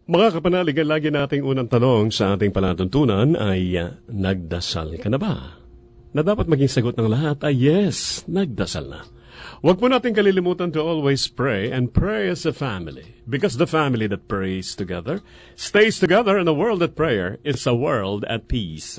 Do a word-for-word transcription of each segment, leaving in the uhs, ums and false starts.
Mga kapanalig, ang lagi nating unang tanong sa ating palatuntunan ay, uh, nagdasal ka na ba? Na dapat maging sagot ng lahat ay yes, nagdasal na. Huwag po natin kalilimutan to always pray and pray as a family. Because the family that prays together stays together, and a world at prayer is a world at peace.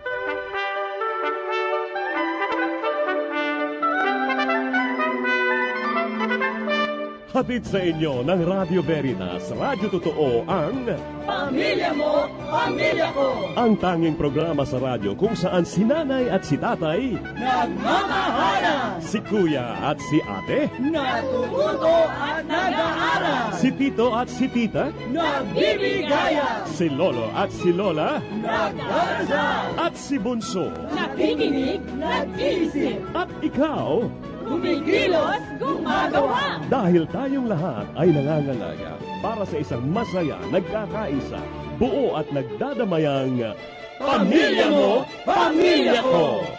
Hatid sa inyo ng Radio Veritas, Radyo Totoo ang Pamilya Mo, Pamilya Ko. Ang tanging programa sa radyo kung saan si nanay at si tatay nagmamahalan, si kuya at si ate natututo at nag-aaral, si tito at si tita nagbibigaya, si lolo at si lola nagdarasal, at si bunso nakikinig, nag-iisip, at ikaw kumikilos, gumagawa. Dahil tayong lahat ay nangangalaga para sa isang masaya, nagkakaisa, buo at nagdadamayang Pamilya Mo, Pamilya Ko.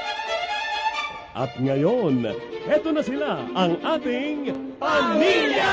At ngayon, eto na sila, ang ating Pamilya!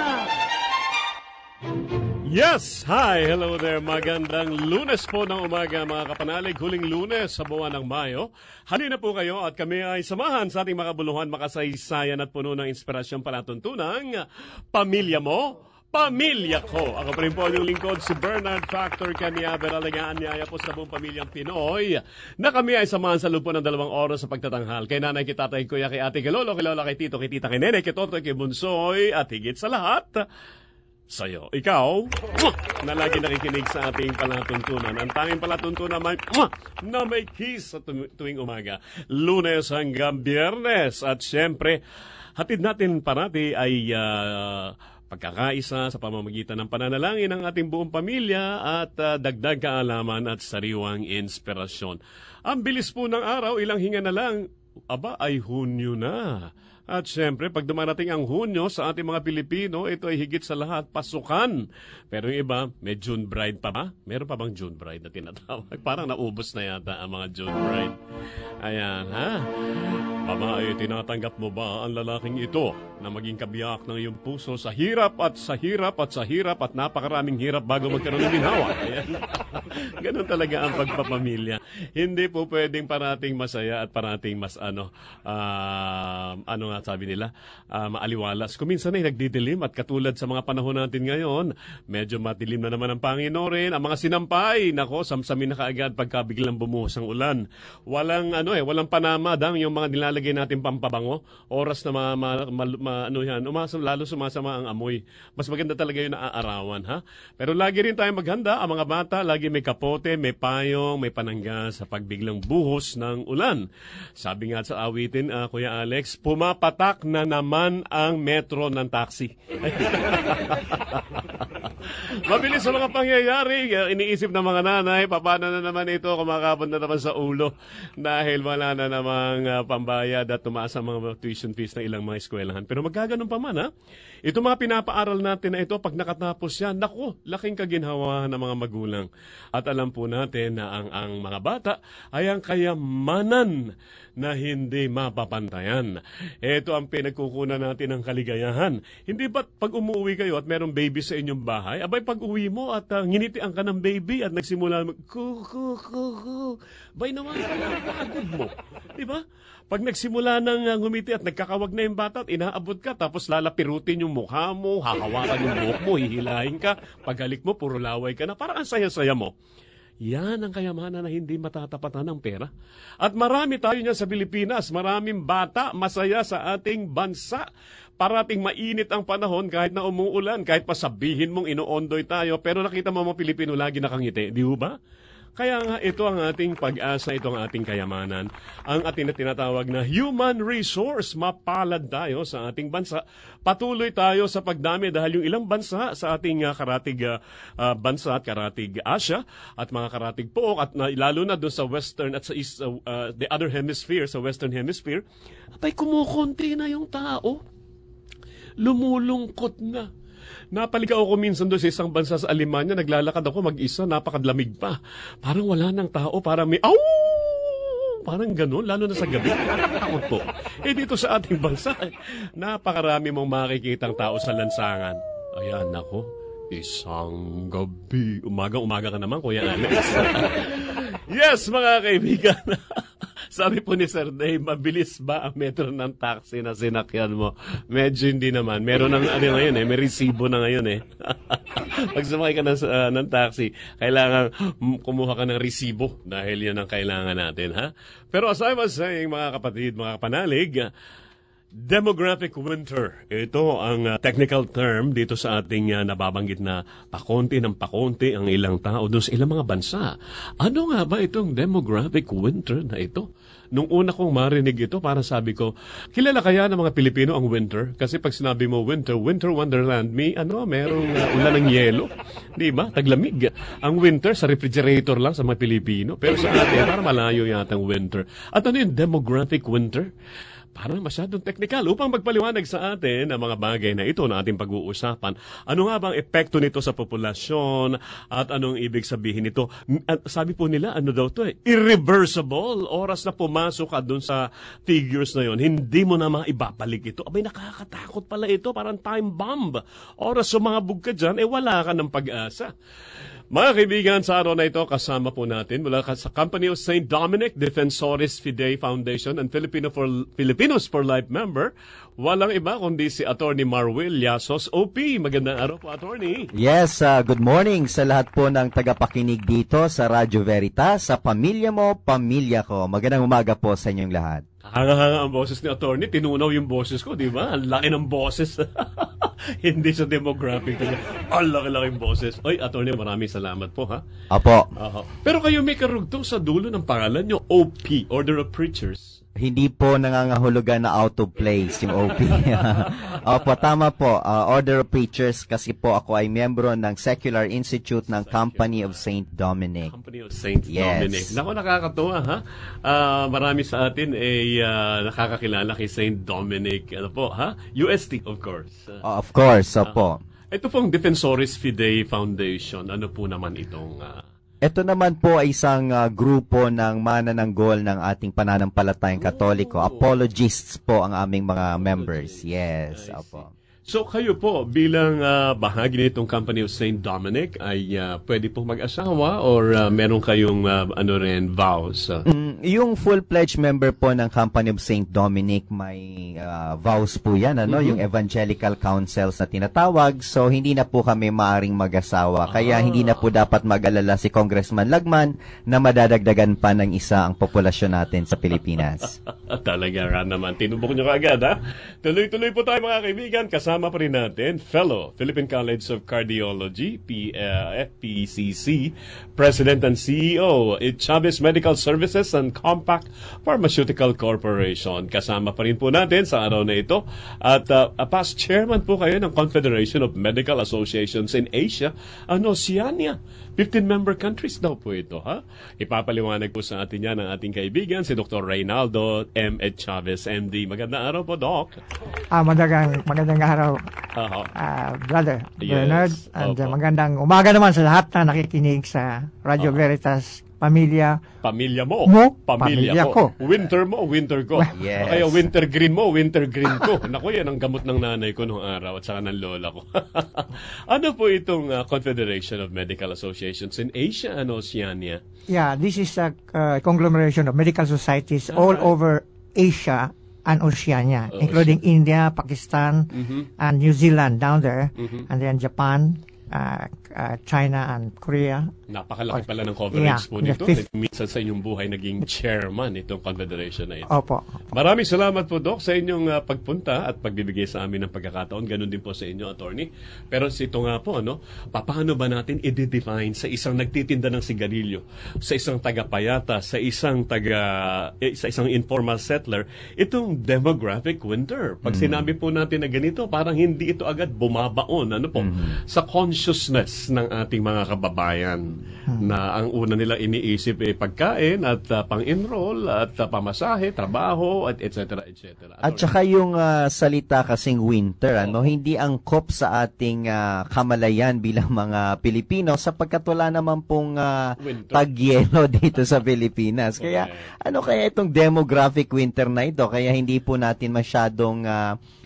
Yes! Hi! Hello there! Magandang Lunes po ng umaga, mga kapanalig. Huling Lunes sa buwan ng Mayo. Halina po kayo at kami ay samahan sa ating makabuluhan, makasaysayan at puno ng inspirasyong palatuntunang Pamilya Mo, Pamilya Ko. Ako pa rin po yung lingkod, si Bernard Factor Caniaber. Alagaan niyaya po sa buong pamilyang Pinoy na kami ay samahan sa lupo ng dalawang oras sa pagtatanghal. Kay nanay, kay tatay, kuya, kay ate, kay lolo, kay lola, kay tito, kay tita, kay nene, kay toto, kay bunsoy, at higit sa lahat, sa'yo. Ikaw, na lagi nakikinig sa ating palatuntunan. Ang tanging palatuntunan may, na may kiss sa tuwing umaga. Lunes hanggang Biyernes. At syempre, hatid natin parati ay uh, pagkakaisa sa pamamagitan ng pananalangin ng ating buong pamilya at uh, dagdag kaalaman at sariwang inspirasyon. Ang bilis po ng araw, ilang hinga na lang, aba ay Hunyo na. At siyempre, pag dumarating ang Hunyo sa ating mga Pilipino, ito ay higit sa lahat pasukan. Pero yung iba, may June bride pa ba? Meron pa bang June bride na tinatawag? Parang naubos na yata ang mga June bride. Ayan, ha? Babae, tinatanggap mo ba ang lalaking ito na maging kabiyak ng iyong puso sa hirap at sa hirap at sa hirap at napakaraming hirap bago magkaroon ng ginhawa? Ayan. Ganun talaga ang pagpapamilya. Hindi po pwedeng parating masaya at parating mas ano, uh, ano nga sabi nila, uh, maaliwalas. Kung minsan ay nagdidilim at katulad sa mga panahon natin ngayon, medyo matilim na naman ang Panginoon. Ang mga sinampay, nako, samsamin na kaagad pagka biglang bumuhos ang ulan. Walang ano eh, walang panamad ang yung mga nilalagay natin pampabango. Oras na ma, ma, ma, ma ano yan, umasam, lalo sumasama ang amoy. Mas maganda talaga yung naaarawan, ha? Pero lagi rin tayo maghanda, ang mga bata, lagi may kapote, may payong, may panangga sa pagbiglang buhos ng ulan. Sabi nga sa awitin, uh, Kuya Alex, pumapatak na naman ang metro ng taxi. Mabilis sa mga pangyayari, iniisip ng mga nanay, paano na naman ito, kumakapon na naman sa ulo dahil wala na namang uh, pambayad at tumaas ang mga tuition fees ng ilang mga eskwelahan. Pero magkaganon pa man, ha? Ito mga pinapaaral natin na ito, pag nakatapos yan, naku, laking kaginhawahan ng mga magulang. At alam po natin na ang, ang mga bata ay ang kayamanan na hindi mapapantayan. Ito ang pinagkukunan natin ng kaligayahan. Hindi ba't pag umuwi kayo at merong baby sa inyong bahay, abay pag uwi mo at uh, nginitian ka ng baby at nagsimula mag ku ku ku ku, bay naman pala, pagod mo. Diba? Pag nagsimula ng uh, ngumiti at nagkakawag na yung bata at inaabot ka, tapos lalapirutin yung mukha mo, hahawakan yung buhok mo, hihilahin ka, paghalik mo, puro laway ka na, parang ang saya-saya mo. Yan ang kayamanan na hindi matatapatan ng pera. At marami tayo niyan sa Pilipinas, maraming bata, masaya sa ating bansa. Parating mainit ang panahon kahit na umuulan, kahit pa sabihin mong inoondoy tayo, pero nakita mo mga Pilipino lagi nakangiti, di ba? Kaya nga ito ang ating pag-asa, ito ang ating kayamanan, ang ating na tinatawag na human resource. Mapalad tayo sa ating bansa. Patuloy tayo sa pagdami dahil yung ilang bansa sa ating uh, karatig uh, uh, bansa at karatig Asia at mga karatig pook at uh, lalo na doon sa western at sa east, uh, uh, the other hemisphere, sa western hemisphere, abay kumukunti na yung tao. Lumulungkot na. Napaligaw ako minsan doon sa isang bansa sa Alemanya, naglalakad ako mag-isa, napakadlamig pa. Parang wala nang tao, parang may, aw! Parang ganun, lalo na sa gabi. Takot po. Eh dito sa ating bansa, napakarami mong makikitang tao sa lansangan. Ayan, ako. Isang gabi. Umaga-umaga ka naman, Kuya Alex. Yes, mga kaibigan. Sabi po ni Sir Dave, mabilis ba ang metro ng taxi na sinakyan mo? Medyo hindi naman. Meron ng ano ngayon eh, may resibo na ngayon eh. Pag sumakay ka ng, uh, ng taxi, kailangan kumuha ka ng resibo dahil yan ang kailangan natin, ha? Pero as I was saying, mga kapatid, mga kapanalig, demographic winter. Ito ang uh, technical term dito sa ating uh, nababanggit na pakonti ng pakonti ang ilang tao doon sa ilang mga bansa. Ano nga ba itong demographic winter na ito? Nung una kong marinig ito, para sabi ko, kilala kaya ng mga Pilipino ang winter? Kasi pag sinabi mo winter, winter wonderland, may ano, merong uh, ulan ng yelo. Di ba? Taglamig. Ang winter sa refrigerator lang sa mga Pilipino. Pero sa atin, para malayo yata ang winter. At ano yung demographic winter? Parang masyadong teknikal. Upang magpaliwanag sa atin ang mga bagay na ito na ating pag-uusapan, ano nga bang epekto nito sa populasyon at anong ibig sabihin nito? At sabi po nila, ano daw to eh, irreversible. Oras na pumasok ka dun sa figures na yon, hindi mo na maibabalik ito. Abay, nakakatakot pala ito. Parang time bomb. Oras sumabog ka dyan, eh wala ka ng pag-asa. Mga kaibigan, sa araw na ito, kasama po natin mula sa Company of Saint Dominic, Defensores Fidei Foundation, and Filipino for, Filipinos for Life member, walang iba kundi si Attorney Marwil Yasos, O P. Magandang araw po, Attorney. Yes, uh, good morning sa lahat po ng tagapakinig dito sa Radyo Veritas, sa Pamilya Mo, Pamilya Ko. Magandang umaga po sa inyong lahat. Hanga-hanga ang boses ni Attorney. Tinunaw yung boses ko, di ba? Ang laki ng boses. Hindi sa demographic. Ang laki-laki ng boses. Oy, Attorney, maraming salamat po, ha? Apo. Uh-huh. Pero kayo may karugtong sa dulo ng pangalan nyo, O P, Order of Preachers. Hindi po nangangahulugan na out of place yung O P. Opo, tama po. Uh, Order of Preachers kasi po ako ay membro ng Secular Institute ng Company of Saint Dominic. Company of Saint Yes. Dominic. Naku, nakakatuwa, ha? Uh, marami sa atin ay uh, nakakakilala kay Saint Dominic. Ano po, ha? U S T, of course. Uh, Uh, of course, opo. uh, ito pong Defensores Fidei Foundation. Ano po naman itong... Uh, Ito naman po ay isang uh, grupo ng manananggol ng ating pananampalatayang Katoliko. Apologists po ang aming mga members. Yes, opo. So kayo po bilang uh, bahagi nitong Company of Saint Dominic ay uh, pwede po mag-asawa or uh, meron kayong uh, ano rin vows? Uh? Mm, yung full-pledged member po ng Company of Saint Dominic may uh, vows po yan, ano, mm-hmm. yung evangelical councils na tinatawag. So hindi na po kami maaring mag-asawa. Kaya ah. hindi na po dapat mag-alala si Congressman Lagman na madadagdagan pa ng isa ang populasyon natin sa Pilipinas. Talaga nga naman. Tinubok nyo kaagad, ha? Tuloy-tuloy po tayo mga kaibigan. Kasama pa rin natin, Fellow, Philippine College of Cardiology, P, uh, F P C C, President and C E O, Chavez Medical Services and Compact Pharmaceutical Corporation. Kasama pa rin po natin sa araw na ito. At uh, past chairman po kayo ng Confederation of Medical Associations in Asia and Oceania. fifteen member countries daw po ito, ha? Ipapaliwanag po sa atin yan ang ating kaibigan, si Doctor Reynaldo M. Ed Chavez, M D. Magandang araw po, Doc. Ah, magandang, magandang araw, Uh-huh. uh, brother Yes. Bernard. And uh, Opo. magandang umaga naman sa lahat na nakikinig sa Radio Uh-huh. Veritas, Pamilya Pamilya mo, Mo, pamilya, pamilya ko. ko. Winter mo, winter ko. Yes. Kaya winter green mo, winter green ko. Naku, yan ang gamot ng nanay ko noong araw at saka ng lola ko. Ano po itong uh, Confederation of Medical Associations in Asia and Oceania? Yeah, this is a uh, conglomeration of medical societies all Alright. over Asia and Oceania, Oh, including India, Pakistan, Mhm. and New Zealand down there, Mhm. and then Japan, uh, uh, China, and Korea. Napakalaki pala ng Yeah, coverage po the nito. fifth- Minsan sa inyong buhay naging chairman itong confederation na ito. Opo. Maraming salamat po, Doc, sa inyong uh, pagpunta at pagbibigay sa amin ng pagkakataon. Ganun din po sa inyo, Attorney. Pero ito nga po, ano, paano ba natin i-define sa isang nagtitinda ng sigarilyo, sa isang taga-payata, sa isang taga, eh, sa isang informal settler, itong demographic winter. Pag Mm. sinabi po natin na ganito, parang hindi ito agad bumabaon, ano po, Mm-hmm. sa consciousness ng ating mga kababayan na ang una nila iniisip ay pagkain at uh, pang-enroll at uh, pamasahe, trabaho at et cetera et cetera. At saka yung uh, salita kasing winter, ano, hindi angkop sa ating uh, kamalayan bilang mga Pilipino sapagkat wala naman pong uh, Winter. tagyelo dito sa Pilipinas. Kaya Okay. ano kaya itong demographic winter na ito? Kaya hindi po natin masyadong uh,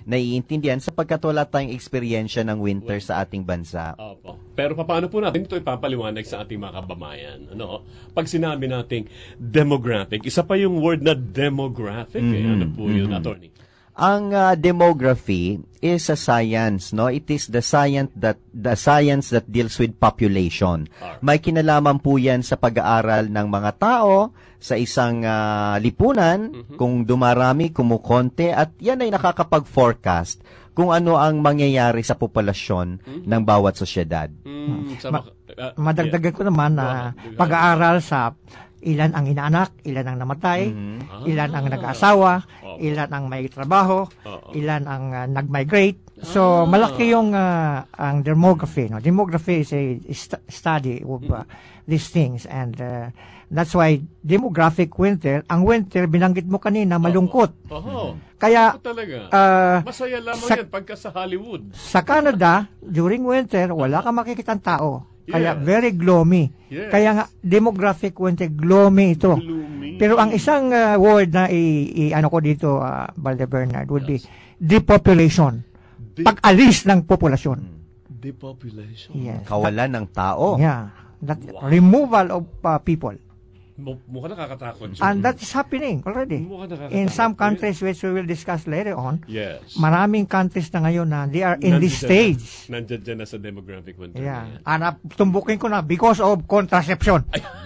naiintindihan sapagkat wala tayong eksperyensya ng winter sa ating bansa. Opo. Pero paano po natin ito ipapaliwanag sa ating mga kababayan? Ano? Pag sinabi nating demographic, isa pa yung word na demographic. Eh. Ano po yun, attorney? Ang uh, demography is a science, no? It is the science that the science that deals with population. May kinalaman po 'yan sa pag-aaral ng mga tao sa isang uh, lipunan, mm-hmm. kung dumarami, kumukonte, at yan ay nakakapag-forecast kung ano ang mangyayari sa populasyon mm-hmm. ng bawat sosyedad. Mm, Ma- uh, madagdagan ko naman na uh, pag-aaral sa ilan ang inaanak, ilan ang namatay, mm-hmm. ilan ang nag-asawa, oh. ilan ang may trabaho, oh. ilan ang uh, nag-migrate. So, ah. malaki yung uh, ang demography. No? Demography is a st- study of uh, these things, and uh, that's why demographic winter, ang winter, binanggit mo kanina, malungkot. Oh. Oh. Kaya, talaga. Uh, masaya lamang sa, yan pagka sa Hollywood. Sa Canada, during winter, wala kang makikitang tao. Kaya yes. very gloomy. Yes. Kaya nga demographic winter, gloomy ito. Gloomy. Pero ang isang uh, word na i, i ano ko dito, uh, Balde Bernard, would yes. be depopulation. De- Pag-alis ng populasyon. Depopulation. Yes. Kawalan ng tao. Yeah. That, wow. Removal of uh, people. Mukha nakakatakot. And that is happening already. In some countries which we will discuss later on, yes. maraming countries na ngayon na they are in this stage. Na, nandyan dyan na sa demographic winter. Yeah. Ana, tumbukin ko na because of contraception.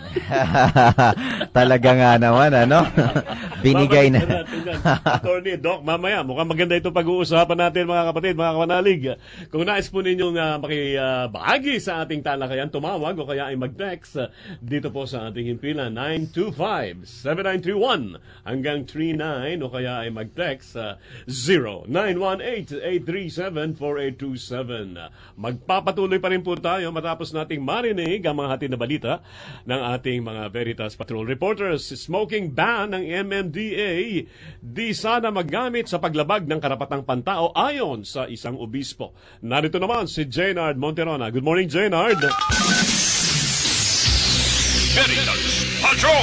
Talaga nga naman, ano? Binigay na. Attorney, Doc, mamaya, mukhang maganda ito pag-uusapan natin, mga kapatid, mga kapanalig. Kung nais po ninyong uh, makibahagi sa ating talakayan, tumawag o kaya ay mag-text uh, dito po sa ating himpilan, nine two five, seven nine three one hanggang three nine o kaya ay mag-text sa uh, zero nine one eight, eight three seven, four eight two seven. Magpapatuloy pa rin po tayo matapos nating marinig ang mga hatid na balita ng ating mga Veritas Patrol reporters. Smoking ban ng M M D A di sana magamit sa paglabag ng karapatang pantao ayon sa isang obispo. Narito naman si Jaynard Monterona. Good morning, Jaynard. Veritas Patrol!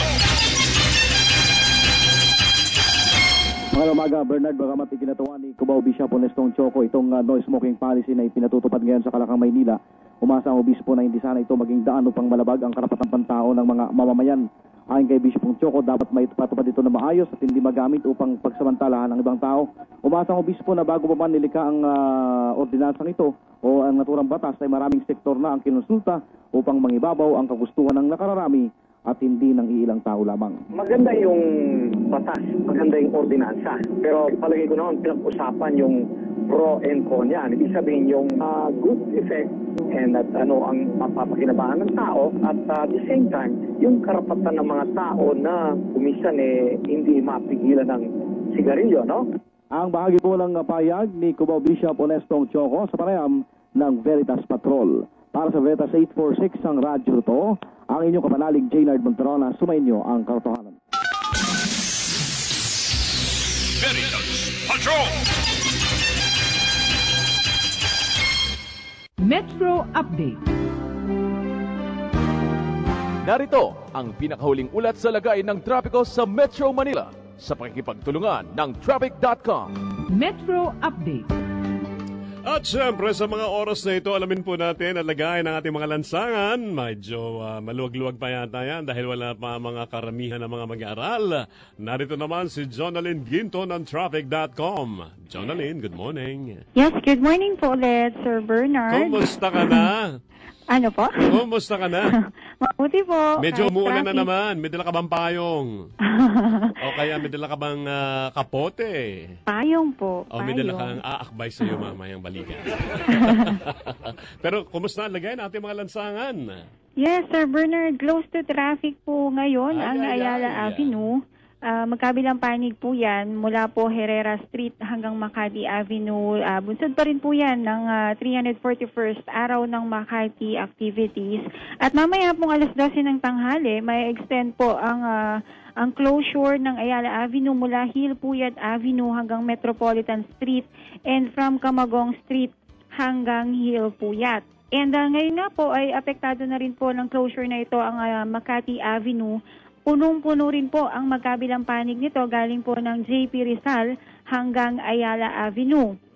Magandang umaga, Bernard. Bagamat ikinatuwa ni Cubao Bishop Honestong Choco itong uh, no smoking policy na ipinatutupad ngayon sa Kalakang, Maynila. Umasa ang obispo na hindi sana ito maging daan upang malabag ang karapatang pantao ng mga mamamayan. Ayon kay Bishop Choco, dapat may patupad ito na maayos at hindi magamit upang pagsamantalahan ng ibang tao. Umasa ang obispo na bago pa man nilikha ang uh, ordinansang ito o ang naturang batas ay maraming sektor na ang kinonsulta upang mangibabaw ang kagustuhan ng nakararami at hindi ng iilang tao lamang. Maganda yung batas, maganda yung ordinansa. Pero palagay ko naman pinag-usapan yung pro and con yan. Ibig sabihin yung uh, good effect and at ano ang mapapakinabangan ng tao at uh, at the same time, yung karapatan ng mga tao na kumisan eh hindi mapigilan ng sigarilyo, no? Ang bahagi po ng payag ni Cubao Bishop Honestong Choco sa panayam ng Veritas Patrol. Para sa Veritas eight forty-six ang radyo to, ang inyong kapanalig Jaynard Monterona, sumainyo ang katotohanan. Veritas Patrol! Metro Update. Narito ang pinakahuling ulat sa lagay ng trapiko sa Metro Manila sa pakikipagtulungan ng traffic dot com. Metro Update. At syempre, sa mga oras na ito, alamin po natin ang lagay ng ating mga lansangan. Medyo uh, maluwag-luwag pa yata yan dahil wala pa mga karamihan ng mga mag-aaral. Narito naman si Jonalyn Ginto ng traffic dot com. Jonalyn, good morning. Yes, good morning po ulit, Sir Bernard. Kumusta ka na? Ano po? Kumusta ka na? Mabuti po. Medyo Kahit umuulan na traffic. naman. May dala ka bang payong? O kaya may dala ka bang uh, kapote? Payong po. O may dala payong. kang aakbay sa iyo mamayang balikan. Pero kumusta ang lagay ng ating mga lansangan? Yes, Sir Bernard. Close to traffic po ngayon Ay, ang ay, Ayala ay. Avenue. Uh, magkabilang panig po yan mula po Herrera Street hanggang Makati Avenue. Uh, bunsod pa rin po yan ng uh, three forty-first araw ng Makati activities. At mamaya pong alas dose ng tanghali, may extend po ang uh, ang closure ng Ayala Avenue mula Hilpuyat Avenue hanggang Metropolitan Street and from Camagong Street hanggang Hilpuyat. And uh, ngayon nga po ay apektado na rin po ng closure na ito ang uh, Makati Avenue. Punong-puno rin po ang magkabilang panig nito galing po ng J P Rizal hanggang Ayala Avenue.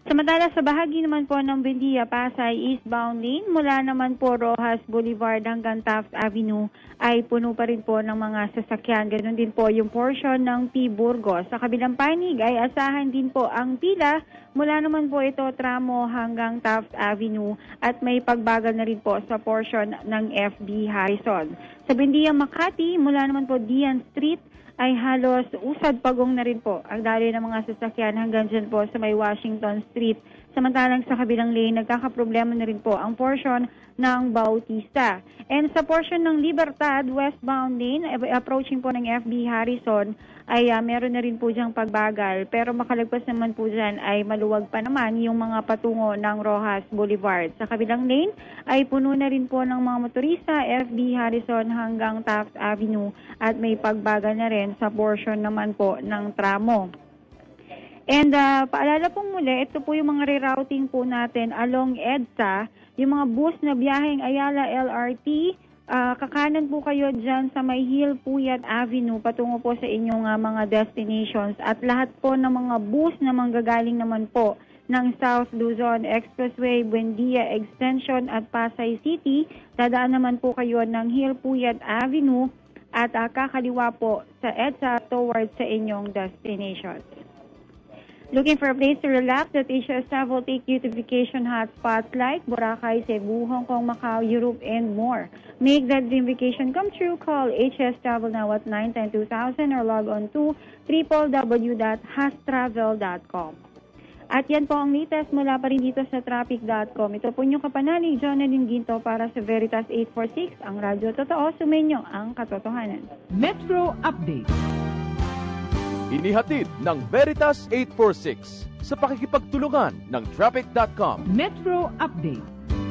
Samantala sa bahagi naman po ng Buendia, Pasay eastbound lane mula naman po Rojas Boulevard hanggang Taft Avenue ay puno pa rin po ng mga sasakyan. Ganon din po yung portion ng P. Burgos. Sa kabilang panig ay asahan din po ang pila mula naman po ito tramo hanggang Taft Avenue at may pagbagal na rin po sa portion ng F B Harrison. Sa Buendia, Makati mula naman po Dian Street ay halos usad pagong na rin po ang daloy ng mga sasakyan hanggang dyan po sa may Washington Street. Samantalang sa kabilang lane, nagkakaproblema na rin po ang portion ng Bautista. And sa portion ng Libertad, westbound lane, approaching po ng F B Harrison, ay uh, meron na rin po diyang pagbagal. Pero makalagpas naman po dyan ay maluwag pa naman yung mga patungo ng Rojas Boulevard. Sa kabilang lane ay puno na rin po ng mga motorista, F B Harrison hanggang Taft Avenue at may pagbagal na rin sa portion naman po ng tramo. And uh, paalala pong muli, ito po yung mga rerouting po natin along EDSA, yung mga bus na biyaheng Ayala L R T, uh, kakanan po kayo dyan sa may Hill Puyat Avenue patungo po sa inyong uh, mga destinations at lahat po ng mga bus na manggagaling naman po ng South Luzon Expressway, Buendia Extension at Pasay City, dadaan naman po kayo ng Hill Puyat Avenue at uh, kakaliwa po sa EDSA towards sa inyong destinations. Looking for a place to relax, that Asia Staff will take you to vacation hotspots like Boracay, Cebu, Hong Kong, Macau, Europe, and more. Make that dream vacation come true. Call H S Travel now at nine one zero two thousand or log on to w w w dot has travel dot com. At yan po ang latest mula pa rin dito sa traffic dot com. Ito po yung kapanalig, Jonalyn Ginto para sa Veritas eight forty-six, ang radyo totoo, sumenyo ang katotohanan. Metro Update. Inihatid ng Veritas eight forty-six sa pakikipagtulungan ng traffic dot com. Metro Update.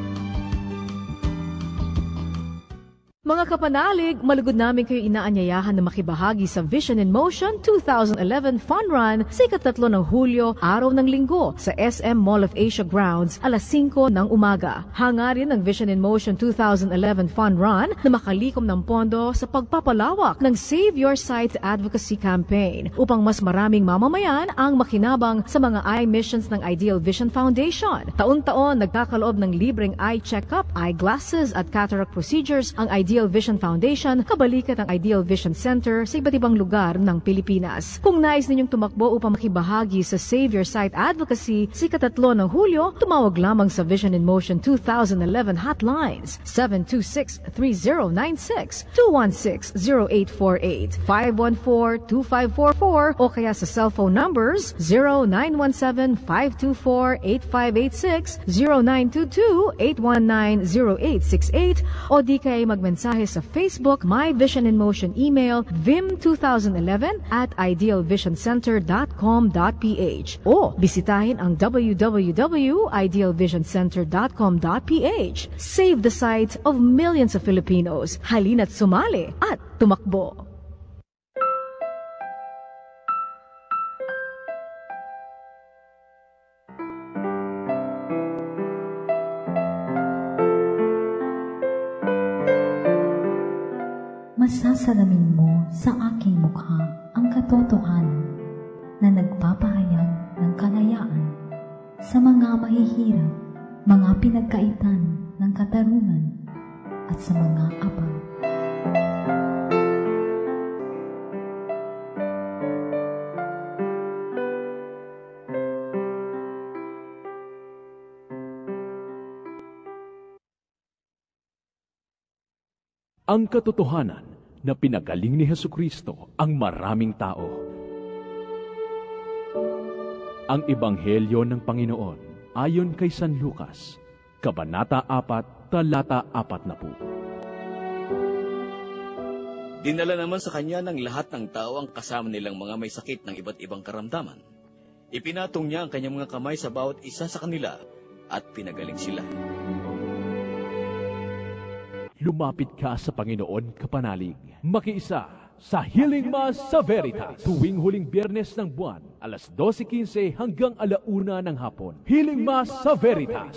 Mga kapanalig, malugod namin kayo inaanyayahan na makibahagi sa Vision in Motion twenty eleven Fun Run sa ikatatlo ng Hulyo, araw ng Linggo, sa S M Mall of Asia Grounds, alas singko ng umaga. Hangarin ng Vision in Motion twenty eleven Fun Run na makalikom ng pondo sa pagpapalawak ng Save Your Sight Advocacy Campaign upang mas maraming mamamayan ang makinabang sa mga eye missions ng Ideal Vision Foundation. Taon-taon nagkakaloob ng libreng eye check-up, eyeglasses at cataract procedures ang Ideal Ideal Vision Foundation, kabalikat ang Ideal Vision Center sa iba't ibang lugar ng Pilipinas. Kung nais ninyong tumakbo upang makibahagi sa Save Your Sight Advocacy sa ikatatlo ng Hulyo, tumawag lamang sa Vision in Motion twenty eleven hotlines seven two six, three zero nine six, two one six, zero eight four eight, five one four, two five four four o kaya sa cellphone numbers zero nine one seven, five two four, eight five eight six, zero nine two two, eight one nine, zero eight six eight o di kaya magmensahe sa Facebook, My Vision in Motion email, vim twenty eleven at ideal vision center dot com dot p h o bisitahin ang w w w dot ideal vision center dot com dot p h. Save the sight of millions of Filipinos. Halina't sumali at tumakbo. Masasalamin mo sa aking mukha ang katotohanan na nagpapahayag ng kalayaan sa mga mahihirap, mga pinagkaitan ng katarungan at sa mga abal. Ang katotohanan na pinagaling ni Hesukristo ang maraming tao. Ang Ebanghelyo ng Panginoon ayon kay San Lucas, Kabanata four, talata apat na po. Dinala naman sa kanya ng lahat ng tao ang kasama nilang mga may sakit ng iba't ibang karamdaman. Ipinatong niya ang kanyang mga kamay sa bawat isa sa kanila at pinagaling sila. Lumapit ka sa Panginoon kapanalig. Makiisa sa Healing Mass sa Veritas. Tuwing huling Biyernes ng buwan, alas twelve fifteen hanggang alauna ng hapon. Healing Mass sa Veritas.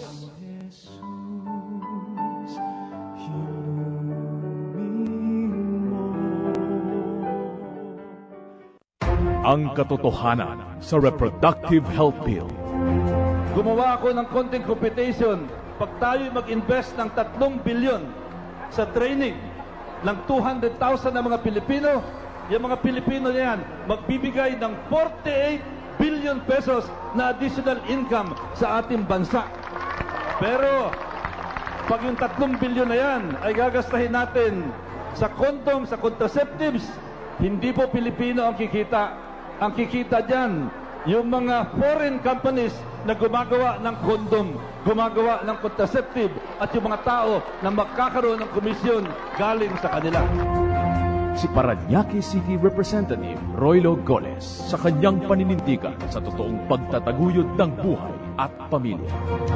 Ang katotohanan sa Reproductive Health Bill. gumawa ako ng konting computation. Pag tayo mag-invest ng tatlong bilyon sa training ng two hundred thousand na mga Pilipino, yung mga Pilipino na yan, magbibigay ng forty-eight billion pesos na additional income sa ating bansa. Pero, pag yung tatlong bilyon na yan ay gagastahin natin sa condom, sa contraceptives, hindi po Pilipino ang kikita. Ang kikita dyan, yung mga foreign companies na gumagawa ng condom, gumagawa ng contraceptive, at yung mga tao na magkakaroon ng komisyon galing sa kanila. Si Parañaque City Representative Roylo Goles sa kanyang paninindigan sa totoong pagtataguyod ng buhay at pamilya.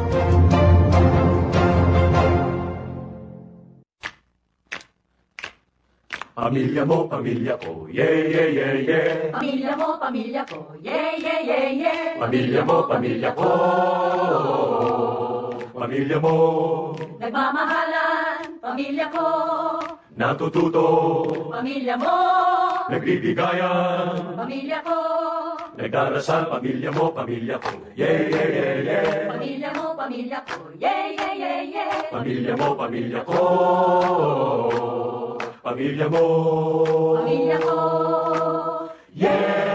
Pamilya mo, pamilya ko, yeah, yeah, yeah, yeah. Pamilya mo, pamilya ko, yeah, yeah, yeah, yeah. Pamilya mo, pamilya ko, pamilya mo. Nagmamahalan, pamilya ko. Natututo, pamilya mo. Nagbibigayan, pamilya ko. Nagdarasal, pamilya mo, pamilya ko, yeah, yeah, yeah, yeah. Pamilya mo, pamilya ko, yeah, yeah, yeah, yeah. Pamilya mo, pamilya ko, pamilya mo, pamilya ko, yeah!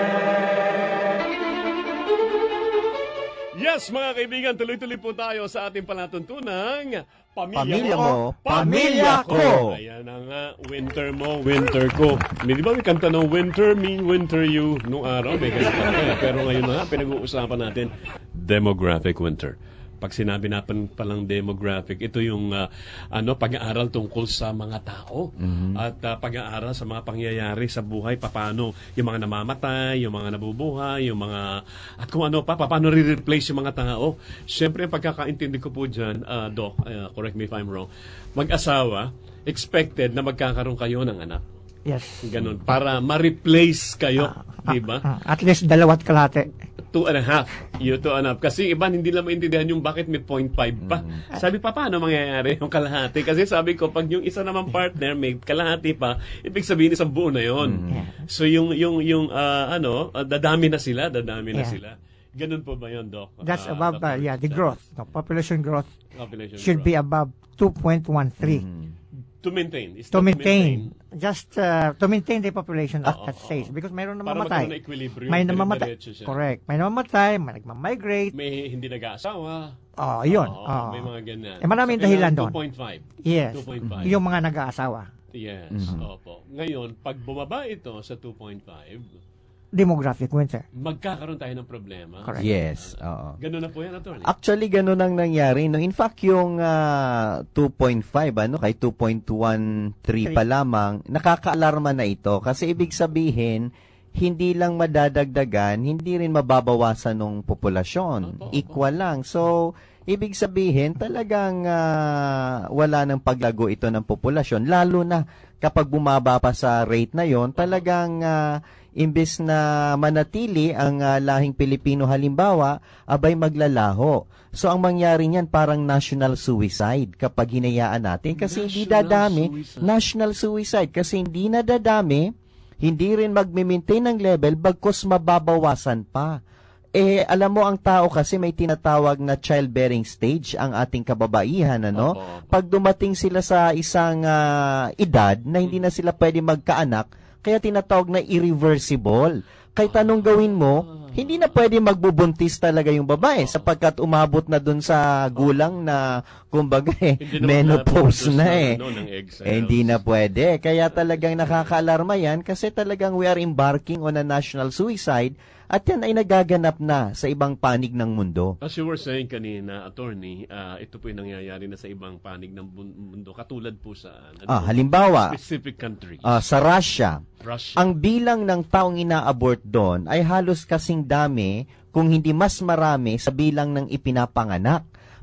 Yes, mga kaibigan, tuloy-tuloy po tayo sa ating palatuntunang Pamilya, Pamilya mo, mo, pamilya ko. Ayan na nga, winter mo, winter ko. May, di ba may kanta ng winter me, winter you? Nung araw, may kanta kaya. Pero ngayon na nga, pinag-uusapan natin, demographic winter. Pag sinabi natin palang demographic, ito yung uh, ano pag-aaral tungkol sa mga tao mm-hmm. at uh, pag-aaral sa mga pangyayari sa buhay, paano yung mga namamatay, yung mga nabubuhay, yung mga at kung ano pa, paano re-replace yung mga tao. Siyempre, ang pagkakaintindi ko po dyan, uh, Doc, uh, correct me if I'm wrong, mag-asawa, expected na magkakaroon kayo ng anak. Yes. Ganun. Para ma-replace kayo, uh, di ba? Uh, uh, at least dalawat kalate. Two and a half. You two and a half. Kasi iba hindi lang maintindihan yung bakit may point five pa. Mm-hmm. Sabi pa, paano mangyayari yung kalahati? Kasi sabi ko, pag yung isa naman partner may kalahati pa, ibig sabihin isang buo na yun. Mm-hmm. So yung, yung, yung uh, ano, uh, dadami na sila, dadami yeah. na sila. Ganun po ba yun, Doc? That's uh, above, uh, yeah, the growth. No, population growth population should growth. be above two point one three. Mm-hmm. To maintain. Is to maintain. maintain. Just uh, to maintain the population at oh, that stage. Because mayroon Para namamatay. Para equilibrium. May namamatay. Correct. May namamatay, may nagmamigrate. May hindi nag-aasawa. Oh, yun. Oh, oh. May mga ganyan. Eh, maraming so, dahilan doon. two point five. Yes. two point five. Yung mga nag-aasawa. Yes. Mm-hmm. Opo. Ngayon, pag bumaba ito sa two point five, demographic winter. Magkakaroon tayo ng problema. Correct. Yes. Oo. Ganun na po yan, attorney. Actually, ganun ang nangyari. No? In fact, yung uh, two point five, ano, kay two point one three pa lamang, nakakaalarma na ito. Kasi ibig sabihin, hindi lang madadagdagan, hindi rin mababawasan ng populasyon. Opo, opo. Equal lang. So, ibig sabihin, talagang uh, wala ng paglago ito ng populasyon. Lalo na kapag bumaba pa sa rate na yon, talagang uh, imbes na manatili ang uh, lahing Pilipino halimbawa, abay maglalaho. So ang mangyari niyan parang national suicide kapag hinayaan natin kasi national hindi dadami, suicide. national suicide kasi hindi na dadami, hindi rin magme-maintain ng level bagkus mababawasan pa. Eh, alam mo, ang tao kasi may tinatawag na childbearing stage ang ating kababaihan, ano? Opo, opo. Pag dumating sila sa isang uh, edad na hindi na sila pwede magkaanak, kaya tinatawag na irreversible. Kahit anong gawin mo, hindi na pwede magbubuntis talaga yung babae sapagkat umabot na dun sa gulang na, kumbaga eh, menopause na, na eh. Ano, eh. Hindi na pwede. Kaya talagang nakakaalarma yan kasi talagang we are embarking on a national suicide. At yan ay nagaganap na sa ibang panig ng mundo. As you were saying kanina, attorney, uh, ito po yung nangyayari na sa ibang panig ng mundo. Katulad po sa ano, ah, halimbawa, specific countries. Uh, sa Russia, Russia, ang bilang ng taong ina-abort doon ay halos kasing dami kung hindi mas marami sa bilang ng ipinapanganak.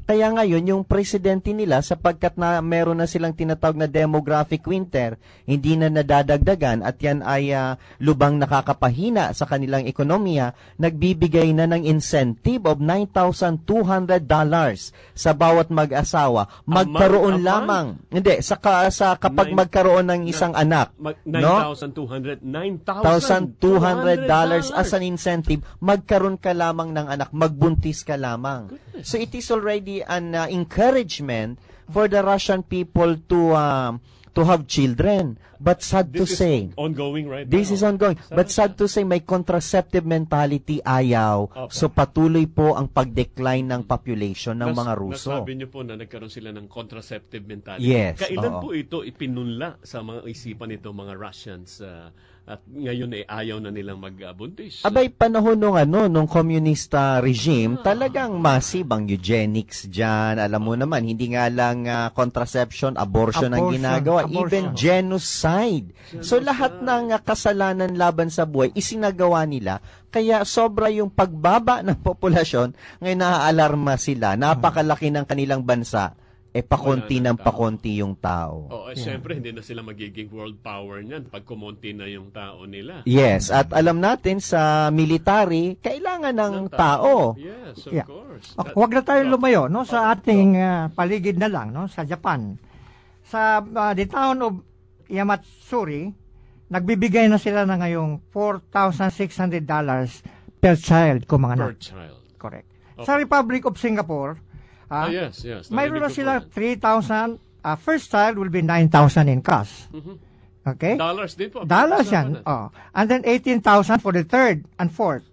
Kaya ngayon, yung presidente nila, sapagkat na meron na silang tinatawag na demographic winter, hindi na nadadagdagan at yan ay uh, lubang nakakapahina sa kanilang ekonomiya, nagbibigay na ng incentive of nine thousand two hundred dollars sa bawat mag-asawa. Magkaroon Amount, lamang. Hindi, sa, ka, sa kapag Nine- magkaroon ng isang anak. nine thousand two hundred dollars. nine one thousand thousand two hundred dollars as an incentive, magkaroon ka lamang ng anak, magbuntis ka lamang. So it is already an uh, encouragement for the Russian people to um, to have children. But sad to This is say, ongoing right this now. is ongoing. But sad to say, may contraceptive mentality ayaw. So patuloy po ang pag-decline ng population ng Nas- mga Ruso. Nasabi niyo po na nagkaroon sila ng contraceptive mentality. Yes, Kailan oo. po ito ipinunla sa mga isipan nito mga Russians uh, at ngayon ay ayaw na nilang magbuntis? Abay, panahon nung ano, nung communista regime, talagang massive ang eugenics dyan. Alam mo naman, hindi nga lang uh, contraception, abortion, ang Abortion, ginagawa, abortion. even genocide. So lahat ng uh, kasalanan laban sa buhay, isinagawa nila. Kaya sobra yung pagbaba ng populasyon, ngayon naaalarma sila. Napakalaki ng kanilang bansa. Eh, pakonti ng pakonti yung tao. Oh, eh, syempre, hindi na sila magiging world power niyan pag kumonti na yung tao nila. Yes, at alam natin sa military, kailangan ng tao. Yes, of Yeah. course. Oh, huwag na tayo lumayo no sa ating uh, paligid na lang no sa Japan. Sa uh, the town of Yamatsuri, nagbibigay na sila na ngayong four thousand six hundred dollars per child kung mga Per anak. child. Correct. Okay. Sa Republic of Singapore, Ah, ah, yes, yes. mayroon Narinig na ko sila po yan. three thousand, uh, first child will be nine thousand in cash. Mhm. Okay? Dollars din po. Dollars Pag-usapan yan. na. Oh. And then eighteen thousand for the third and fourth.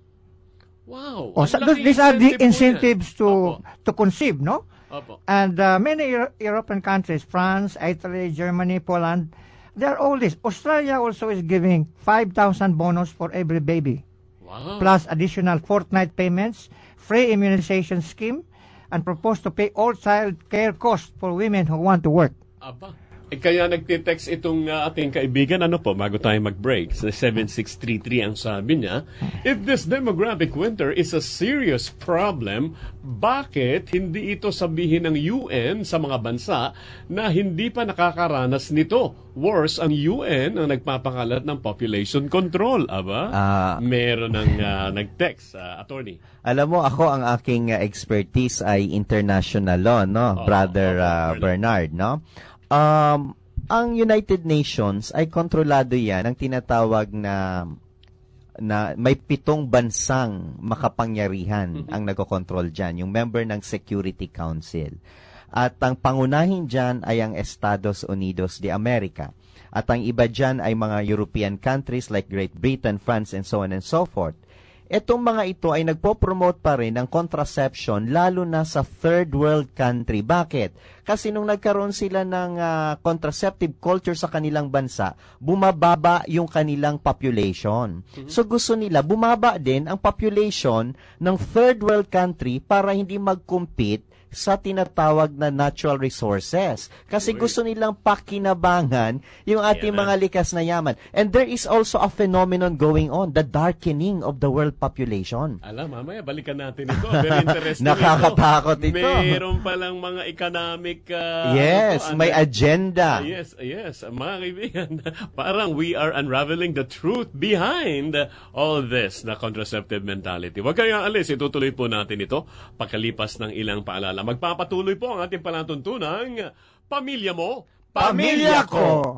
Wow. Oh, ang so laking these are the incentive po incentives to to conceive, no? yan. Opo. And uh, many Euro- European countries, France, Italy, Germany, Poland, they are all this. Australia also is giving five thousand bonus for every baby. Wow. Plus additional fortnight payments, free immunization scheme, and propose to pay all child care costs for women who want to work. Aba. Eh, kaya nagtitext itong uh, ating kaibigan, ano po, bago tayo mag-break, sa seven six three three ang sabi niya, if this demographic winter is a serious problem, bakit hindi ito sabihin ng U N sa mga bansa na hindi pa nakakaranas nito? Worse, ang U N ang nagpapakalat ng population control. Aba, Ah. meron ng uh, nag-text, uh, attorney. Alam mo, ako ang aking uh, expertise ay international law, no? Oo, Brother oo, uh, Bernard, no? Um, ang United Nations ay kontrolado yan ang tinatawag na na may pitong bansang makapangyarihan ang nagkokontrol dyan, yung member ng Security Council. At ang pangunahin dyan ay ang Estados Unidos de America. At ang iba dyan ay mga European countries like Great Britain, France, and so on and so forth. Etong mga ito ay nagpo-promote pa rin ng contraception lalo na sa third world country. Bakit? Kasi nung nagkaroon sila ng uh, contraceptive culture sa kanilang bansa, bumababa yung kanilang population. Mm-hmm. So gusto nila, bumaba din ang population ng third world country para hindi mag-compete sa tinatawag na natural resources. Kasi gusto nilang pakinabangan yung ating mga likas na yaman. And there is also a phenomenon going on, the darkening of the world population. Alam, mamaya balikan natin ito. Very interesting. Nakakatakot ito. Meron palang mga economic... Uh, yes, ano, may ano, agenda. Uh, yes, yes. Mga kaibigan, parang we are unraveling the truth behind all this na contraceptive mentality. Huwag kayong alis, itutuloy po natin ito pagkalipas ng ilang paalala. Magpapatuloy po ang ating palatuntunang Pamilya Mo, Pamilya Ko!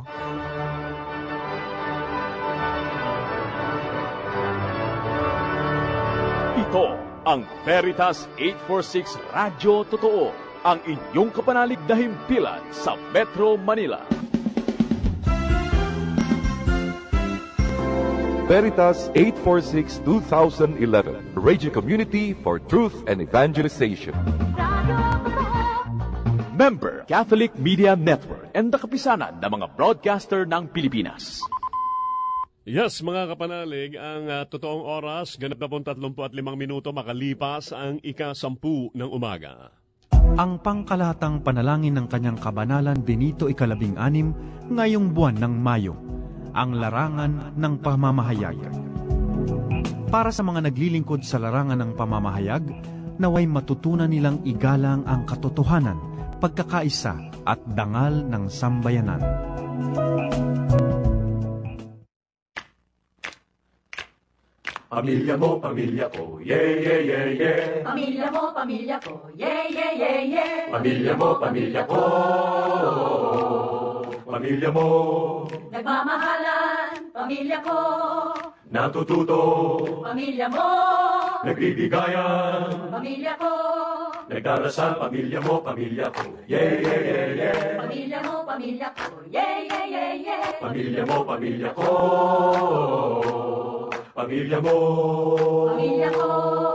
Ito ang Veritas eight forty-six Radyo Totoo, ang inyong kapanalig na himpilan sa Metro Manila. Veritas eight forty-six twenty eleven, Radio Community for Truth and Evangelization. Member, Catholic Media Network, and the kapisanan ng mga broadcaster ng Pilipinas. Yes, mga kapanalig, ang uh, totoong oras, ganap na pong tatlumpu at limang minuto makalipas ang ika-sampu ng umaga. Ang pangkalatang panalangin ng kanyang kabanalan Benito ikalabing anim ngayong buwan ng Mayo, ang larangan ng pamamahayag. Para sa mga naglilingkod sa larangan ng pamamahayag, naway matutunan nilang igalang ang katotohanan, pagkakaisa at dangal ng sambayanan. Pamilya mo, pamilya ko, yeah, yeah, yeah, yeah. Pamilya mo, pamilya ko, yeah, yeah, yeah, yeah. Pamilya mo, pamilya ko, pamilya mo. Nagmamahalan, pamilya ko. Natututo, Pamilya mo, nagbibigayan. pamilya ko. Nagdarasal, pamilya mo, pamilya ko, yeah, yeah, yeah, yeah. Pamilya mo, pamilya ko, yeah, yeah, yeah, yeah. Pamilya mo, pamilya ko, pamilya mo. Pamilya ko.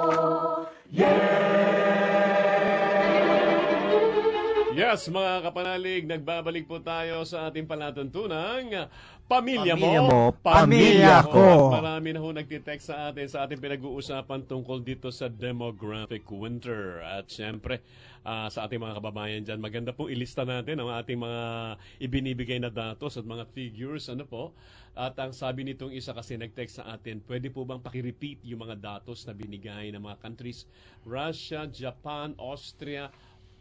Yes, mga kapanalig, nagbabalik po tayo sa ating palatuntunang Pamilya, Pamilya mo, mo, pamilya ko. At marami na ho nagtitext sa atin sa ating pinag-uusapan tungkol dito sa demographic winter. At syempre, uh, sa ating mga kababayan dyan, maganda pong ilista natin ang ating mga ibinibigay na datos at mga figures. Ano po? At ang sabi nitong isa kasi nag-text sa atin, pwede po bang pakirepeat yung mga datos na binigay ng mga countries? Russia, Japan, Austria,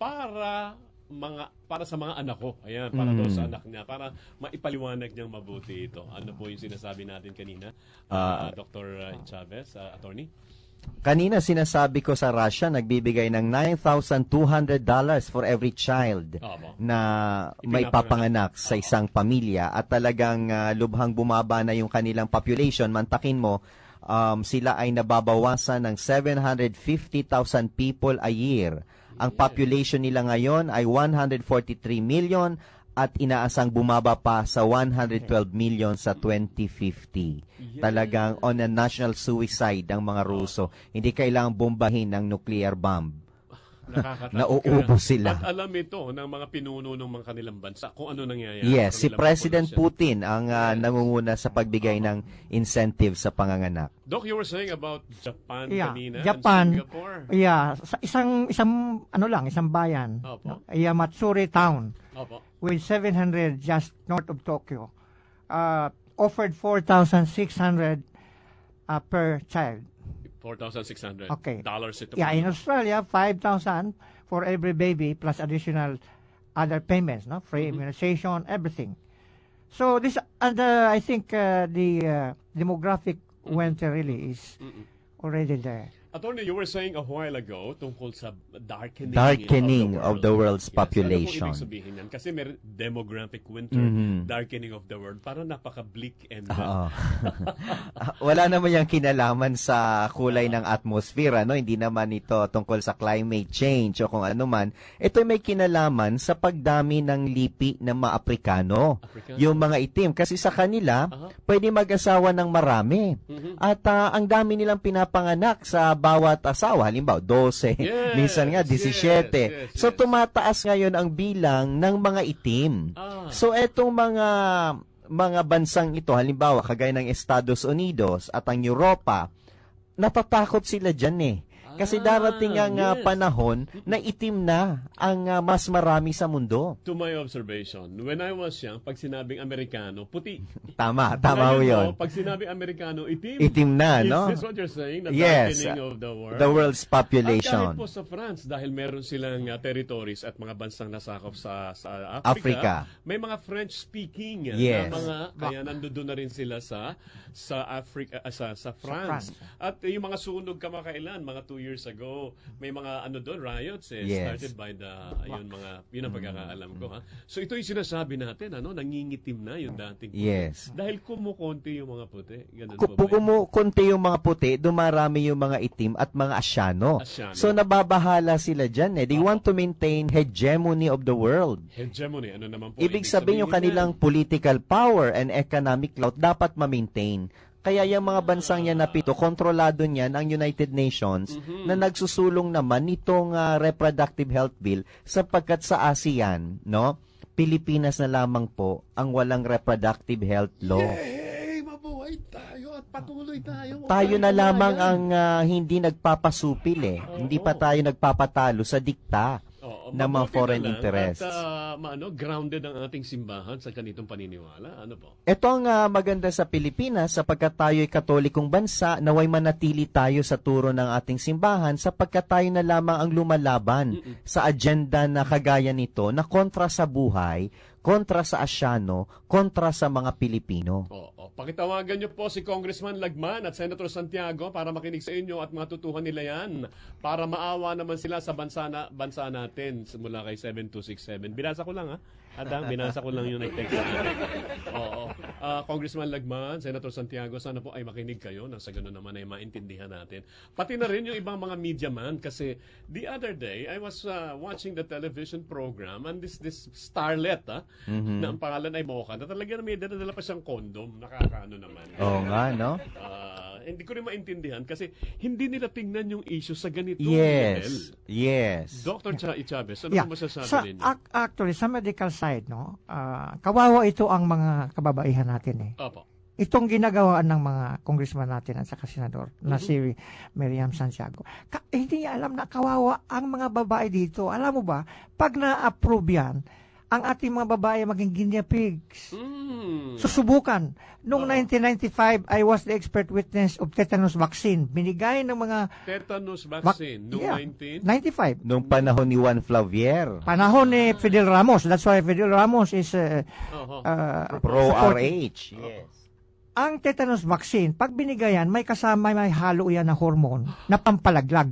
para mga para sa mga anak ko. Ayan, para Mm. daw sa anak niya, para maipaliwanag niyang mabuti ito. Ano po yung sinasabi natin kanina? Ah. Uh, Doctor Chavez, uh, attorney? Kanina sinasabi ko sa Russia, nagbibigay ng nine thousand two hundred dollars for every child Opo. na may papanganak sa isang pamilya at talagang ah, lubhang bumaba na yung kanilang population. Mantakin mo, um, sila ay nababawasan ng seven hundred fifty thousand people a year. Ang population nila ngayon ay one hundred forty-three million at inaasang bumaba pa sa one hundred twelve million sa twenty fifty. Talagang on a national suicide ang mga Ruso. Hindi kailangang bombahin ng nuclear bomb. Nakakatakot. Nauubos sila. At alam ito ng mga pinuno ng mga kanilang bansa kung ano nangyayari. Yes, sa si kanilang President populasyon. Putin ang uh, nangunguna sa pagbigay ng incentive sa panganganak. Doc, you were saying about Japan Yeah, kanina Japan. and Singapore. Yeah, sa isang isang ano lang, isang bayan. Opo. Yeah, Matsuri town Opo. with seven hundred just north of Tokyo. Uh, offered four thousand six hundred uh, per child. four thousand six hundred Okay. dollars ito. Yeah, in Australia, five thousand for every baby plus additional other payments, no? Free immunization, everything. So this, and uh, I think uh, the uh, demographic winter really is already there. Attorney, you were saying a while ago tungkol sa darkening, Darkening of of the world's Yes, population. Ano po ibig sabihin yan? Kasi may demographic winter, Mhm. darkening of the world. Parang napaka-bleak and... Oo. Wala naman yung kinalaman sa kulay ng atmosphere, ano? Hindi naman ito tungkol sa climate change o kung ano man. Ito may kinalaman sa pagdami ng lipi ng mga Aprikano. Africano. Yung mga itim. Kasi sa kanila, pwede mag-asawa ng marami. Mhm. At ah, ang dami nilang pinapanganak sa bawat asawa. Halimbawa, twelve. Yes, Minsan nga, seventeen. yes, yes, So, yes. tumataas ngayon ang bilang ng mga itim. Ah. So, etong mga mga bansang ito, halimbawa, kagaya ng Estados Unidos at ang Europa, natatakot sila dyan eh. Kasi darating ang ah, yes. panahon na itim na ang ah, mas marami sa mundo. To my observation, when I was young, pag sinabing Amerikano, puti. Tama, tama ho Ngayon yun. po, pag sinabing Amerikano, itim. Itim na, Is no? this what you're saying? The Yes, darkening uh, of the world? the world's population. At kahit po sa France, dahil meron silang uh, territories at mga bansang nasakop sa, sa Africa, Africa. may mga French-speaking uh, Yes. na mga, kaya nandoon na rin sila sa sa Africa, uh, sa, sa France. France. At uh, yung mga sunog kamakailan, mga two years ago, may mga ano doon, riots eh, Yes. started by the, ayun mga, yun ang pagkakaalam ko ha. So ito yung sinasabi natin, ano, nangingitim na yung dating puti. Yes. Dahil kumukonti yung mga puti. Ganun Kung po ba yun? konti yung mga puti, dumarami yung mga itim at mga asyano. Asyano. So nababahala sila dyan eh. They want to maintain hegemony of the world. Hegemony, ano naman po? Ibig sabihin yung kanilang political power and economic clout dapat ma-maintain. Kaya yung mga bansang yan na pito, kontrolado niyan ang United Nations Mhm. na nagsusulong naman nitong ah, reproductive health bill sapagkat sa ASEAN, no? Pilipinas na lamang po ang walang reproductive health law. Yay! Mabuhay tayo at patuloy tayo. Tayo na lamang ang ah, hindi nagpapasupil eh. Hindi pa tayo nagpapatalo sa dikta. Oo. ng mga mabuti foreign na lang interests. At uh, maano, grounded ang ating simbahan sa ganitong paniniwala. Ano po? Ito ang uh, maganda sa Pilipinas sapagkat tayo'y katolikong bansa, naway manatili tayo sa turo ng ating simbahan sapagkat tayo na lamang ang lumalaban Mm-mm. sa agenda na kagaya nito na kontra sa buhay, kontra sa Asyano, kontra sa mga Pilipino. Oo. Pakitawagan niyo po si Congressman Lagman at Senator Santiago para makinig sa inyo at matutuhan nila yan para maawa naman sila sa bansa, na, bansa natin mula kay seven two six seven. Binasa ko lang ha. Adang, binasa ko lang yung nag-text sa akin. Oo. Uh, Congressman Lagman, Senator Santiago, sana po ay makinig kayo nang sa gano'n naman ay maintindihan natin. Pati na rin yung ibang mga media man kasi the other day I was uh, watching the television program and this this starlet ha, Mm-hmm. na ang pangalan ay Mocha na talaga na may dala pa siyang condom. Nakakaano naman. Oo nga, no? Uh, hindi ko rin maintindihan kasi hindi nila tingnan yung issue sa ganitong yes. level. Yes. Doctor Cha- Chavez, ano yeah. po masasabi sa, ninyo? Ac- actually, sa medical side, no, uh, kawawa ito ang mga kababaihan natin eh. Opo. Itong ginagawaan ng mga congressman natin at saka senador na Mhm. si Miriam Santiago. Ka- eh, hindi niya alam na kawawa ang mga babae dito. Alam mo ba, pag na-approve yan, ang ating mga babae maging guinea pigs. Mm. Susubukan. Noong nineteen ninety-five, I was the expert witness of tetanus vaccine. Binigay ng mga... Tetanus vaccine, noong yeah, nineteen ninety-five. Noong panahon ni Juan Flavier. Panahon ni Fidel Ramos. That's why Fidel Ramos is... Uh, uh-huh. uh, Pro support- R H. Yes. Ang tetanus vaccine, pag binigayan, may kasama, may halo yan na hormone na pampalaglag.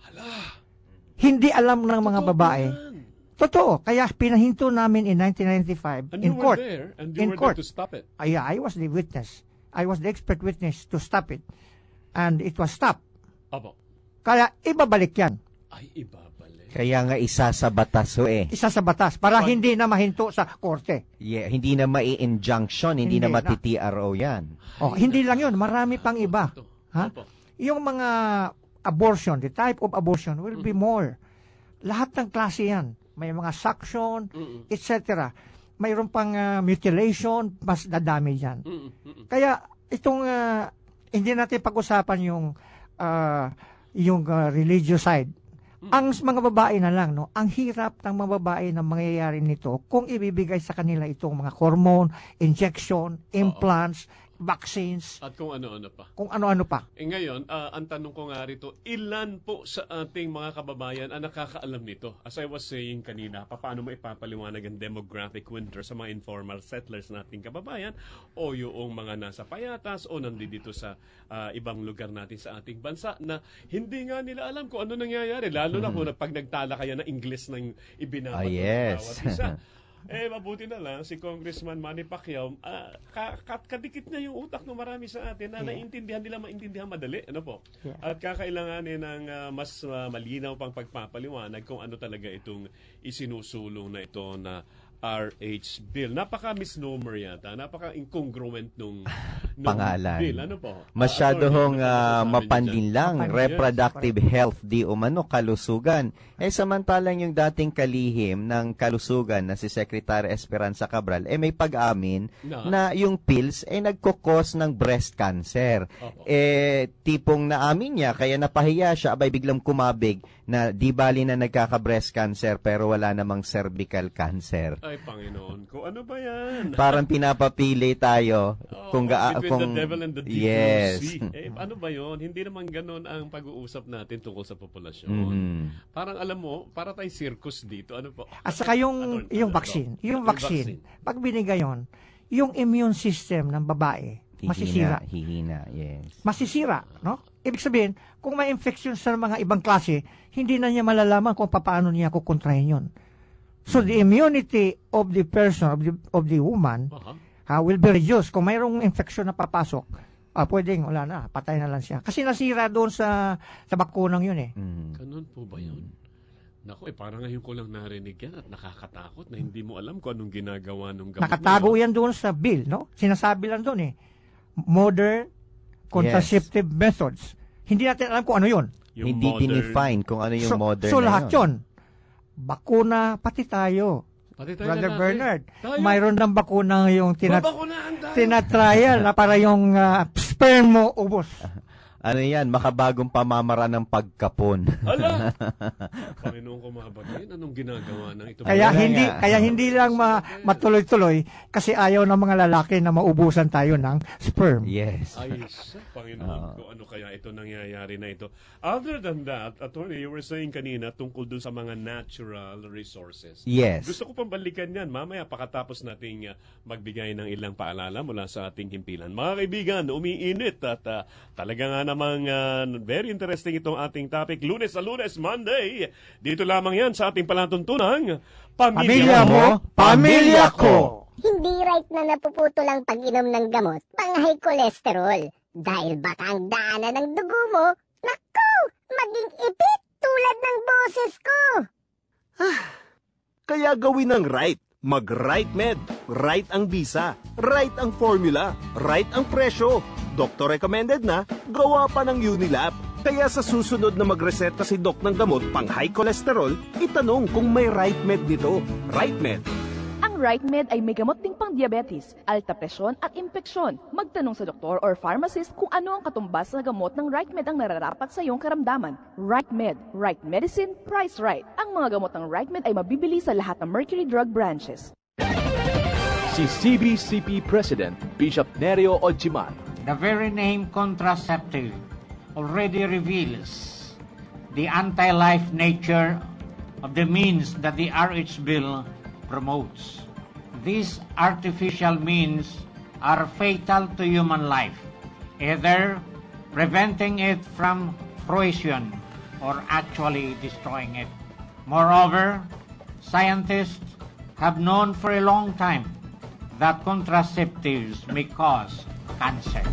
Hindi alam ng mga babae. Totoo. Kaya pinahinto namin in nineteen ninety-five And in you court. were there, and you in were court. there to stop it. Ah, yeah, I was the witness. I was the expert witness to stop it. And it was stopped. Opo. Kaya ibabalik yan. Ay, ibabalik. Kaya nga isa sa batas ho eh. Isa sa batas para Pag- hindi na mahinto sa korte. Yeah, hindi na mai-injunction, hindi, Hindi na na. mati-T R O yan. Oh, hindi lang yun, marami pang iba. Ha? Yung mga abortion, the type of abortion will be more. Lahat ng klase yan. May mga suction, Mm-mm. et cetera. Mayroon pang uh, mutilation, mas dadami yan. Mm-mm. Mm-mm. Kaya itong uh, hindi natin pag-usapan yung uh, yung uh, religious side. Ang mga babae na lang, no, ang hirap ng mga babae na mangyayari nito kung ibibigay sa kanila itong mga hormone, injection, implants, vaccines, At kung ano-ano pa. kung ano-ano pa. Eh ngayon, ah, ang tanong ko nga rito, ilan po sa ating mga kababayan ang nakakaalam nito? As I was saying kanina, paano mo ipapaliwanag ang demographic winter sa mga informal settlers nating kababayan o yung mga nasa payatas o nandito sa ah, ibang lugar natin sa ating bansa na hindi nga nila alam kung ano nangyayari. Lalo na kung pag nagtala kaya na English ng ibinabat Ah, ng yes. bawat isa. Eh, mabuti na lang, si Congressman Manny Pacquiao, ah, ka- ka- kadikit na yung utak ng marami sa atin na Yeah. naiintindihan nila, maintindihan madali. Ano po? Yeah. At kakailanganin ng ah, mas ah, malinaw pang pagpapaliwanag kung ano talaga itong isinusulong na ito na R H bill. Napaka-misnomer yata. Napaka-incongruent nung, nung Pangalan. bill. Ano po? Masyado Ah, hong attorney, ano uh, masasabi niyo mapanlin dyan? lang, Mapanlin. reproductive health di umano, kalusugan. Eh samantalang yung dating kalihim ng kalusugan na si Secretary Esperanza Cabral, eh may pag-amin Na? na yung pills eh nagkukos ng breast cancer. Opo. Eh tipong naamin niya, kaya napahiya siya, abay biglang kumabig na di bali na nagkaka-breast cancer pero wala namang cervical cancer. Ay, Panginoon. Kung ano ba yan? Parang pinapapili tayo Oo, kung ga between kung the devil and the deep yes. blue sea. Eh, ano ba yon? Hindi naman ganun ang pag-uusap natin tungkol sa populasyon. Mhm. Parang alam mo, para tayong circus dito. Ano po? At saka yung, yung vaccine. Yung vaccine, pag binigay yun, yung immune system ng babae, masisira. Hihina, hihina, yes. Masisira, no? Ibig sabihin, kung may infection sa mga ibang klase, hindi na niya malalaman kung paano niya kukontrahin yun. So the immunity of the person, of the, of the woman, Uh-huh. uh, will be reduced. Kung mayroong infection na papasok, uh, pwedeng, wala na, patay na lang siya. Kasi nasira doon sa, sa bakunang yun eh. Ganun po ba yun? Naku, eh, parang ngayon ko lang narinig yan at nakakatakot na hindi mo alam kung anong ginagawa ng gamot. Nakatago na yun. yan doon sa bill, no? Sinasabi lang doon eh. Modern contraceptive methods. Hindi natin alam kung ano yun. Yung Hindi modern- dinefine kung ano yung so, modern so na lahat yun. Bakuna, pati tayo. Pati tayo Brother lalaki. Bernard, Tayo. mayroon ng bakuna yung tinat Babakunahan tayo. tinatrial na para yung uh, sperm mo ubos. Ano yan, makabagong pamamaraan ng pagkapon. Ala! Panginoon ko mga bagay, anong ginagawa ng ito? Kaya hindi kaya hindi lang ma, matuloy-tuloy kasi ayaw ng mga lalaki na maubusan tayo ng sperm. Yes. Ay, sa Panginoon ko, ano kaya ito nangyayari na ito? Other than that, attorney, you were saying kanina tungkol dun sa mga natural resources. Yes. Gusto ko pang balikan yan. Mamaya, pakatapos nating uh, magbigay ng ilang paalala mula sa ating himpilan. Mga kaibigan, umiinit at uh, talaga nga namang uh, very interesting itong ating topic. Lunes sa Lunes, Monday. Dito lamang yan sa ating palatuntunang Pamilya, Pamilya mo, pamilya ko! Hindi right na napuputo lang pag-inom ng gamot pang high cholesterol. Dahil baka ang daanan ng dugo mo, naku, maging ipit tulad ng boses ko. Ah, kaya gawin ng right. Mag-right med. Right ang visa. Right ang formula. Right ang presyo. Doctor recommended na, gawa pa ng Unilab. Kaya sa susunod na magreseta si Doc ng gamot pang high cholesterol, itanong kung may right med nito. Right med. Ang RightMed ay may gamot ding pang diabetes, alta presyon at impeksyon. Magtanong sa doktor or pharmacist kung ano ang katumbas na gamot ng RightMed ang nararapat sa iyong karamdaman. RightMed, right medicine, price right. Ang mga gamot ng RightMed ay mabibili sa lahat ng Mercury Drug branches. Si C B C P President Bishop Nerio Odjimar. The very name contraceptive already reveals the anti-life nature of the means that the R H bill promotes. These artificial means are fatal to human life, either preventing it from fruition or actually destroying it. Moreover, scientists have known for a long time that contraceptives may cause cancer.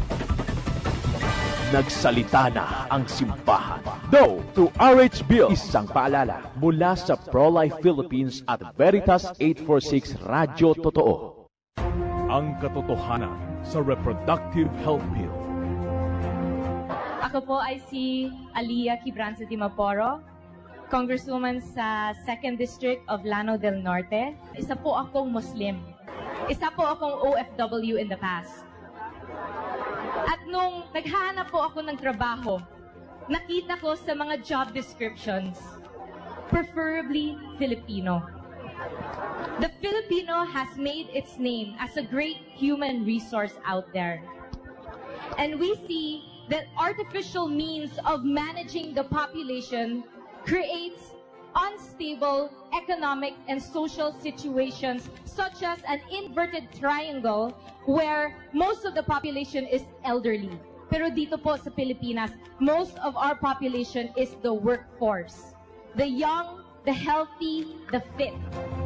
Nagsalita na ang simbahan. No to R H Bill. Isang paalala mula sa Pro-Life Philippines at Veritas eight forty-six Radyo Totoo. Ang katotohanan sa Reproductive Health Bill. Ako po ay si Aliyah Quibranza de Maporo, Congresswoman sa second District of Lanao del Norte. Isa po akong Muslim. Isa po akong O F W in the past. At nung naghahanap po ako ng trabaho, nakita ko sa mga job descriptions, preferably Filipino. The Filipino has made its name as a great human resource out there. And we see that artificial means of managing the population creates unstable economic and social situations such as an inverted triangle where most of the population is elderly. Pero dito po sa Pilipinas, most of our population is the workforce. The young, the healthy, the fit.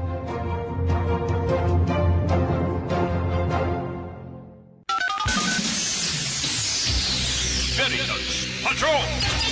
Veritas Patrol!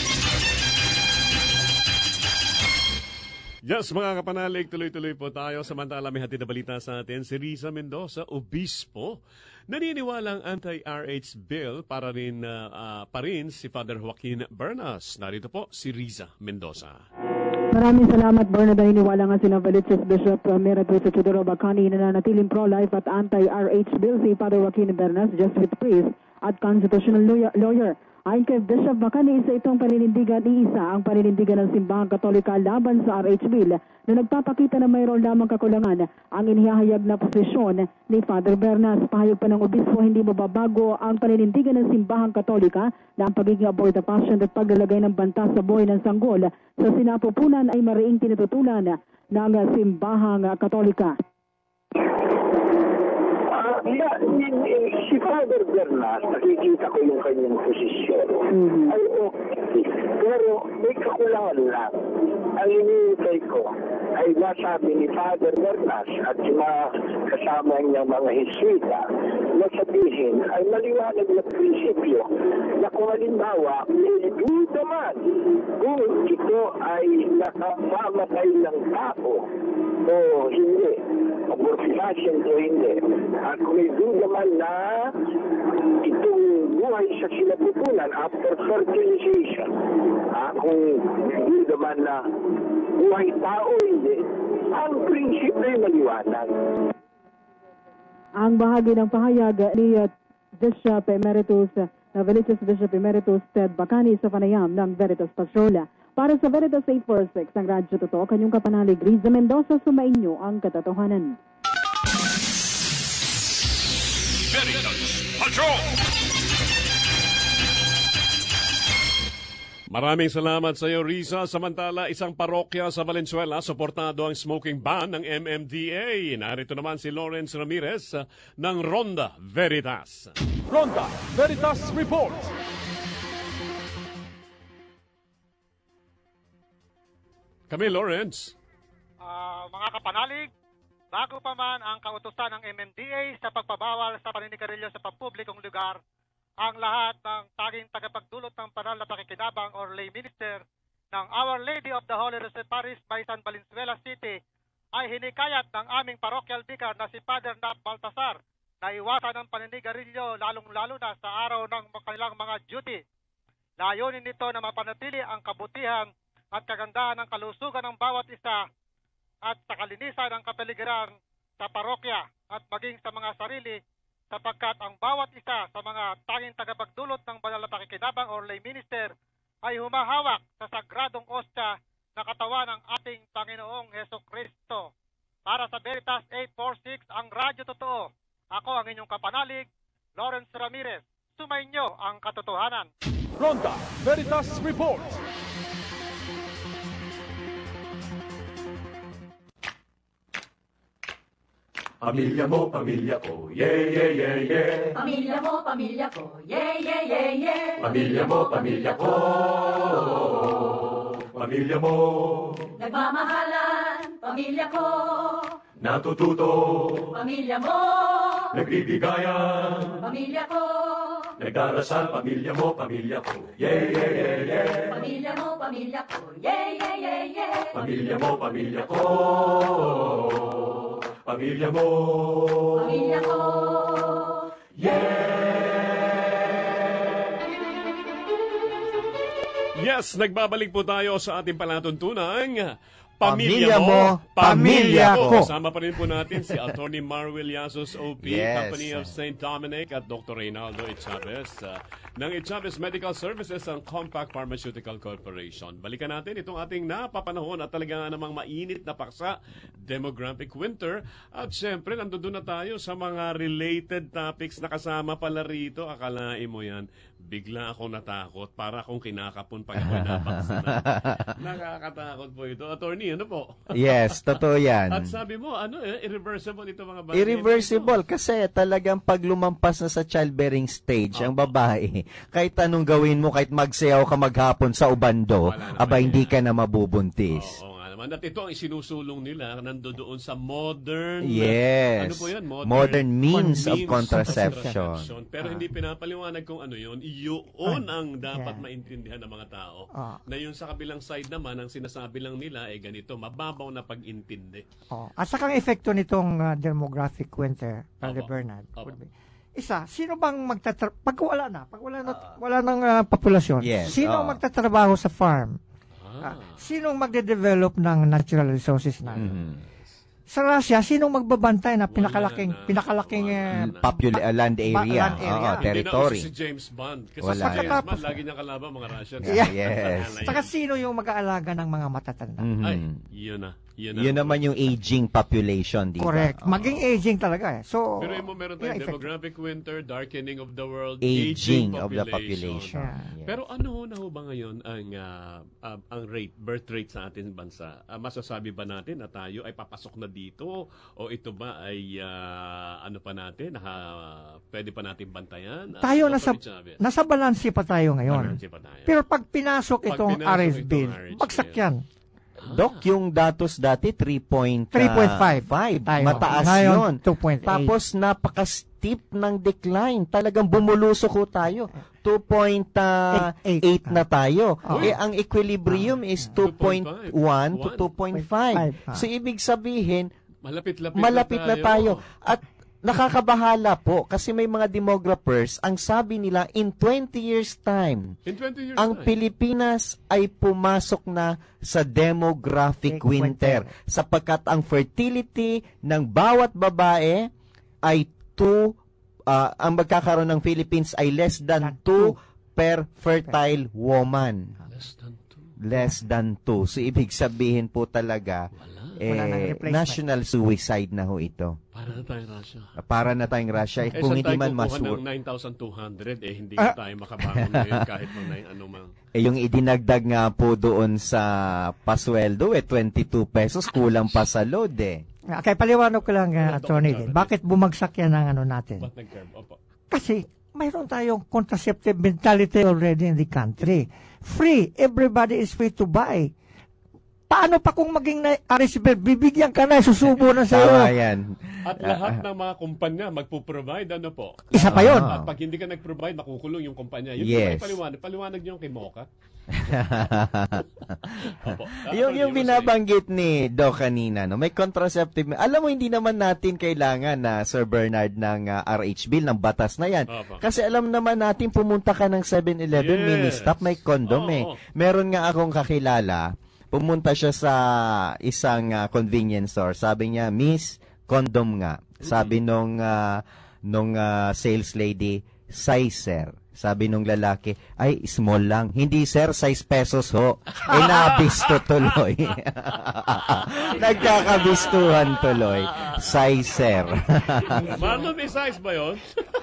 Yes, mga kapanalig, tuloy-tuloy po tayo. Samantala may hatid na balita sa atin si Riza Mendoza, obispo. Naniniwalang anti-R H bill para rin, uh, uh, pa rin si Father Joaquin Bernas. Narito po si Riza Mendoza. Maraming salamat, Bernard. Naniniwala nga sina Veliches Bishop Emeritus Teodoro Bacani na nanatiling pro-life at anti-R H bill si Father Joaquin Bernas, Jesuit priest at constitutional lawyer. Ayon kay Bishop Bacani, isa itong paninindigan, iisa ang paninindigan ng Simbahang Katolika laban sa R H bill na nagpapakita na mayroon lamang kakulangan ang inihahayag na posisyon ni Father Bernas. Pahayag pa ng obispo, hindi mababago ang paninindigan ng Simbahang Katolika na ang pagiging abortifacient at paglalagay ng banta sa buhay ng sanggol sa sinapupunan ay mariing tinututulan ng Simbahang Katolika. Yeah, si Father Bernas, nakikita ko yung kanyang posisyon. Mm-hmm. Ay okay. Pero may kakulangan lang. Ang iniintay ko ay nasabi ni Father Bernas at yung mga kasama niyang mga Jesuita na sabihin ay maliwanag na prinsipyo na kung halimbawa may duda man kung ito ay nakamamatay ng tao o hindi, abortifacient o hindi. At kung may duda man na itong buhay sa sinapupunan after fertilization, ah, kung duda man na buhay tao hindi, ang prinsipyo ay maliwanag. Ang bahagi ng pahayag ni uh, Bishop Emeritus Novaliches Bishop Emeritus Ted Bacani sa panayam ng Veritas Patrola. Para sa Veritas eight forty-six, ang Radyo Totoo, kanyang kapanalig, Riza Mendoza, sumainyo ang katotohanan. Veritas Patrol! Maraming salamat sa iyo, Riza. Samantala, isang parokya sa Valenzuela, suportado ang smoking ban ng M M D A. Narito naman si Lawrence Ramirez uh, ng Ronda Veritas. Ronda Veritas Report. Kami, Lawrence. Uh, mga kapanalig, bago pa man ang kautusan ng M M D A sa pagpabawal sa paninigarilyo sa pampublikong lugar, ang lahat ng taging tagapagdulot ng banal na pakikinabang or lay minister ng Our Lady of the Holy Rosary Parish by San Valenzuela City ay hinikayat ng aming parochial vicar na si Father Nap Baltasar na iwasan ang paninigarilyo lalong-lalo na sa araw ng kanilang mga duty. Layunin nito na mapanatili ang kabutihan at kagandahan ng kalusugan ng bawat isa at sa kalinisan ng kapaligiran sa parokya at maging sa mga sarili, sapagkat ang bawat isa sa mga tanging tagapagdulot ng banal na pakikinabang or lay minister ay humahawak sa sagradong ostya na katawan ng ating Panginoong Heso Kristo. Para sa Veritas eight forty-six, ang Radyo Totoo, ako ang inyong kapanalig, Lawrence Ramirez. Sumainyo ang katotohanan. Ronda Veritas Report. Pamilya mo, pamilya ko, yeah, yeah, yeah, yeah. Pamilya mo, pamilya ko, yeah, yeah, yeah, yeah. Pamilya mo, pamilya ko, pamilya mo. Nagmamahalan, pamilya ko. Natututo, Pamilya mo, nagbibigayan. pamilya ko. Nagdarasal, pamilya mo, pamilya ko, yeah, yeah, yeah, yeah. Pamilya mo, pamilya ko, yeah, yeah, yeah, yeah. Pamilya mo, pamilya ko, pamilya mo. Pamilya ko. Yes, nagbabalik po tayo sa ating palatuntunang Pamilya mo, pamilya ko. Kasama pa rin po natin si Attorney Marwil Yasos O P, Yes. Company of Saint Dominic at Doctor Reynaldo Echavez uh, ng Echavez Medical Services ang Compact Pharmaceutical Corporation. Balikan natin itong ating napapanahon at talaga namang mainit na paksa, demographic winter. At syempre, nandoon na tayo sa mga related topics na kasama pala rito. Akalain mo yan, bigla akong natakot. Para akong kinakapon pag ako'y napaksa na. Nakakatakot po ito. Attorney, ano po? Yes, totoo yan. At sabi mo, ano eh, irreversible ito mga bagay. Irreversible kasi talagang pag lumampas na sa childbearing stage ang babae, kahit anong gawin mo, kahit magsayaw ka maghapon sa ubando, aba hindi ka na mabubuntis. Oo nga naman. At ito ang isinusulong nila nandoon sa modern, Yes. ano po yan? Modern means of contraception. Pero Ah. hindi pinapaliwanag kung ano yun. Yun ang dapat maintindihan ng mga tao. Ah. Na yun sa kabilang side naman, ang sinasabi lang nila ay ganito, mababaw na pag-intindi. Oh. At saka ang epekto nitong uh, demographic winter, Father Opo. Bernard, Opo. would be, isa, sino bang magtatrabaho, pag wala na, pag wala, na, wala ng uh, populasyon, Yes, sino oo. magtatrabaho sa farm? Ah, sinong magde-develop ng natural resources natin? Sa Russia, sinong magbabantay na pinakalaking pinakalaking uh, Popul- uh, land area, land area. Oo, territory. Hindi na uso si James Bond. Kasi Wala si James yan. Bond, lagi niyang kalaban mga Russians. Yeah. Yes. Saka sino yung mag-aalaga ng mga matatanda? Mhm. Ay, yun na. Yun, na. Yun naman yung aging population, di ba? Correct. Maging aging talaga eh. So, Pero mo meron tayong yun ang effect. demographic winter, darkening of the world, Aging aging of the population. population. Yes. Pero ano na ho ba ngayon ang ah, ah, ang rate, birth rate sa ating bansa? Ah, masasabi ba natin na tayo ay papasok na dito o ito ba ay ah, ano pa natin, na pwede pa natin bantayan? Ah, Tayo Doctor nasa Chavez. nasa balanse pa tayo ngayon. Balanse pa tayo. Pero pag pinasok Pag itong pinasok R S itong bill, R H bagsak bill. yan. Doc, yung datos dati three point three point five. Tayo. Mataas Ngayon, yun. two point eight. Tapos napaka-steep ng decline. Talagang bumulusok ko tayo. two point eight na tayo. Uy. Eh, ang equilibrium is two point one to two point five. Ah. So, ibig sabihin, Malapit-lapit malapit na na tayo. At nakakabahala po kasi may mga demographers, ang sabi nila, in twenty years time, In twenty years ang time. Pilipinas ay pumasok na sa demographic winter sapagkat ang fertility ng bawat babae ay two ah, ang magkakaroon ng Philippines ay less than two per fertile woman. Less than two. Less than two. So, ibig sabihin po talaga, eh, national suicide na ho ito. Para na tayong Russia. Para na tayong Russia. Eh, Eh, kung saan hindi tayo man kukuha masur... ng nine thousand two hundred, eh, hindi Ah. tayo makabangon ngayon kahit mga nine, ano mang. Eh, yung idinagdag nga po doon sa pasweldo, eh, twenty-two pesos, kulang pa sa load, eh. Ah, Kaya paliwanag ko lang, uh, Attorney din, bakit bumagsak yan ang ano natin? Ba't nag-curve? Opo. Kasi mayroon tayong contraceptive mentality already in the country. Free. Everybody is free to buy. Paano pa kung maging na R H B, bibigyan ka na, susubo na sa'yo. Tama yan. At lahat ng mga kumpanya magpo-provide, ano po? Isa pa yun. At pag hindi ka nag-provide, makukulong yung kumpanya. Yun Yes. yes. Paliwanag. Paliwanag niyo kay Mocha. Opo. yung yung binabanggit ni Doc kanina, no, may contraceptive. Alam mo, hindi naman natin kailangan na Sir Bernard ng uh, R H bill ng batas na yan. Opo. Kasi alam naman natin, pumunta ka ng seven eleven, Yes. mini-stop, may condom Oo. eh. Meron nga akong kakilala, pumunta siya sa isang uh, convenience store. Sabi niya, Miss, condom nga. Sabi nung uh, nung uh, sales lady, size sir. Sabi nung lalaki, ay, small lang. Hindi, sir, size pesos ho. Eh, nabisto tuloy. Nagkakabistuhan tuloy. Size, sir. Marlon, may size ba yun?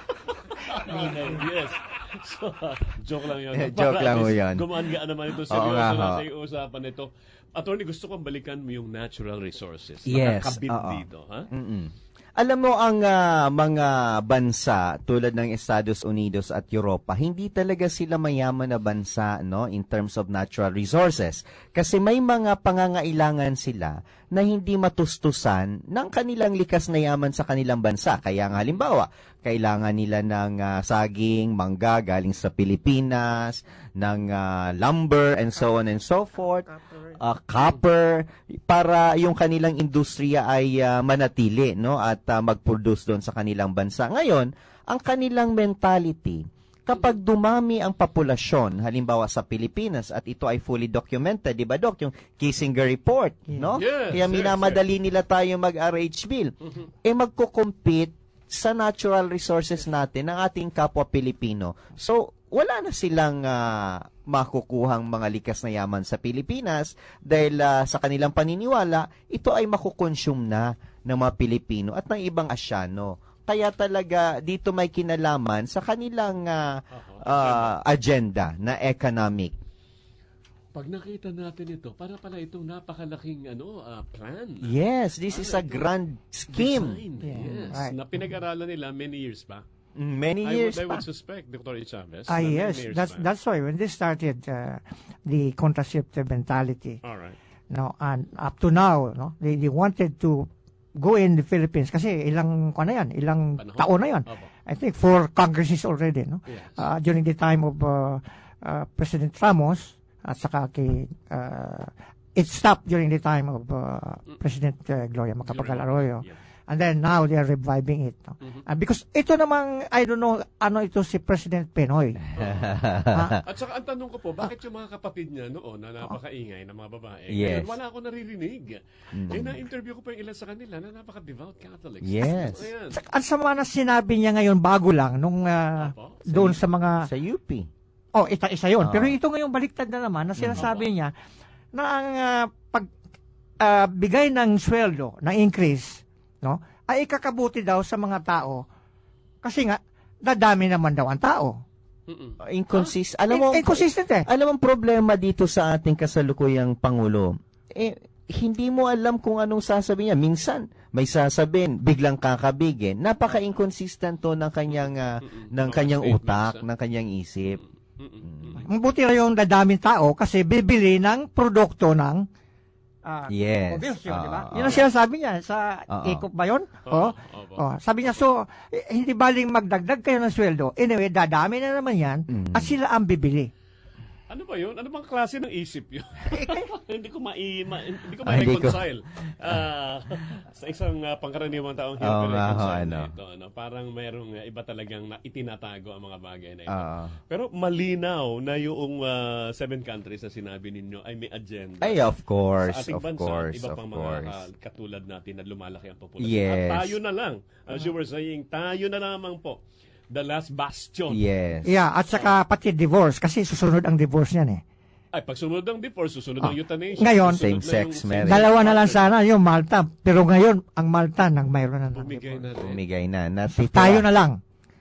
Yes. So, joke lang yun. Joke lang ho yun. Gumaan-gaan naman ito. Oo Seryoso nga ho. natin yung usapan nito. Attorney, gusto kong balikan mo yung natural resources. Yes. Nakakabit Oo. dito. Ha? Mm-mm. Alam mo, ang ah, mga bansa tulad ng Estados Unidos at Europa, hindi talaga sila mayaman na bansa, no, in terms of natural resources. Kasi may mga pangangailangan sila na hindi matustusan ng kanilang likas na yaman sa kanilang bansa. Kaya nga, halimbawa, kailangan nila ng ah, saging, mangga galing sa Pilipinas, ng ah, lumber and so on and so forth, uh, copper, para yung kanilang industriya ay ah, manatili, no, at ah, mag-produce doon sa kanilang bansa. Ngayon, ang kanilang mentality, kapag dumami ang populasyon, halimbawa sa Pilipinas, at ito ay fully documented, di ba, Doc, yung Kissinger Report, no? Yes, Kaya yes, minamadali nila tayo mag-R H bill. Eh, magko-compete sa natural resources natin ng ating kapwa Pilipino. So, wala na silang ah, makukuhang mga likas na yaman sa Pilipinas dahil ah, sa kanilang paniniwala, ito ay makukonsume na ng mga Pilipino at ng ibang Asyano. Kaya talaga dito may kinalaman sa kanilang ah, ah, agenda na economic. Pag nakita natin ito, para pala itong napakalaking ano, ah, plan. Yes, this is a grand scheme. Design, Yeah. yes. Right. Na pinag-aralan nila many years pa. Mm, Many I years would, I pa. would suspect, Doctor Chavez. Ah, na many yes. years That's pa. that's why when they started uh, the contraceptive mentality, All right. no, and up to now, no, they, they wanted to go in the Philippines kasi ilang ano yan, ilang Panahon. taon na yan. Opo. I think four congresses already, no. Yes. Uh, during the time of uh, uh, President Ramos at saka kay uh, it stopped during the time of uh, President uh, Gloria Macapagal Arroyo. Yeah. And then now they are reviving it. No? Mhm. And because ito namang, I don't know, ano ito si President Penoy. Ha? At saka ang tanong ko po, bakit yung mga kapatid niya noon na napakaingay ng mga babae, Yes. ngayon wala ako naririnig. Mm. Eh, na-interview ko pa yung ilan sa kanila na napaka-devout Catholics. Yes. Ayan. Ang sama na sinabi niya ngayon bago lang nung uh, Opo. doon sa mga Sa U P. oh ita isa yon. Ah. Pero ito ngayong baliktad na naman na sinasabi niya na ang uh, pag uh, bigay ng sweldo, ng increase, no, ay ikakabuti daw sa mga tao kasi nga dadami naman daw ang tao. Mm-mm. Inconsist. Alam mo, In- inconsistent eh. Alam mo ang problema dito sa ating kasalukuyang Pangulo. Eh, hindi mo alam kung anong sasabihin niya. Minsan, may sasabihin, biglang kakabigin. Napaka-inconsistent to ng kanyang, ah, ng kanyang utak, ng kanyang isip. Mabuti na yung dadaming tao kasi bibili ng produkto ng ah, Yes. komersyo, di ba? Ah, Yun ang ah. sinasabi niya sa Ah, ah. ikop ba yun? Oo, Oh, opo. oh, sabi niya, so, eh, hindi baling magdagdag kayo ng sweldo. Anyway, dadami na naman yan Mm. at sila ang bibili. Ano ba yun? Ano bang klase ng isip yun? hindi ko mai, ma, hindi ko Ah, hindi ko- ma-reconcile. Ah, sa isang uh, pangkaraniwang taong hindi Oo ko nga, reconcile ano. na ito. Ano? Parang mayroong uh, iba talagang na, itinatago ang mga bagay na ito. Oo. Pero malinaw na yung uh, seven countries na sinabi ninyo ay may agenda. Ay, of course, Sa ating of bansa, course, iba of pang course. mga uh, katulad natin na lumalaki ang populasyon. Yes. At tayo na lang, as you were saying, tayo na lamang po. The last bastion. Yes. Yeah, at saka pati divorce kasi susunod ang divorce niyan eh. Ay, pag sumunod ang divorce, susunod ang euthanasia. Ngayon, susunod na Same-sex yung marriage. dalawa na lang sana yung Malta. Pero ngayon, ang Malta nang mayroon na ng Bumigay na rin. Umigay na. Natitira. tayo na lang.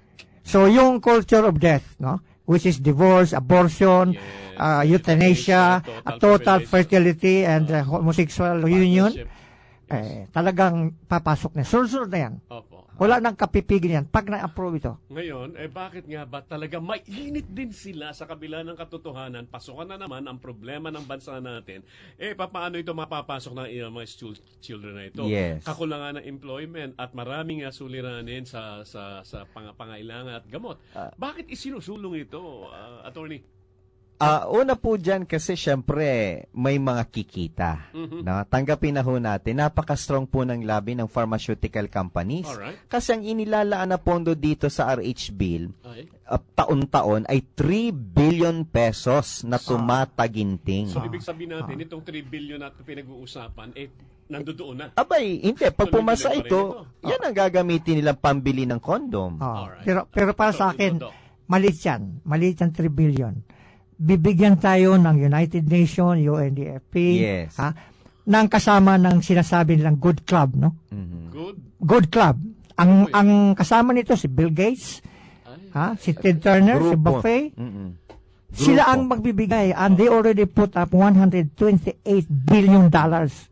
So yung culture of death, no, which is divorce, abortion, uh, euthanasia, total a total fertility. fertility, and uh, homosexual union, eh, talagang papasok na. Sunod-sunod na yan. Opo. Wala nang kapipigil yan pag na-approve ito. Ngayon, eh bakit nga ba talaga mainit din sila sa kabila ng katotohanan? Pasukan na naman ang problema ng bansa natin. Eh, paano ito mapapasok ng uh, mga school children na ito? Yes. Kakulangan ng employment at maraming uh, suliranin sa sa sa pang- pangailangan at gamot. Bakit isinusulong ito, uh, attorney? Ah, una po dyan kasi syempre may mga kikita. Mhm. No? Tanggapin na ho natin, napaka-strong po ng lobby ng pharmaceutical companies. Alright. Kasi ang inilalaan na pondo dito sa R H Bill, Ay. ah, taon-taon ay three billion pesos na tumataginting. So, ibig sabihin natin, itong three billion na pinag-uusapan, eh, nandoon na. Abay, hindi. Pag Tuloy-tuloy pumasa pa rin ito, yan ang gagamitin nilang pambili ng kondom. Oh. Pero, pero para sa akin, maliit yan. Maliit yan three billion. Bibigyan tayo ng United Nations, U N D F P, Yes. ha, ng kasama ng sinasabi nilang good club, no? Good. Good club. Ang ang kasama nito si Bill Gates, ha, si Ted Turner, si Grupo. Buffett. Mm-mm. Sila Grupo. ang magbibigay and they already put up one hundred twenty-eight billion dollars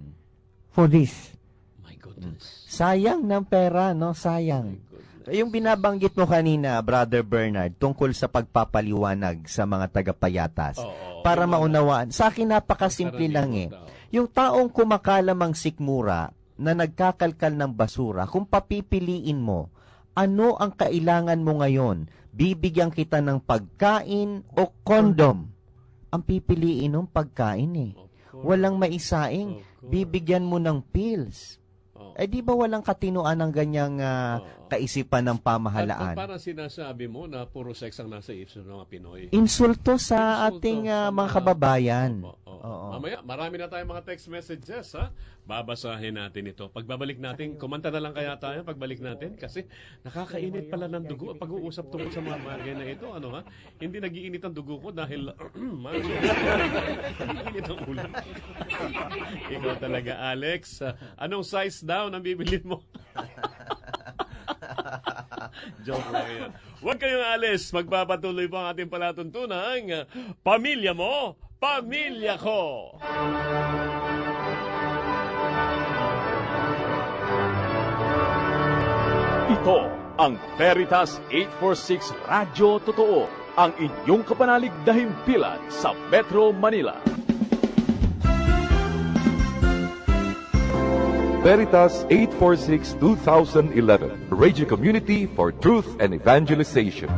for this. Sayang ng pera, no? Sayang. Yung binabanggit mo kanina, Brother Bernard, tungkol sa pagpapaliwanag sa mga tagapayatas. Para maunawaan. Sa akin, napakasimple lang eh. Yung taong kumakalamang sikmura na nagkakalkal ng basura, kung papipiliin mo, ano ang kailangan mo ngayon? Bibigyan kita ng pagkain o kondom? Ang pipiliin ng pagkain eh. Walang maisaing. Bibigyan mo ng pills. Eh di ba walang katinuan ng ganyang ah, kaisipan ng pamahalaan? At, at parang sinasabi mo na puro sex ang nasa isip ng mga Pinoy. Insulto sa ating ah, mga kababayan. Oo. Mamaya, marami na tayong mga text messages, ha? Babasahin natin ito. Pagbabalik natin, kumanta na lang kaya tayo pagbalik natin kasi nakakainit pala ng dugo pag-uusap tungkol sa mga bagay na ito. Ano ha? Hindi nag-iinit ang dugo ko dahil macho. Init ang ulo. Ikaw talaga, Alex. Uh, anong size down ang bibili mo? Joke lang yan. Huwag kayong alis. Magpapatuloy po ang ating palatuntunang Pamilya Mo, Pamilya Ko. Ito ang Veritas eight forty-six Radyo Totoo, ang inyong kapanalig na himpilan sa Metro Manila. Veritas eight forty-six twenty eleven, Radio Community for Truth and Evangelization.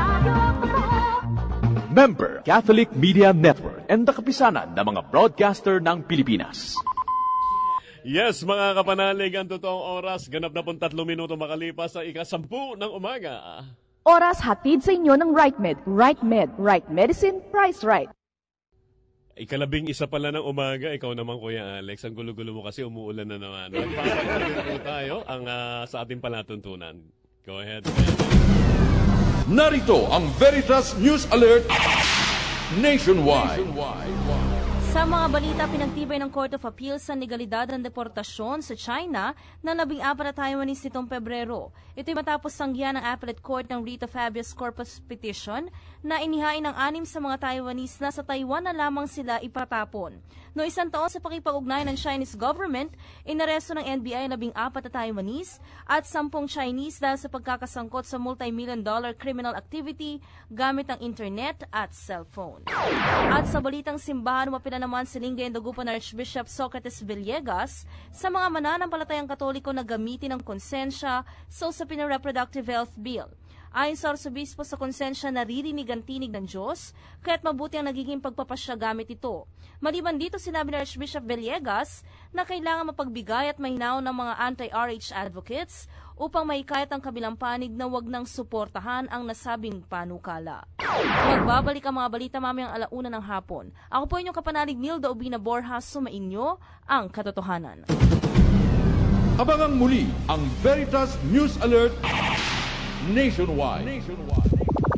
Member, Catholic Media Network, and kapisanan ng mga broadcaster ng Pilipinas. Yes, mga kapanalig, ang totoong oras, ganap na pong tatlong minuto makalipas sa ikasampu ng umaga. Oras hatid sa inyo ng RightMed. RightMed. Right Medicine, Price Right. Ikalabing isa pala ng umaga, ikaw naman Kuya Alex, ang gulo-gulo mo kasi umuulan na naman. Magpapagpapit po tayo ang, uh, sa ating palatuntunan. Go ahead. Narito ang Veritas News Alert Nationwide. Sa mga balita, pinagtibay ng Court of Appeals sa legalidad ng deportasyon sa China ng labing apat na Taiwanese nitong Pebrero. Ito'y matapos sanggihan ng Appellate Court ng writ of habeas corpus petition na inihain ng anim sa mga Taiwanese na sa Taiwan na lamang sila ipatapon. No isang taon sa pakipag-ugnay ng Chinese government, inaresto ng N B I labing apat na Taiwanese at sampung Chinese dahil sa pagkakasangkot sa multi-million dollar criminal activity gamit ang internet at cellphone. At sa balitang simbahan, umapila naman si Lingay Dagupan Archbishop Socrates Villegas sa mga mananampalatayang Katoliko na gamitin ng konsensya sa usapin ng Reproductive Health Bill. Ayon sa arsobispo, sa konsensya naririnig ang tinig ng Diyos, kaya't mabuti ang nagiging pagpapasya gamit ito. Maliban dito, sinabi ni Archbishop Villegas na kailangan mapagbigay at mahinaw ng mga anti-R H advocates upang maikayat ang kabilang panig na wag nang suportahan ang nasabing panukala. Magbabalik ang mga balita mamayang alauna ng hapon. Ako po inyong kapanalig Nilda Ubina Borjas, sumainyo ang katotohanan. Abangang muli ang Veritas News Alert Nationwide. Nationwide.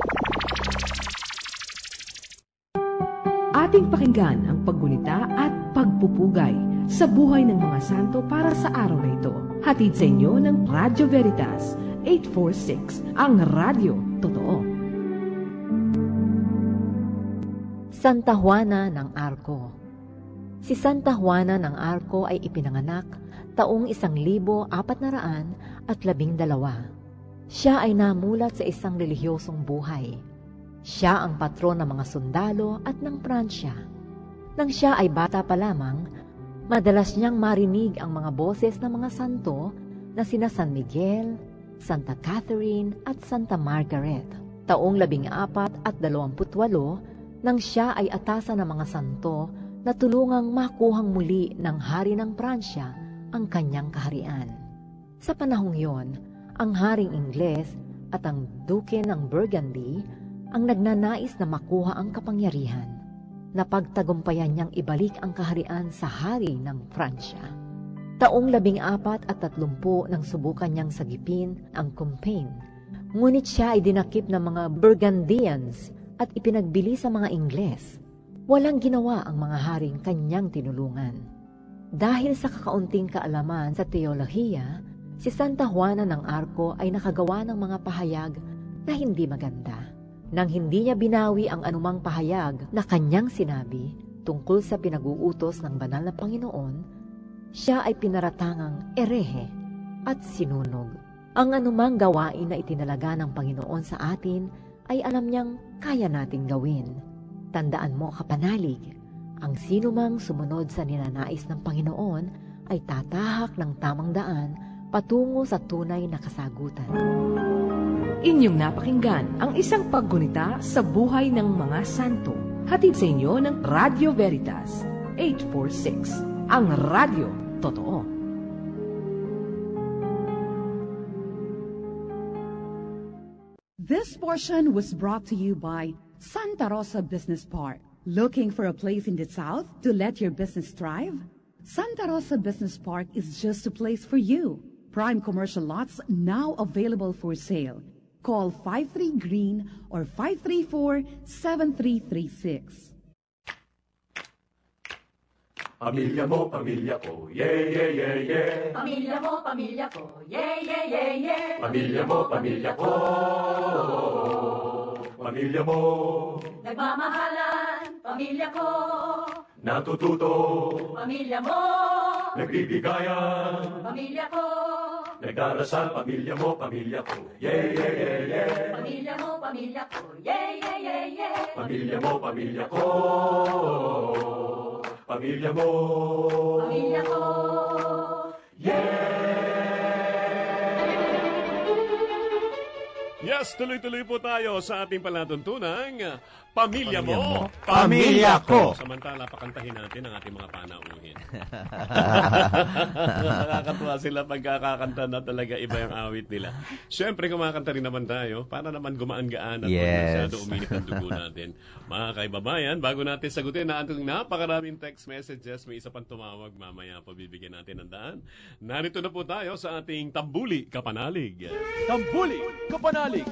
Ating pakinggan ang paggunita at pagpupugay sa buhay ng mga santo para sa araw na ito. Hatid sa inyo ng Radyo Veritas eight forty-six, ang radyo totoo. Santa Juana ng Arco. Si Santa Juana ng Arco ay ipinanganak taong isang libo apat na raan at labing dalawa. Siya ay namulat sa isang relihiyosong buhay. Siya ang patron ng mga sundalo at ng Pransya. Nang siya ay bata pa lamang, madalas niyang marinig ang mga boses ng mga santo na sina San Miguel, Santa Catherine at Santa Margaret. Taong labing apat at dalawamput walo, nang siya ay atasan ng mga santo na tulungang makuhang muli ng hari ng Pransya ang kanyang kaharian. Sa panahong yon, ang haring Ingles at ang duke ng Burgundy ang nagnanais na makuha ang kapangyarihan. Napagtagumpayan niyang ibalik ang kaharian sa hari ng Pransya. Taong labing apat at tatlumpu nang subukan niyang sagipin ang Compiègne, ngunit siya ay dinakip ng mga Burgundians at ipinagbili sa mga Ingles. Walang ginawa ang mga haring kanyang tinulungan. Dahil sa kakaunting kaalaman sa teolohiya, si Santa Juana ng Arco ay nakagawa ng mga pahayag na hindi maganda. Nang hindi niya binawi ang anumang pahayag na kanyang sinabi tungkol sa pinag-uutos ng banal na Panginoon, siya ay pinaratangang erehe at sinunog. Ang anumang gawain na itinalaga ng Panginoon sa atin ay alam niyang kaya nating gawin. Tandaan mo, kapanalig, ang sinumang sumunod sa ninanais ng Panginoon ay tatahak ng tamang daan patungo sa tunay na kasagutan. Inyong napakinggan ang isang paggunita sa buhay ng mga santo. Hatid sa inyo ng Radyo Veritas eight forty-six, ang radyo totoo. This portion was brought to you by Santa Rosa Business Park. Looking for a place in the South to let your business thrive? Santa Rosa Business Park is just a place for you. Prime commercial lots now available for sale. Call five three Green or five three four, seven three three six. Pamilya mo, pamilya ko, yeah, yeah, yeah, yeah. Pamilya mo, pamilya ko, yeah, yeah, yeah, yeah. Pamilya mo, pamilya ko, pamilya mo. Nagmamahalan, pamilya ko. Natututo, Pamilya mo. nagbibigayan. Pamilya ko. Nagdarasal, pamilya mo, pamilya ko, yeah, yeah, yeah, yeah. Pamilya mo, pamilya ko, yeah, yeah, yeah, yeah. Pamilya mo, pamilya ko, pamilya mo, Pamilya ko. Yes, tuloy-tuloy po tayo sa ating palatuntunang Pamilya Mo, Pamilya Ko. Samantala, pakantahin natin ang ating mga panauhin. Nakakatuwa sila pagkakakanta na talaga iba yung awit nila. Siyempre, kumakanta rin naman tayo para naman gumaan-gaan at Yes. masyado uminit ang dugo natin. Mga kaibabayan, bago natin sagutin na ating napakaraming text messages, may isa pang tumawag, mamaya pabibigyan natin ng daan. Narito na po tayo sa ating Tambuli Kapanalig. Tambuli Kapanalig.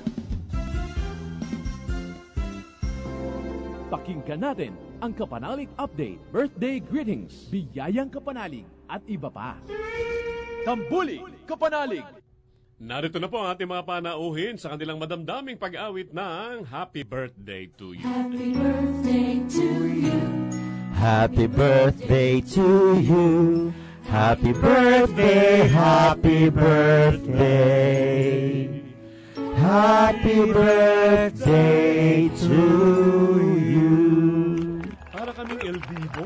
Pakinggan natin ang Kapanalig Update, Birthday Greetings, Biyayang Kapanalig at iba pa. Tambuli Kapanalig. Narito na po ang ating mga panauhin sa kanilang madamdaming pag-awit ng Happy Birthday to You. Happy birthday to you. Happy birthday to you. Happy birthday, happy birthday. Happy birthday to you. Para kaming El Divo.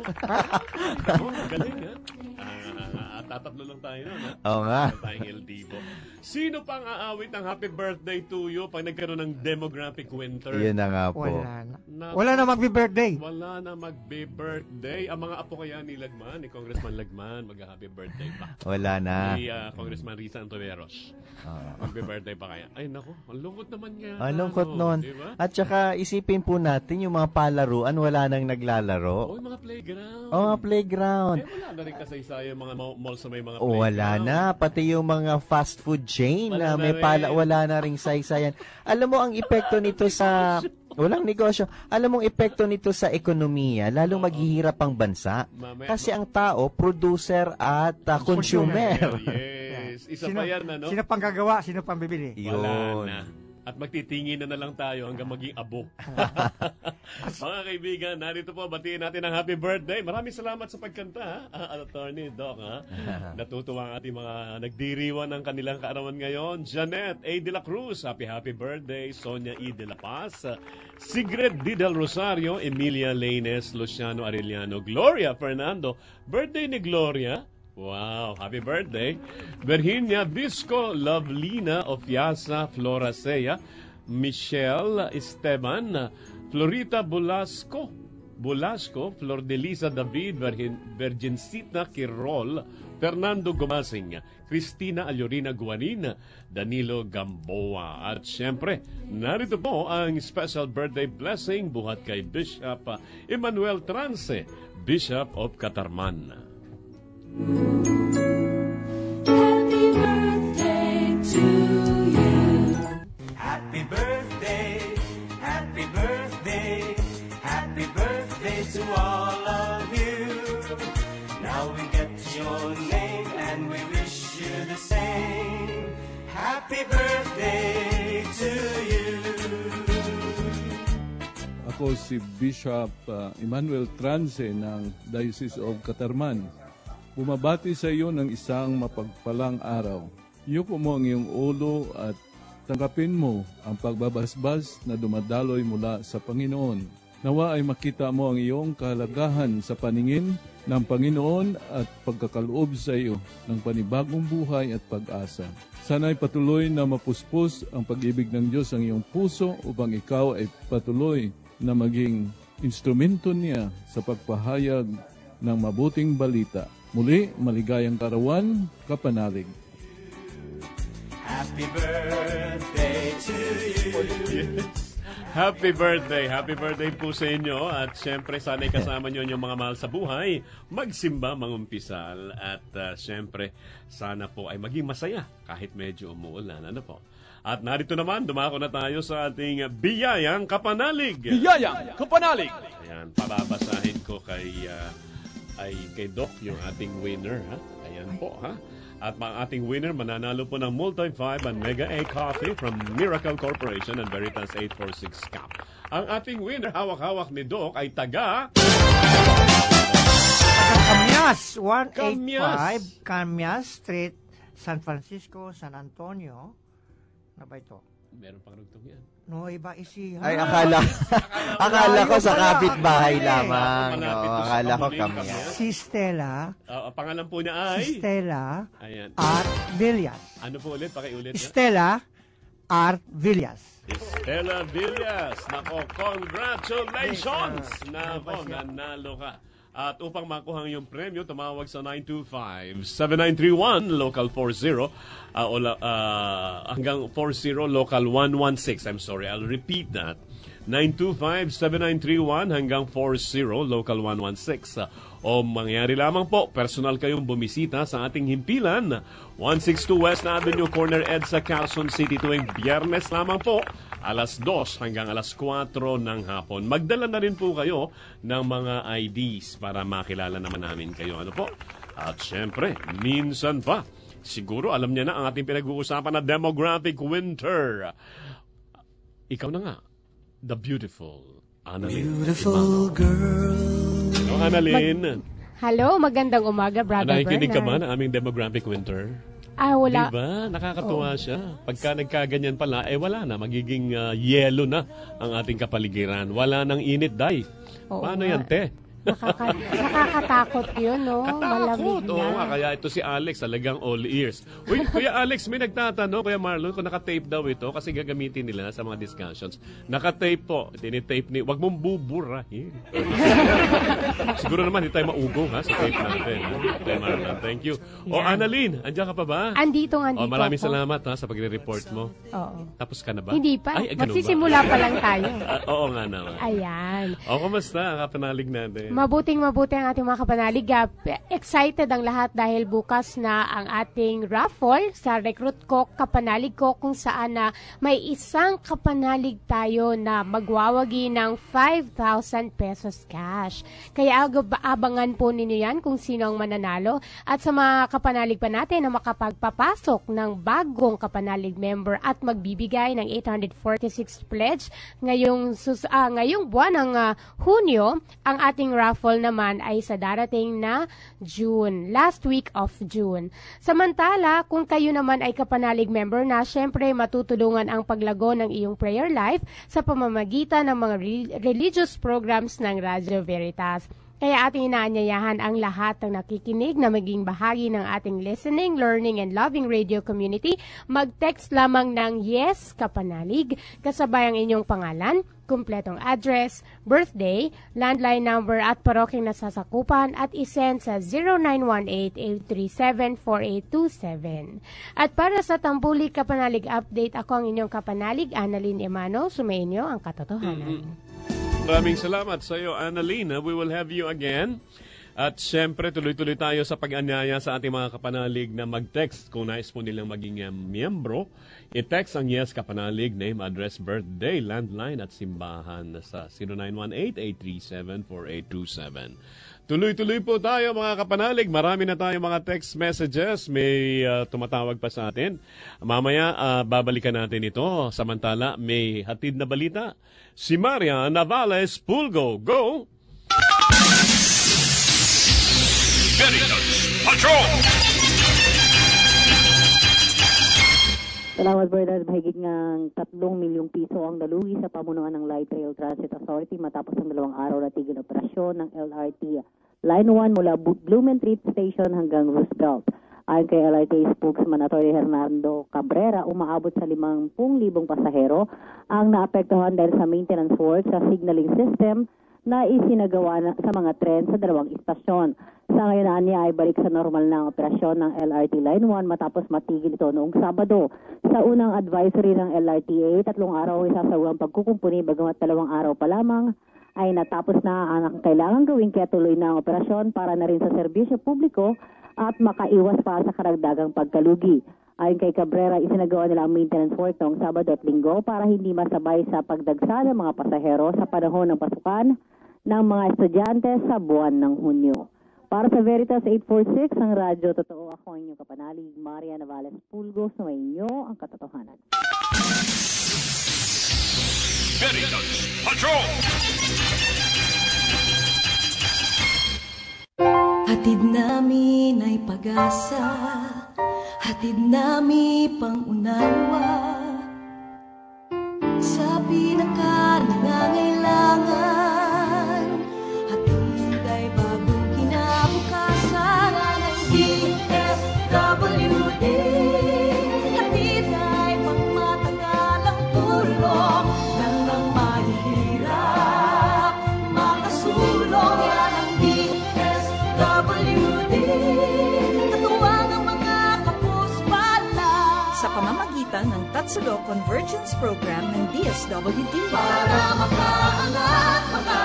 Oh, galing ha. Ah, tatatlo lang tayo nun ha. Oo nga. Para tayong El Divo. Sino pang aawit ng happy birthday to you pag nagkaroon ng demographic winter? Yun na nga po. Wala na. Wala na magbi-birthday. Wala na magbi-birthday. Ang mga apo kaya ni Lagman, ni Congressman Lagman, mag-happy birthday pa. Wala na. Ni uh, Congressman Risa Antoveros. Uh, magbi-birthday pa kaya. Ay nako, ang lungkot naman nga. Ang lungkot ano, nun. Diba? At saka isipin po natin yung mga palaruan, wala nang naglalaro. Oh, yung mga playground. Oh, mga playground. Eh, wala na rin kasaysayan yung mga mall sa may mga playground. Wala na. Pati yung mga fast food chain wala na may na pala, wala na ring saysayan. Alam mo, ang epekto nito sa... Walang negosyo. Alam mo, ang epekto nito sa ekonomiya, lalong maghihirap ang bansa. Kasi ang tao, producer at uh, consumer. Yes. Isa sino, pa yan, ano? Sino pang gagawa, sino pang bibili? Wala na. At magtitingin na na lang tayo hanggang maging abo. Mga kaibigan, narito po, batiin natin ang happy birthday. Maraming salamat sa pagkanta, ha? Attorney Doc, ha? Natutuwa ang ating mga nagdiriwan ng kanilang kaarawan ngayon. Janet A. de la Cruz, happy happy birthday. Sonia E. de la Paz, Sigrid D. del Rosario, Emilia Laines, Luciano Arellano, Gloria Fernando. Birthday ni Gloria. Wow, happy birthday. Virginia Visco Lovelina Ofiasa Floracea, Michelle Esteban, Florita Bulasco, Bulasco, Flor de Lisa David, Virgin, Virgencita Quirol, Fernando Gomasing, Cristina Alyorina Guanin, Danilo Gamboa. At syempre, narito po ang special birthday blessing buhat kay Bishop Emmanuel Trance, Bishop of Catarman. Happy birthday to you. Happy birthday, happy birthday, happy birthday to all of you. Now we get your name and we wish you the same. Happy birthday to you. Ako si Bishop uh, Emmanuel Trance ng Diocese of Catarman. Bumabati sa iyo ng isang mapagpalang araw. Iyuko mo ang iyong ulo at tanggapin mo ang pagbabasbas na dumadaloy mula sa Panginoon. Nawa ay makita mo ang iyong kahalagahan sa paningin ng Panginoon at pagkakaloob sa iyo ng panibagong buhay at pag-asa. Sana'y patuloy na mapuspos ang pag-ibig ng Diyos ang iyong puso upang ikaw ay patuloy na maging instrumento niya sa pagpahayag ng mabuting balita. Muli, maligayang karawan, kapanalig. Happy birthday to you. Yes. Happy birthday. Happy birthday po sa inyo. At syempre, sana'y kasama nyo yung mga mahal sa buhay. Magsimba, mangumpisal. At uh, syempre, sana po ay maging masaya kahit medyo umuulan. Ano po? At narito naman, dumako na tayo sa ating Biyayang Kapanalig. Biyayang Kapanalig! Ayan, pababasahin ko kay... Uh, ay kay Doc yung ating winner, ha? Ayan po, ha? At ang ating winner, mananalo po ng Multi five and Mega A Coffee from Miracle Corporation and Veritas eight forty-six Cup. Ang ating winner, hawak-hawak ni Doc, ay taga... Camyas, one eighty-five Camyas Street, San Francisco, San Antonio. Ano ba ito? Meron pang rugtong yan. No, iba isi. Ay, akala, akala ko sa kapitbahay lamang. No, akala ko kami. Si Stella. Uh, pangalan po niya ay? Si Stella Ayan. Art Villas. Ano po ulit? Pakiulit na. Stella Art Villas. Stella Villas. Nako, congratulations! Nako, nanalo ka. At upang makuha ang iyong premyo, tumawag sa nine two five, seven nine three one, local forty, uh, o, uh, hanggang forty, local one one six. I'm sorry, I'll repeat that. nine two five, seven nine three one hanggang forty, local one one six. Uh, o mangyari lamang po, personal kayong bumisita sa ating himpilan. one sixty-two West Avenue, Corner EDSA, Quezon City, tuwing Biyernes lamang po. alas dos hanggang alas kwatro ng hapon. Magdala na rin po kayo ng mga I Ds para makilala naman namin kayo. Ano po? At syempre, minsan pa, siguro alam niya na ang ating pinag-uusapan na demographic winter. Ikaw na nga, the beautiful Annalyn. Beautiful girl. Hello, Annalyn. Mag- Hello, magandang umaga, Brother Bernard. Nakikinig ka ba na aming demographic winter? Ah, wala. Diba? Nakakatuwa oh. siya. Pagka nagkaganyan pala, eh wala na. Magiging uh, yelo na ang ating kapaligiran. Wala nang init, day. Oo Paano nga. yan, te? Nakaka- nakakatakot yun, no? Malamig Oo na. nga, kaya ito si Alex, talagang all ears. Uy, Kuya Alex, may nagtatanong, Kuya Marlon, kung nakatape daw ito, kasi gagamitin nila sa mga discussions. Nakatape po, tinitape ni, wag mong buburahin. Siguro naman, hindi tayo maugong, ha, sa tape natin. Ha? Kuya Marlon, thank you. O, Yan. Annalyn, andyan ka pa ba? Andito, andito O, maraming ako. salamat, ha, sa pagre-report mo. Oo. Tapos ka na ba? Hindi pa. Ay, ganun ba? Magsisimula pa lang tayo. Ah, oo nga naman. Ayan. O, kumusta ang kapanalig natin? Mabuting mabuti ang ating mga kapanalig. Ah, Excited ang lahat dahil bukas na ang ating raffle sa Recruit Ko, Kapanalig Ko, kung saan na may isang kapanalig tayo na magwawagi ng five thousand pesos cash. Kaya ag- abangan po ninyo yan kung sino ang mananalo. At sa mga kapanalig pa natin na makapagpapasok ng bagong kapanalig member at magbibigay ng eight hundred forty-six pledge ngayong, sus- ah, ngayong buwan ng ah, Hunyo, ang ating raffle naman ay sa darating na June, last week of June. Samantala, kung kayo naman ay kapanalig member na, syempre matutulungan ang paglago ng iyong prayer life sa pamamagitan ng mga re- religious programs ng Radyo Veritas. Kaya ating inaanyayahan ang lahat ng nakikinig na maging bahagi ng ating listening, learning, and loving radio community. Mag-text lamang ng Yes Kapanalig, kasabay ang inyong pangalan, kumpletong address, birthday, landline number at parokyeng nasasakupan at isend sa zero nine one eight, eight three seven, four eight two seven. At para sa Tambuli Kapanalig Update, ako ang inyong kapanalig, Annalyn Emano, sumainyo ang katotohanan. Mm-hmm. Maraming salamat sa iyo, Annalyn. We will have you again. At syempre, tuloy-tuloy tayo sa pag-anyaya sa ating mga kapanalig na mag-text kung nais po nilang maging uh, miyembro. I-text ang Yes Kapanalig, name, address, birthday, landline at simbahan sa zero nine one eight, eight three seven, four eight two seven. Tuloy-tuloy po tayo mga kapanalig. Marami na tayo mga text messages. May uh, tumatawag pa sa atin. Mamaya, uh, babalikan natin ito. Samantala, may hatid na balita. Si Maria Navales Pulgo. Go! Veritas Patrol! Salamat, Bernard. Mahigit nga tatlong milyong piso ang nalugi sa pamunuan ng Light Rail Transit Authority matapos ang dalawang araw na tigil operasyon ng L R T Line one mula Blumentritt Station hanggang Roosevelt. Ayon kay L R T spokesman Atty. Hernando Cabrera, umaabot sa limangpung libong pasahero ang naapektuhan dahil sa maintenance work sa signaling system na isinagawa na sa mga tren sa dalawang istasyon. Sa ngayon niya ay balik sa normal na ang operasyon ng L R T Line one matapos matigil ito noong Sabado. Sa unang advisory ng L R T A, tatlong araw ay sasawang pagkukumpuni bagamat dalawang araw pa lamang ay natapos na ang kailangan gawin kaya tuloy na ang operasyon para na rin sa serbisyo publiko at makaiwas pa sa karagdagang pagkalugi. Ayon kay Cabrera, isinagawa nila ang maintenance work noong Sabado at Linggo para hindi masabay sa pagdagsa ng mga pasahero sa panahon ng pasukan ng mga estudyante sa buwan ng Hunyo. Para sa Veritas eight forty-six, ang radyo totoo, ako ang inyong kapanalig, Maria Navales Pulgo, sa inyo ang katotohanan. Veritas Patrol! Hatid namin ay pag-asa, hatid namin pang-unawa sa pinaka-nangangailangan. Hatid ay bagong kinabukasan ng D S W D. Hatid ay pangmatagalang tulong ng mga mahihirap makasulong. Yan ang D S W D. Katuwang ang mga kapuspala sa pamamagitan ng Tatsulo Convergence Program ng D S W D para makaangat,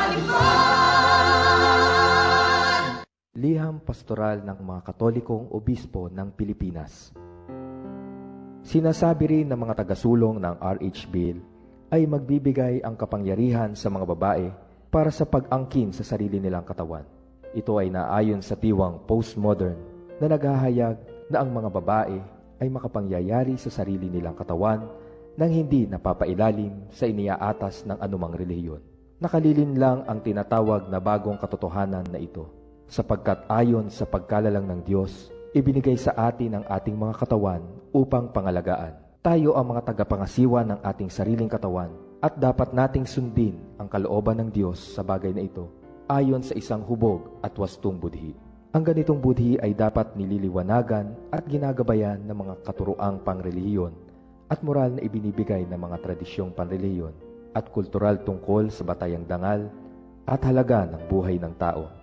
makalipad. Liham Pastoral ng mga Katolikong Obispo ng Pilipinas. Sinasabi rin ng mga tagasulong ng R H Bill ay magbibigay ang kapangyarihan sa mga babae para sa pag-angkin sa sarili nilang katawan. Ito ay naayon sa tiwang postmodern na naghahayag na ang mga babae ay makapangyayari sa sarili nilang katawan nang hindi napapailalim sa iniaatas ng anumang relihiyon. Nakalilin lang ang tinatawag na bagong katotohanan na ito, sapagkat ayon sa pagkalalang ng Diyos, ibinigay sa atin ang ating mga katawan upang pangalagaan. Tayo ang mga tagapangasiwa ng ating sariling katawan at dapat nating sundin ang kalooban ng Diyos sa bagay na ito. ayon sa isang hubog at wastong budhi. Ang ganitong budhi ay dapat nililiwanagan at ginagabayan ng mga katuroang pangrelihiyon at moral na ibinibigay ng mga tradisyong panrelihiyon at kultural tungkol sa batayang dangal at halaga ng buhay ng tao.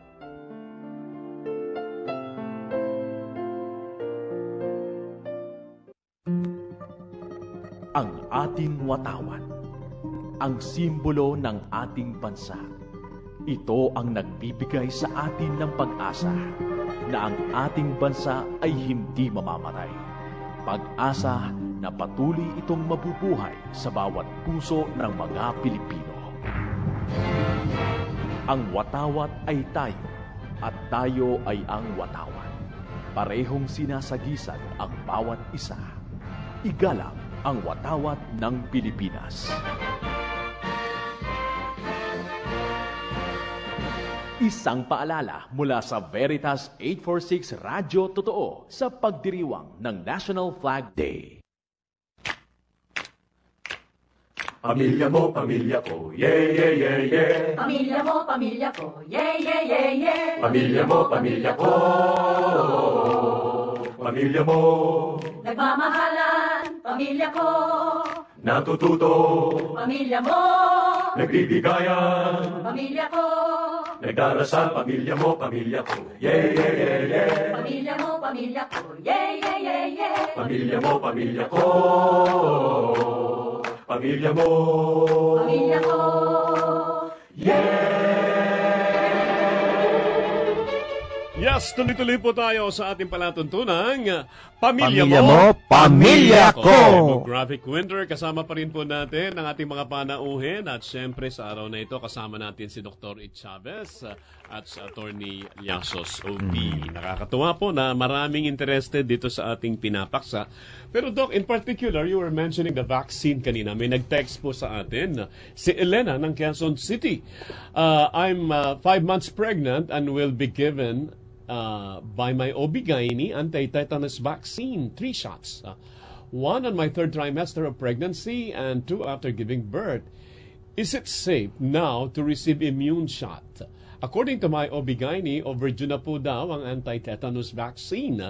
Ang ating watawan, ang simbolo ng ating bansa. Ito ang nagbibigay sa atin ng pag-asa na ang ating bansa ay hindi mamamatay. Pag-asa na patuloy itong mabubuhay sa bawat puso ng mga Pilipino. Ang watawat ay tayo at tayo ay ang watawan. Parehong sinasagisag ang bawat isa. Igalang ang watawat ng Pilipinas. Isang paalala mula sa Veritas eight forty-six Radyo Totoo sa pagdiriwang ng National Flag Day. Pamilya mo, pamilya ko, yeah, yeah, yeah, yeah. Pamilya mo, pamilya ko, yeah, yeah, yeah, yeah. Pamilya mo, pamilya ko, pamilya mo. Nagmamahalan, pamilya ko. Natututo, Pamilya mo, nagbibigayan, pamilya ko. nagdarasal, pamilya mo, pamilya ko, yeah, yeah, yeah, yeah. Pamilya mo, pamilya ko, yeah, yeah, yeah, yeah. Pamilya mo, pamilya ko, pamilya mo, Pamilya ko. Yes, tuloy-tuloy po tayo sa ating palatuntunang Pamilya, Pamilya Mo, Mo, Pamilya Ko. Demographic Winter, kasama pa rin po natin ang ating mga panauhin at syempre sa araw na ito kasama natin si Doctor It Chavez at si Attorney Llasos O B. Nakakatuwa po na maraming interested dito sa ating pinapaksa. Pero Doc, in particular, you were mentioning the vaccine kanina. May nag-text po sa atin si Elena ng Quezon City. Uh, I'm uh, five months pregnant and will be given Uh, by my O B G Y N anti-tetanus vaccine, three shots. Uh, one on my third trimester of pregnancy and two after giving birth. Is it safe now to receive immune shot? According to my O B G Y N, overdue na po daw ang anti-tetanus vaccine.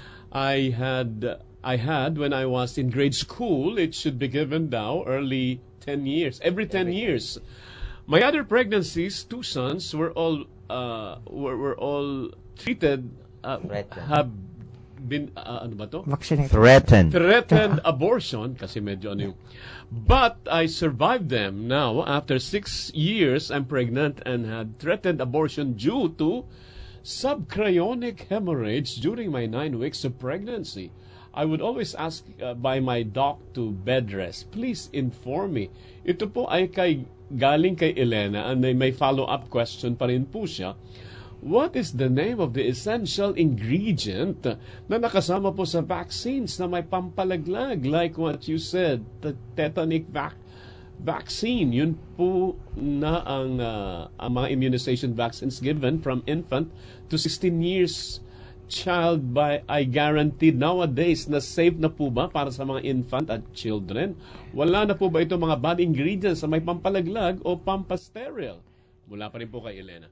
I had I had when I was in grade school. It should be given now early ten years, every ten years. My other pregnancies, two sons, were all uh, were, were all treated, uh, have been, uh, ano ba to? Vaccinated. Threatened. Threatened abortion, kasi medyo ano yung, but I survived them. Now, after six years, I'm pregnant and had threatened abortion due to subchorionic hemorrhage during my nine weeks of pregnancy. I would always ask uh, by my doc to bed rest. Please inform me. Ito po ay kay, galing kay Elena and may follow-up question pa rin po siya. What is the name of the essential ingredient na nakasama po sa vaccines na may pampalaglag? Like what you said, the tetanic vac vaccine. Yun po na ang, uh, ang mga immunization vaccines given from infant to sixteen years child by I guaranteed nowadays na safe na po ba para sa mga infant at children? Wala na po ba ito mga bad ingredients na may pampalaglag o pampasterile? Mula pa rin po kay Elena.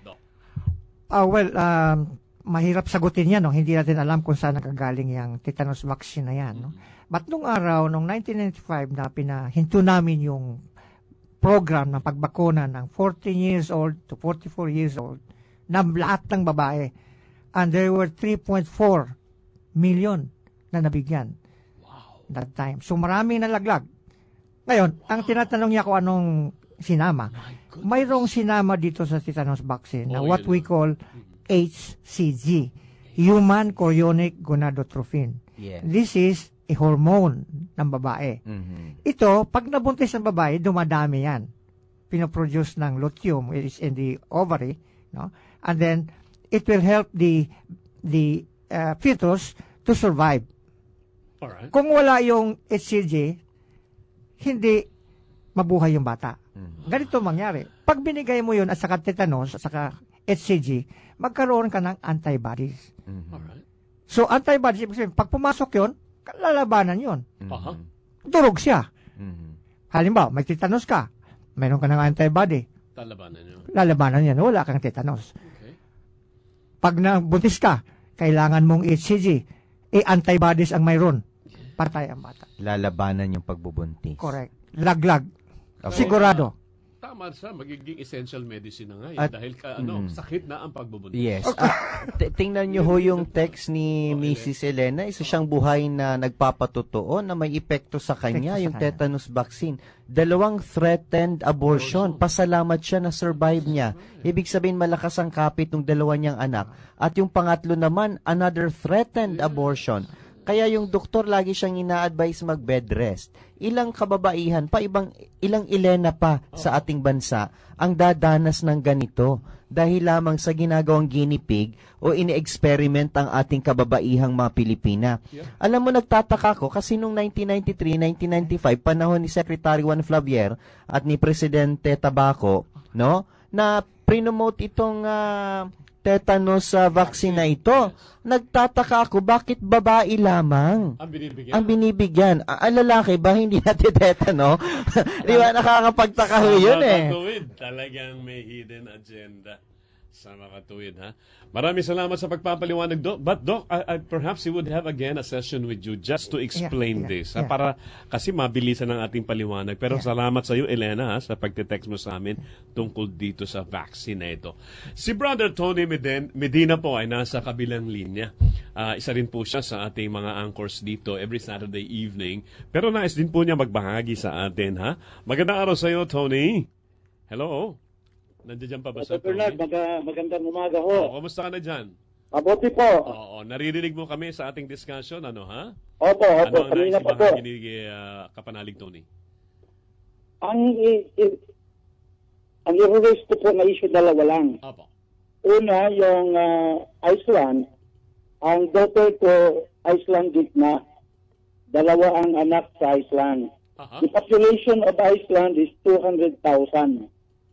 Ah, well, um, mahirap sagutin yan, no? Hindi natin alam kung saan nakagaling yung tetanus vaccine na yan, no? But nung araw, nung nineteen ninety-five, na pinahinto namin yung program ng pagbakuna ng fourteen years old to forty-four years old na lahat ng babae. And there were three point four million na nabigyan. Wow. That time. So maraming nalaglag. Ngayon, wow. Ang tinatanong niya kung anong sinama. Mayroong sinama dito sa tetanus vaccine na oh, what we call H C G, Human Chorionic Gonadotrophin. Yeah. This is a hormone ng babae. Mm-hmm. Ito, pag nabuntis ng babae, dumadami yan. Pinoproduce ng luteum, which is in the ovary, no? And then, it will help the the uh, fetus to survive. Alright. Kung wala yung H C G, hindi mabuhay yung bata. Mm-hmm. Ganito mangyari. Pag binigay mo yun at saka tetanus at saka H C G, magkaroon ka ng antibodies. Mm-hmm. Alright. So, antibodies, pag pumasok yun, lalabanan yun. Mm-hmm. Durog siya. Mm-hmm. Halimbawa, may tetanus ka, mayroon ka ng antibody. Lalabanan yun. lalabanan yan, wala kang tetanus. Okay. Pag nabuntis ka, kailangan mong H C G, eh antibodies ang mayroon. Patay ang bata. Lalabanan yung pagbubuntis. Correct. Laglag. Okay. Sigurado. Tama siya, magiging essential medicine na nga yun. At, dahil ka, ano, mm. sakit na ang pagbubuntis. Yes. Ah, t- tingnan nyo ho yung text ni Missus Elena. Isa siyang buhay na nagpapatotoo na may epekto sa kanya, Epekto sa yung kanya. tetanus vaccine. Dalawang threatened abortion. Pasalamat siya na survive niya. Ibig sabihin malakas ang kapit ng dalawa niyang anak. At yung pangatlo naman, another threatened abortion. Kaya yung doktor lagi siyang ina-advise mag-bed rest. Ilang kababaihan pa, ibang ilang Elena pa sa ating bansa ang dadanas ng ganito dahil lamang sa ginagawang guinea pig o ini-experiment ang ating kababaihang mga Pilipina. Yeah. Alam mo, nagtataka ko kasi nung nineteen ninety-three, nineteen ninety-five, panahon ni Secretary Juan Flavier at ni Presidente Tabaco, no, na prinomote itong uh, tetanus uh, vaccine na ito. Nagtataka ako, bakit babae lamang ang binibigyan? Ang binibigyan. Ah, ang lalaki ba hindi natitetano? Di ba, nakakapagtaka ho yun eh. Makatuwid. Talagang may hidden agenda sa makatuwid, ha? Maraming salamat sa pagpapaliwanag, Doc. But, Doc, I, I, perhaps we would have again a session with you just to explain yeah, yeah, this. Ha? yeah. Para, kasi mabilisan ang ating paliwanag. Pero Yeah. salamat sa iyo, Elena, ha, sa pagte-text mo sa amin tungkol dito sa vaccine na ito. Si Brother Tony Medin, Medina po ay nasa kabilang linya. Uh, isa rin po siya sa ating mga anchors dito every Saturday evening. Pero nais din po niya magbahagi sa atin, ha? Magandang araw sa iyo, Tony. Hello. Nandiyan pa ba sa Tony? Bernard, mag- magandang umaga ho. Oh, kumusta ka na dyan? Mabuti po. Oo, naririnig mo kami sa ating discussion, ano ha? Opo, opo. Ano ang Kanina nais pa po. ibahagi ni uh, Kapanalig Tony? Ang, i- i- ang i-raise ko po na issue dalawa lang. Opo. Una, yung uh, Iceland. Ang daughter ko, Icelandic na. Dalawa ang anak sa Iceland. Uh-huh. The population of Iceland is two hundred thousand.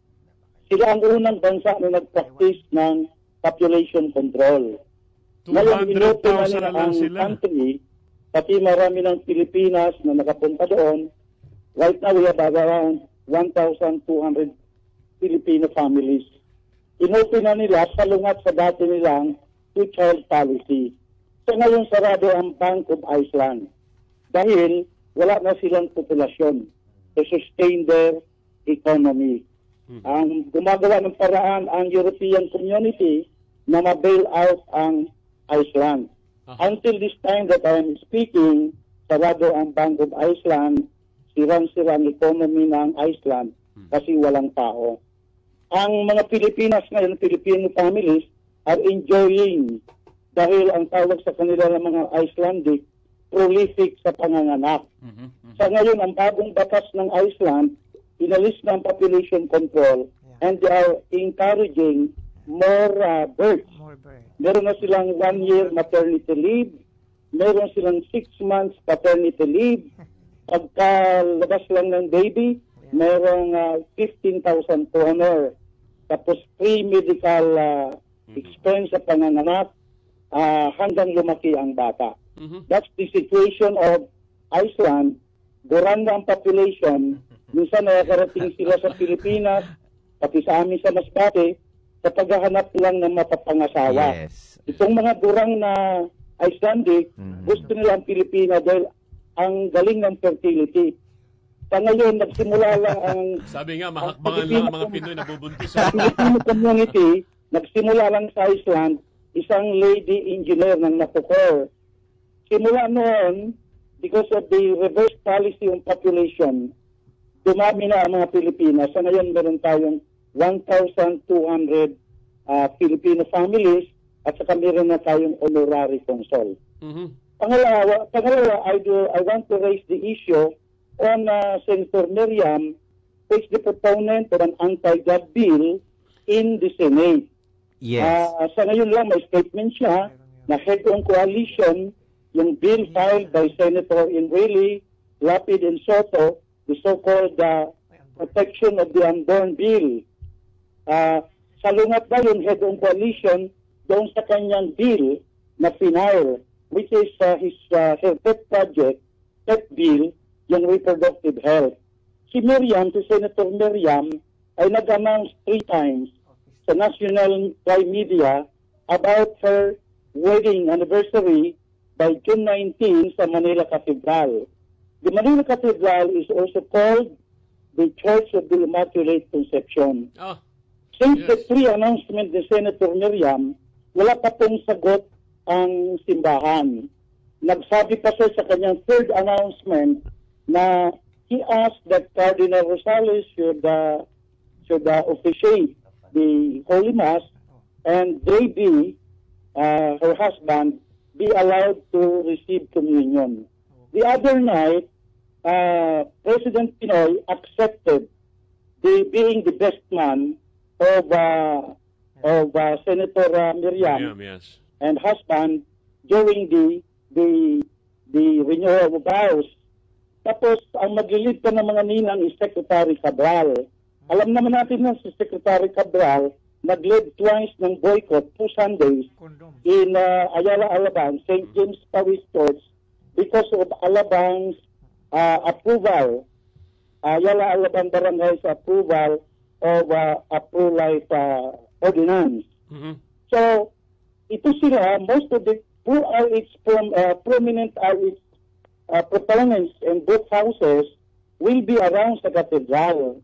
Sila ang unang bansa na nag-practice ng population control. Ngayon, inopen na nila ang country, pati marami ng Pilipinas na nakapunta doon. Right now, we have around one thousand two hundred Filipino families. Inopen na nila, salungat sa dati nilang two-child policy. So ngayon, sarado ang Bank of Iceland dahil wala na silang populasyon to sustain their economy. Hmm. Ang gumagawa ng paraan ang European Community na ma-bail out ang Iceland. Uh-huh. Until this time that I am speaking, sarado ang Bank of Iceland, sirang-sira ang economy ng Iceland kasi walang tao. Ang mga Pilipinas ngayon, Filipino families, are enjoying dahil ang tawag sa kanila ng mga Icelandic, prolific sa panganganak. Mm-hmm. Mm-hmm. Sa ngayon, ang bagong batas ng Iceland, inalis na ang population control yeah. and they are encouraging more uh, births. More births. Meron na silang one-year maternity leave. Meron silang six months paternity leave. Pagkalabas lang ng baby, yeah. merong uh, fifteen thousand kroner. Tapos free medical uh, mm-hmm. expense sa panganganak uh, hanggang lumaki ang bata. Mm-hmm. That's the situation of Iceland. Guranda ang population. Minsan nakakarating sila sa Pilipinas, pati sa amin sa Masbate, sa paghahanap lang ng mapapangasawa. Yes. Itong mga durang na Icelandic, mm-hmm. gusto nila ang Pilipina dahil ang galing ng fertility. Sa ngayon, nagsimula lang ang... Sabi nga, mahakbangan lang ang mga Pinoy na bubuntis. Sa Filipino community, nagsimula lang sa Iceland, isang lady engineer ng Napocor. Simula noon, because of the reverse policy on population, dumami na ang mga Pilipinas. Sa ngayon, meron tayong one thousand two hundred uh, Filipino families at saka meron na tayong honorary consul. Mm-hmm. Pangalawa, pangalawa I, do, I want to raise the issue on uh, Senator Miriam, who is the proponent of an anti-God bill in the Senate. Yes. Uh, sa ngayon lang, may statement siya na head on coalition, yung bill filed by Senator Enrile, Lapid, and Soto, the so-called uh, Protection of the Unborn Bill. Uh, salungat na yung head on coalition doon sa kanyang bill na final, which is uh, his uh, her pet project, pet bill, yung reproductive health. Si Miriam, si Senator Miriam, ay nag-announce three times sa national media about her wedding anniversary by June nineteenth sa Manila Cathedral. The Manila Cathedral is also called the Church of the Immaculate Conception. Oh. Since Yes. the pre-announcement ni Senator Miriam, wala pa pong sagot ang simbahan. Nagsabi pa siya sa kanyang third announcement na he asked that Cardinal Rosales should, uh, should uh, officiate the Holy Mass and they be, uh, her husband, be allowed to receive communion. The other night, uh, President Pinoy accepted the being the best man of uh, of uh, Senator uh, Miriam Miriam, yes. and husband during the the the renewal of vows. Tapos ang maglilid pa ng mga ninang is Secretary Cabral. Alam naman natin na si Secretary Cabral nag-lead twice ng boycott two Sundays in uh, Ayala, Alabang, Saint James Parish Church because of Alabang's uh, approval, Ayala, Alabang Barangay's approval of uh, a pro-life uh, ordinance. Mm-hmm. So, ito sila, most of the pro-R H, from, uh, prominent R H uh, proponents in both houses will be around sa cathedral.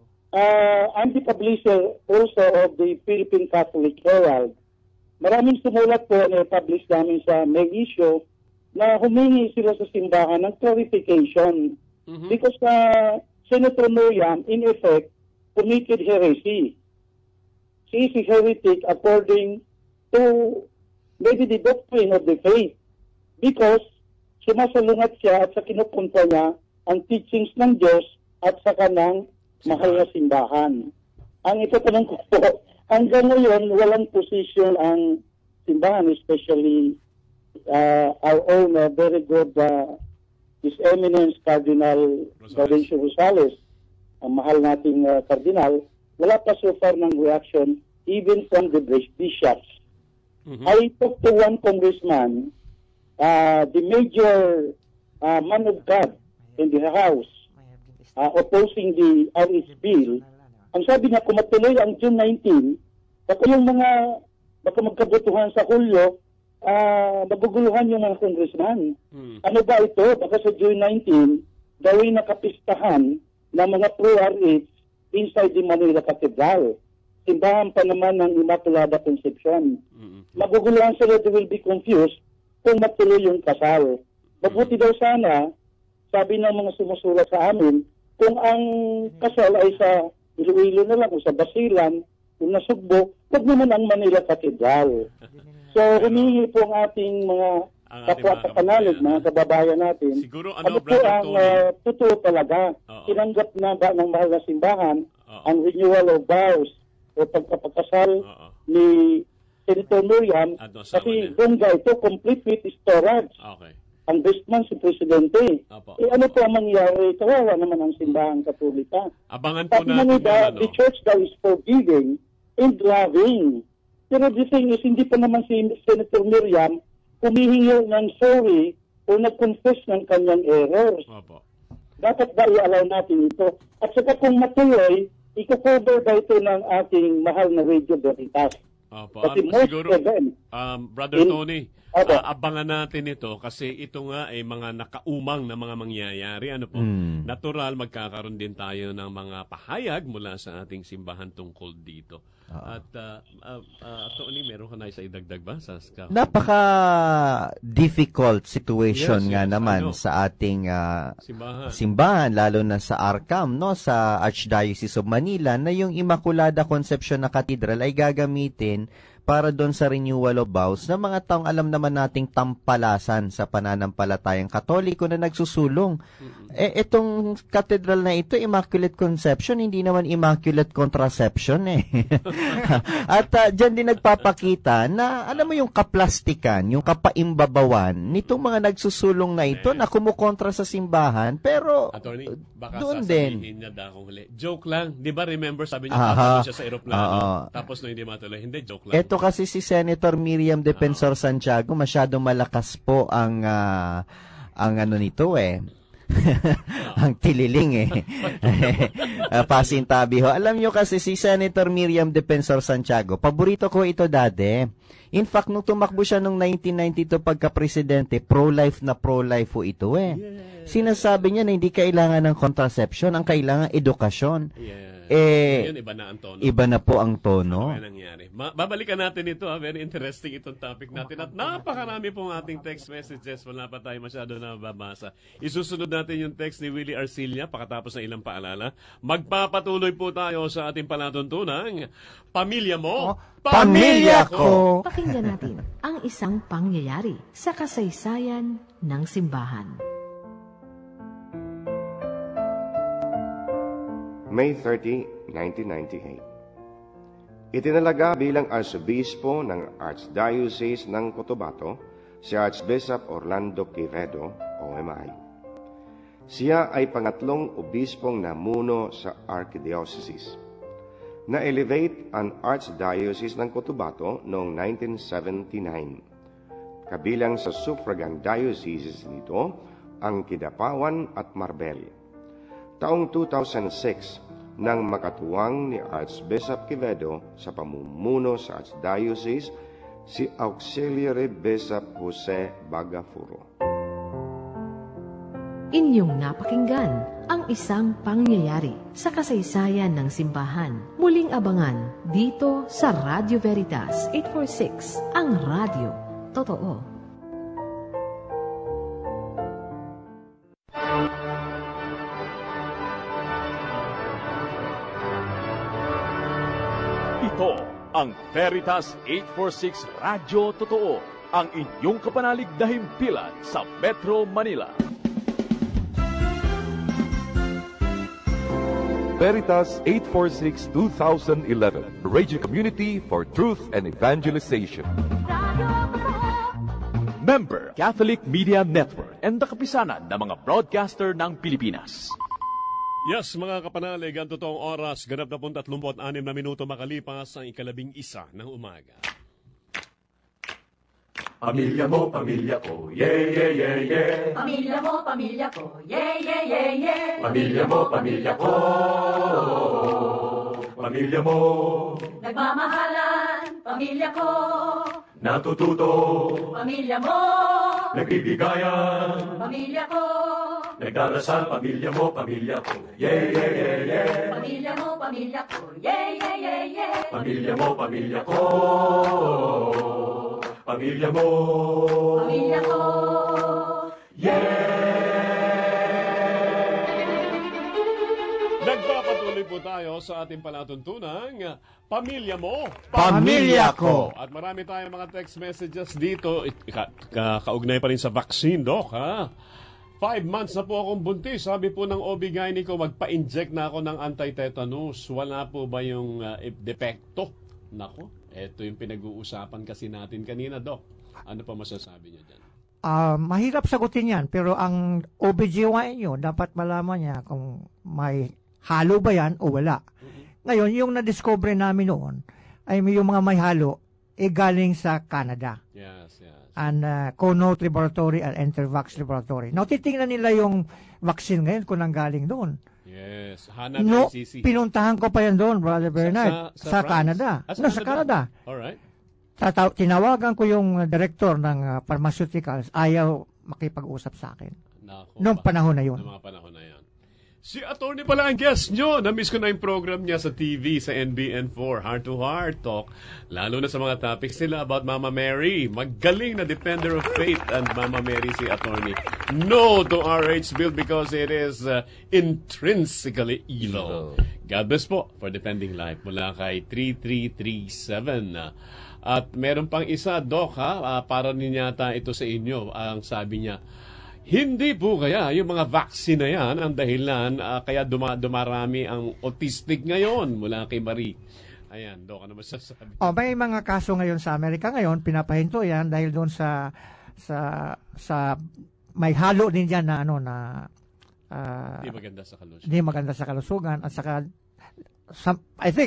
Uh, I'm the publisher also of the Philippine Catholic Herald. Maraming sumulat po na publish namin sa May issue na humingi sila sa simbahan ng clarification. Mm-hmm. Because uh, Senator Miriam, in effect, committed heresy. She is a heretic according to maybe the doctrine of the faith. Because sumasalungat siya at sa kinupunta niya ang teachings ng Diyos at sa kanang mahal na simbahan. Ang itatanong ko po, hanggang ngayon, walang posisyon ang simbahan, especially uh, our own uh, very good uh, His Eminence Cardinal Gaudencio Rosales, ang mahal nating uh, Cardinal, wala pa so far ng reaction even from the bishops. Mm-hmm. I talked to one congressman, uh, the major uh, man of God in the House, uh, opposing the R H bill. Ang sabi niya, kung matuloy ang June nineteenth, baka yung mga, baka magkabutuhan sa Hulyo, uh, maguguluhan yung mga congressman. Hmm. Ano ba ito? Baka sa June nineteenth, gawin na kapistahan ng mga pro-R H inside the Manila Cathedral. Simbahan pa naman ng Immaculada Conception. Mm-hmm. Maguguluhan sila, they will be confused kung matuloy yung kasal. Mabuti daw sana, sabi ng mga sumusulat sa amin, kung ang kasal ay sa Iloilo na lang o sa Basilan, kung nasugbo, huwag naman ang Manila Cathedral. So, humingi po ang ating mga kapwa kapanalig, mga kababayan natin. Siguro, ano ano, po Brother ang Tony? uh, totoo talaga? Oo. Tinanggap na ba ng mahal na simbahan Oo. ang renewal of vows o pagkapagkasal Oo. ni Senator Miriam? At no, Kasi sama bongga ito, complete with storage. Okay. Ang best man si Presidente. Apo. Eh ano po ang mangyari? Kawawa naman ang simbahan katolika. Abangan po Sabi natin nga yan, nila, ano? the church daw is forgiving and loving. Pero the thing is, hindi pa naman si Senator Miriam humihingi ng sorry o nag-confess ng kanyang errors. Opo. Dapat ba i-allow natin ito? At saka kung matuloy, iko-cover ba ito ng ating mahal na Radio Veritas? Opo. Kasi Um, most siguro, of them, um, Brother in- Tony, Opo. ah, abangan natin ito kasi ito nga ay mga nakaumang na mga mangyayari. Ano po? Mm. Natural, magkakaroon din tayo ng mga pahayag mula sa ating simbahan tungkol dito. At, uh, uh, uh, Tony, meron ka na isa idagdag ba? Sa ska- Napaka-difficult situation Yes, nga yes, naman ano. sa ating ah, Simbahan. simbahan, lalo na sa Arcam, no, sa Archdiocese of Manila, na yung Immaculada Conception na Cathedral ay gagamitin para doon sa renewal of vows ng mga taong alam naman nating tampalasan sa pananampalatayang Katoliko na nagsusulong. Eh, itong cathedral na ito, Immaculate Conception, hindi naman Immaculate Contraception eh. At uh, dyan din nagpapakita na, alam mo yung kaplastikan, yung kapaimbabawan, nitong mga nagsusulong na ito na kumukontra sa simbahan, pero Attorney, baka doon sasabihin din. niya da kung huli. Joke lang. Di ba, remember, sabi niya, Aha. tatalo siya sa aeroplano. Oo. Tapos no, hindi matuloy. Hindi, joke lang. Ito kasi si Senator Miriam Defensor Santiago, masyadong malakas po ang ah, ang ano nito eh. ang tililing eh. uh, pasintabi ho. Alam nyo kasi si Senator Miriam Defensor Santiago, paborito ko ito dati. In fact, nung tumakbo siya noong nineteen ninety-two pagka-presidente, pro-life na pro-life ho ito eh. Yeah. Sinasabi niya na hindi kailangan ng contraception, ang kailangan edukasyon. Yeah. Eh, yun, iba na ang tono. Iba na po ang tono. Ano nangyari? Ma- babalikan natin ito. Ha? Very interesting itong topic natin. At napakarami pong ating text messages. Wala pa tayo masyado na babasa. Isusunod natin yung text ni Willie Arcilla pakatapos ng ilang paalala. Magpapatuloy po tayo sa ating palatuntunang Pamilya Mo, oh, Pamilya Ko! Pakinggan natin ang isang pangyayari sa kasaysayan ng simbahan. May thirtieth, nineteen ninety-eight. Itinalaga bilang Arsobispo ng Archdiocese ng Cotabato si Archbishop Orlando Quevedo, O M I. Siya ay pangatlong obispong namuno sa Archdiocese. Na-elevate ang Archdiocese ng Cotabato noong nineteen seventy-nine. Kabilang sa suffragan dioceses nito ang Kidapawan at Marbel. Taong two thousand six, nang makatuwang ni Archbishop Quevedo sa pamumuno sa Archdiocese si Auxiliary Bishop Jose Bagafuro. Inyong napakinggan ang isang pangyayari sa kasaysayan ng simbahan. Muling abangan dito sa Radio Veritas eight forty-six, ang radyo totoo. Ito ang Veritas eight forty-six Radyo Totoo, ang inyong kapanalig na himpilan sa Metro Manila. Veritas eight forty-six twenty eleven, Radio Community for Truth and Evangelization. Member, Catholic Media Network, and kapisanan ng mga broadcaster ng Pilipinas. Yes, mga kapanalig, ang totoong oras, ganap na po tatlumpu't anim na minuto makalipas ang ikalabing isa ng umaga. Pamilya mo, pamilya ko, yeah, yeah, yeah, yeah. Pamilya mo, pamilya ko, yeah, yeah, yeah, yeah. Pamilya mo, pamilya ko, pamilya mo. Nagmamahalan, pamilya ko. Natututo, pamilya mo. Nagbibigayan, pamilya ko. Nagdarasal, pamilya mo, pamilya ko, yeah, yeah, yeah, yeah. Pamilya mo, pamilya ko, yeah, yeah, yeah, yeah. Pamilya mo, pamilya ko, pamilya mo, pamilya ko, yeah. Nagpapatuloy po tayo sa ating palatuntunang Pamilya Mo, Pamilya Ko. At marami tayong mga text messages dito. Ka- ka- kaugnay pa rin sa vaccine, Doc, ha? Five months na po akong buntis. Sabi po ng O B G Y N ko, magpa-inject na ako ng anti-tetanus. Wala po ba yung uh, depekto? Nako, eto yung pinag-uusapan kasi natin kanina, Doc. Ano pa masasabi niyo dyan? Uh, mahirap sagutin yan, pero ang O B G Y N nyo, dapat malaman niya kung may halo ba yan o wala. Mm-hmm. Ngayon, yung na-discover namin noon, ay yung mga may halo, eh galing sa Canada. Yes, yes. And uh, Connaught Laboratory and Intervax Laboratory. Now, titingnan nila yung vaccine ngayon kung nanggaling doon. Yes. Hanap no, C C. pinuntahan ko pa yan doon, Brother Bernard, sa, sa, sa, sa Canada. Ah, sa no, Canada. sa Canada. Alright. Tataw- tinawagan ko yung director ng uh, pharmaceuticals, ayaw makipag-usap sa akin. Nako, Noong panahon na yun. Noong mga panahon na yun. Si attorney pala ang guest nyo. Na-miss ko na yung program niya sa T V, sa N B N four, Heart to Heart Talk. Lalo na sa mga topics nila about Mama Mary. Magaling na defender of faith and Mama Mary si attorney. No to R H bill because it is uh, intrinsically evil. God bless po for defending life mula kay three three three seven. At meron pang isa, Doc, ha? Uh, para ninyata ito sa inyo. Ang sabi niya, hindi po kaya yung mga vaccine na yan ang dahilan uh, kaya duma- dumarami ang autistic ngayon mula kay Marie. Ayan, Doc, ano masasabi? Oh, may mga kaso ngayon sa Amerika ngayon, pinapahinto yan dahil doon sa sa sa may halo din diyan na ano na uh, hindi maganda sa kalusugan. Hindi maganda sa kalusugan at saka some, I think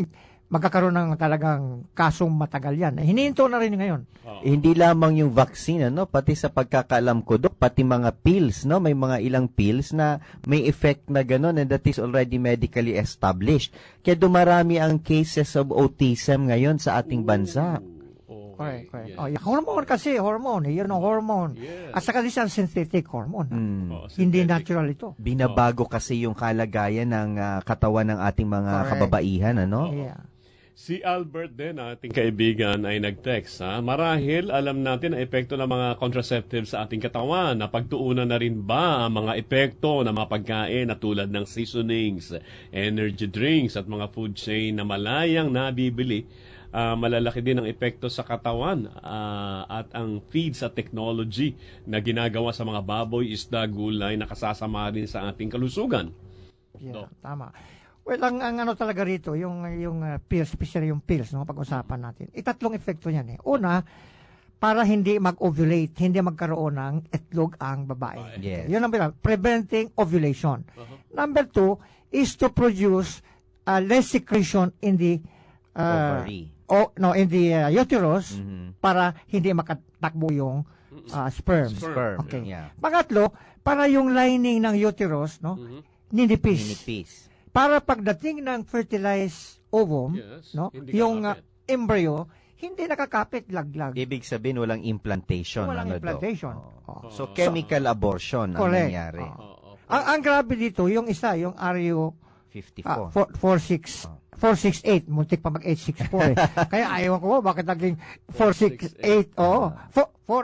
magkakaroon ng talagang kasong matagal yan. Eh, hinihinto na rin ngayon. Oh. Hindi lamang yung vaccine, ano, pati sa pagkakaalam ko, Dok, pati mga pills, no, may mga ilang pills na may effect na gano'n and that is already medically established. Kaya dumarami ang cases of autism ngayon sa ating bansa. Correct, correct. Oh, yeah. Hormone kasi, hormone. Yun ang hormone. Yes. At saka this is synthetic hormone. Mm. Oh, hindi natural ito. Binabago kasi yung kalagayan ng uh, katawan ng ating mga correct. Kababaihan, ano? Yeah. Si Albert din, ating kaibigan, ay nag-text. Ha? Marahil, alam natin ang epekto ng mga contraceptives sa ating katawan. Napagtuunan na rin ba ang mga epekto ng mga pagkain na tulad ng seasonings, energy drinks at mga food chain na malayang nabibili? Uh, malalaki din ang epekto sa katawan uh, at ang feeds at technology na ginagawa sa mga baboy, isda, gulay na kasasama rin sa ating kalusugan. Yeah, tama. Well, ang, ang ano talaga rito, yung, yung uh, pills, especially yung pills, no, pag-usapan natin. Itatlong epekto yan eh. Una, para hindi mag-ovulate, hindi magkaroon ng itlog ang babae. Yes. Yun ang bilang, preventing ovulation. Uh-huh. Number two is to produce uh, less secretion in the uh, ovary. O, no, in the uh, uterus mm-hmm. para hindi makatakbo yung uh, sperm. Sperm. Okay. Yeah. Pangatlo, para yung lining ng uterus, no, mm-hmm. ninipis. Ninipis. Para pagdating ng fertilized ovum, yes, no, yung uh, embryo, hindi nakakapit, laglag. Ibig sabihin walang implantation. Walang ano implantation. Oh. Oh. So, chemical so, abortion ang correct. nangyari. Oh. Oh. Ang, ang grabe dito, yung isa, yung R U fifty-four. Uh, four six four six eight, muntik pa mag eight six four eh. Kaya ayaw ko, bakit naging four six eight? Oo. four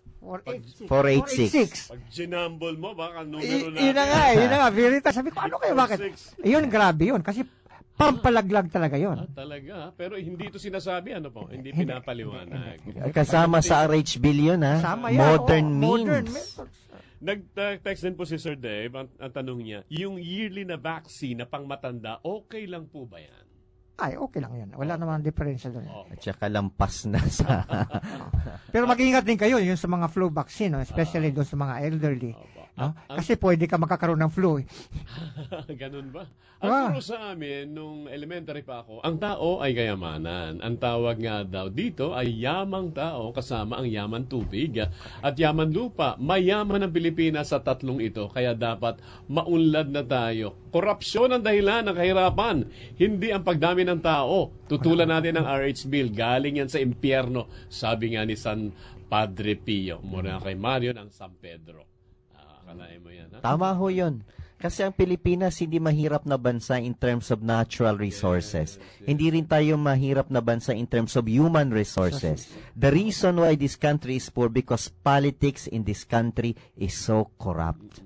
eight six. Pag ginambol mo, baka numero natin. Yun na nga, yun na nga. Verita, sabi ko, ano kayo, bakit? Yun, grabe yun. Kasi pampalaglag talaga yun. Ah, talaga. Pero hindi ito sinasabi, ano po? Hindi pinapaliwanag. Kasama sa R H bill yun, ha? Kasama yan. Modern oh, means. Modern methods. Nag-text din po si Sir Dave, ang, ang tanong niya, yung yearly na vaccine na pangmatanda, okay lang po ba yan? Ay, okay lang yan. Wala naman differential doon. Oh. At saka lampas na sa... Pero mag-ingat din kayo yung sa mga flu vaccine, no? Especially doon sa mga elderly. No? Kasi pwede ka makakaroon ng flu. Eh. Ganun ba? Ang ah. turo sa amin, nung elementary pa ako, ang tao ay kayamanan. Ang tawag nga daw dito ay yamang tao kasama ang yaman tubig at yaman lupa. Mayaman ang Pilipinas sa tatlong ito, kaya dapat maunlad na tayo. Korupsyon ang dahilan ng kahirapan, hindi ang pagdami ng tao. Tutulan natin ang R H bill. Galing yan sa impyerno, sabi nga ni San Padre Pio. Muna kay Mario ng San Pedro. Kalahin mo yan, ha? Tama ho yun. Kasi ang Pilipinas hindi mahirap na bansa in terms of natural resources. Yes, yes. Hindi rin tayo mahirap na bansa in terms of human resources. The reason why this country is poor because politics in this country is so corrupt.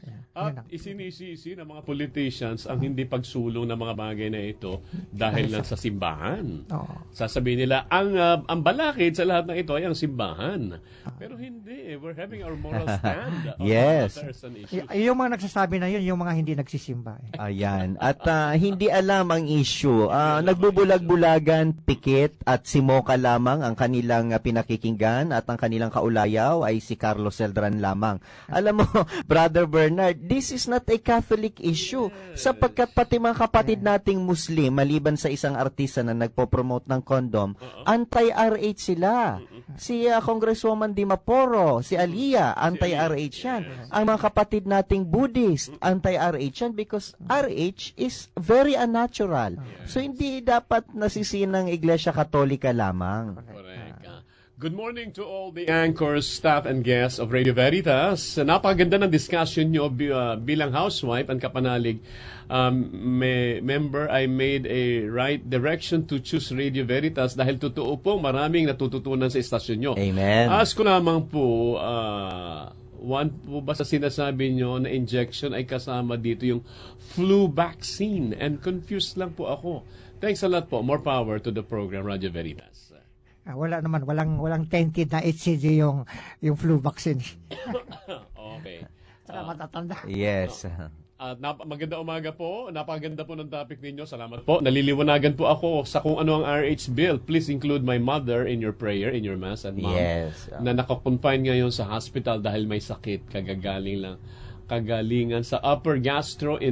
At isinisisi ng mga politicians ang hindi pagsulong ng mga bagay na ito dahil lang sa simbahan. Oh. Sasabihin nila, ang uh, ang balakid sa lahat ng ito ay ang simbahan. Pero hindi. We're having our moral stand. Yes. Y- yung mga nagsasabi na yun, yung mga hindi nagsisimba. Eh. Ayan. At uh, hindi alam ang issue. Uh, nagbubulag-bulagan, pikit at si Mocha lamang ang kanilang uh, pinakikinggan at ang kanilang kaulayaw ay si Carlos Celdran lamang. Alam mo, Brother Bernard, this is not a Catholic issue. Sapagkat pati mga kapatid nating Muslim, maliban sa isang artista na nagpo-promote ng condom, anti-R H sila. Si uh, Congresswoman Di Maporo, si Aliyah, anti-R H yan. Ang mga kapatid nating Buddhist, anti-R H yan because R H is very unnatural. So hindi dapat nasisihin ng Iglesia Katolika lamang. Correct. Good morning to all the anchors, staff, and guests of Radio Veritas. Napakaganda ng discussion nyo uh, bilang housewife and kapanalig. Um, may, member, I made a right direction to choose Radio Veritas dahil totoo po maraming natututunan sa istasyon nyo. Amen. Ask ko lamang po, uh, one po ba sa sinasabi nyo na injection ay kasama dito yung flu vaccine? And confused lang po ako. Thanks a lot po. More power to the program, Radio Veritas. Ah, wala naman, walang walang tented na H C G yung yung flu vaccine. Okay. Saka uh, matatanda. Yes. At uh, maganda umaga po. Napakaganda po ng topic ninyo. Salamat po. Naliliwanagan po ako sa kung ano ang R H bill. Please include my mother in your prayer, in your mass, and mom. Yes. Na nakakonfine ngayon sa hospital dahil may sakit. Kagagaling lang. Kagalingan sa upper gastro in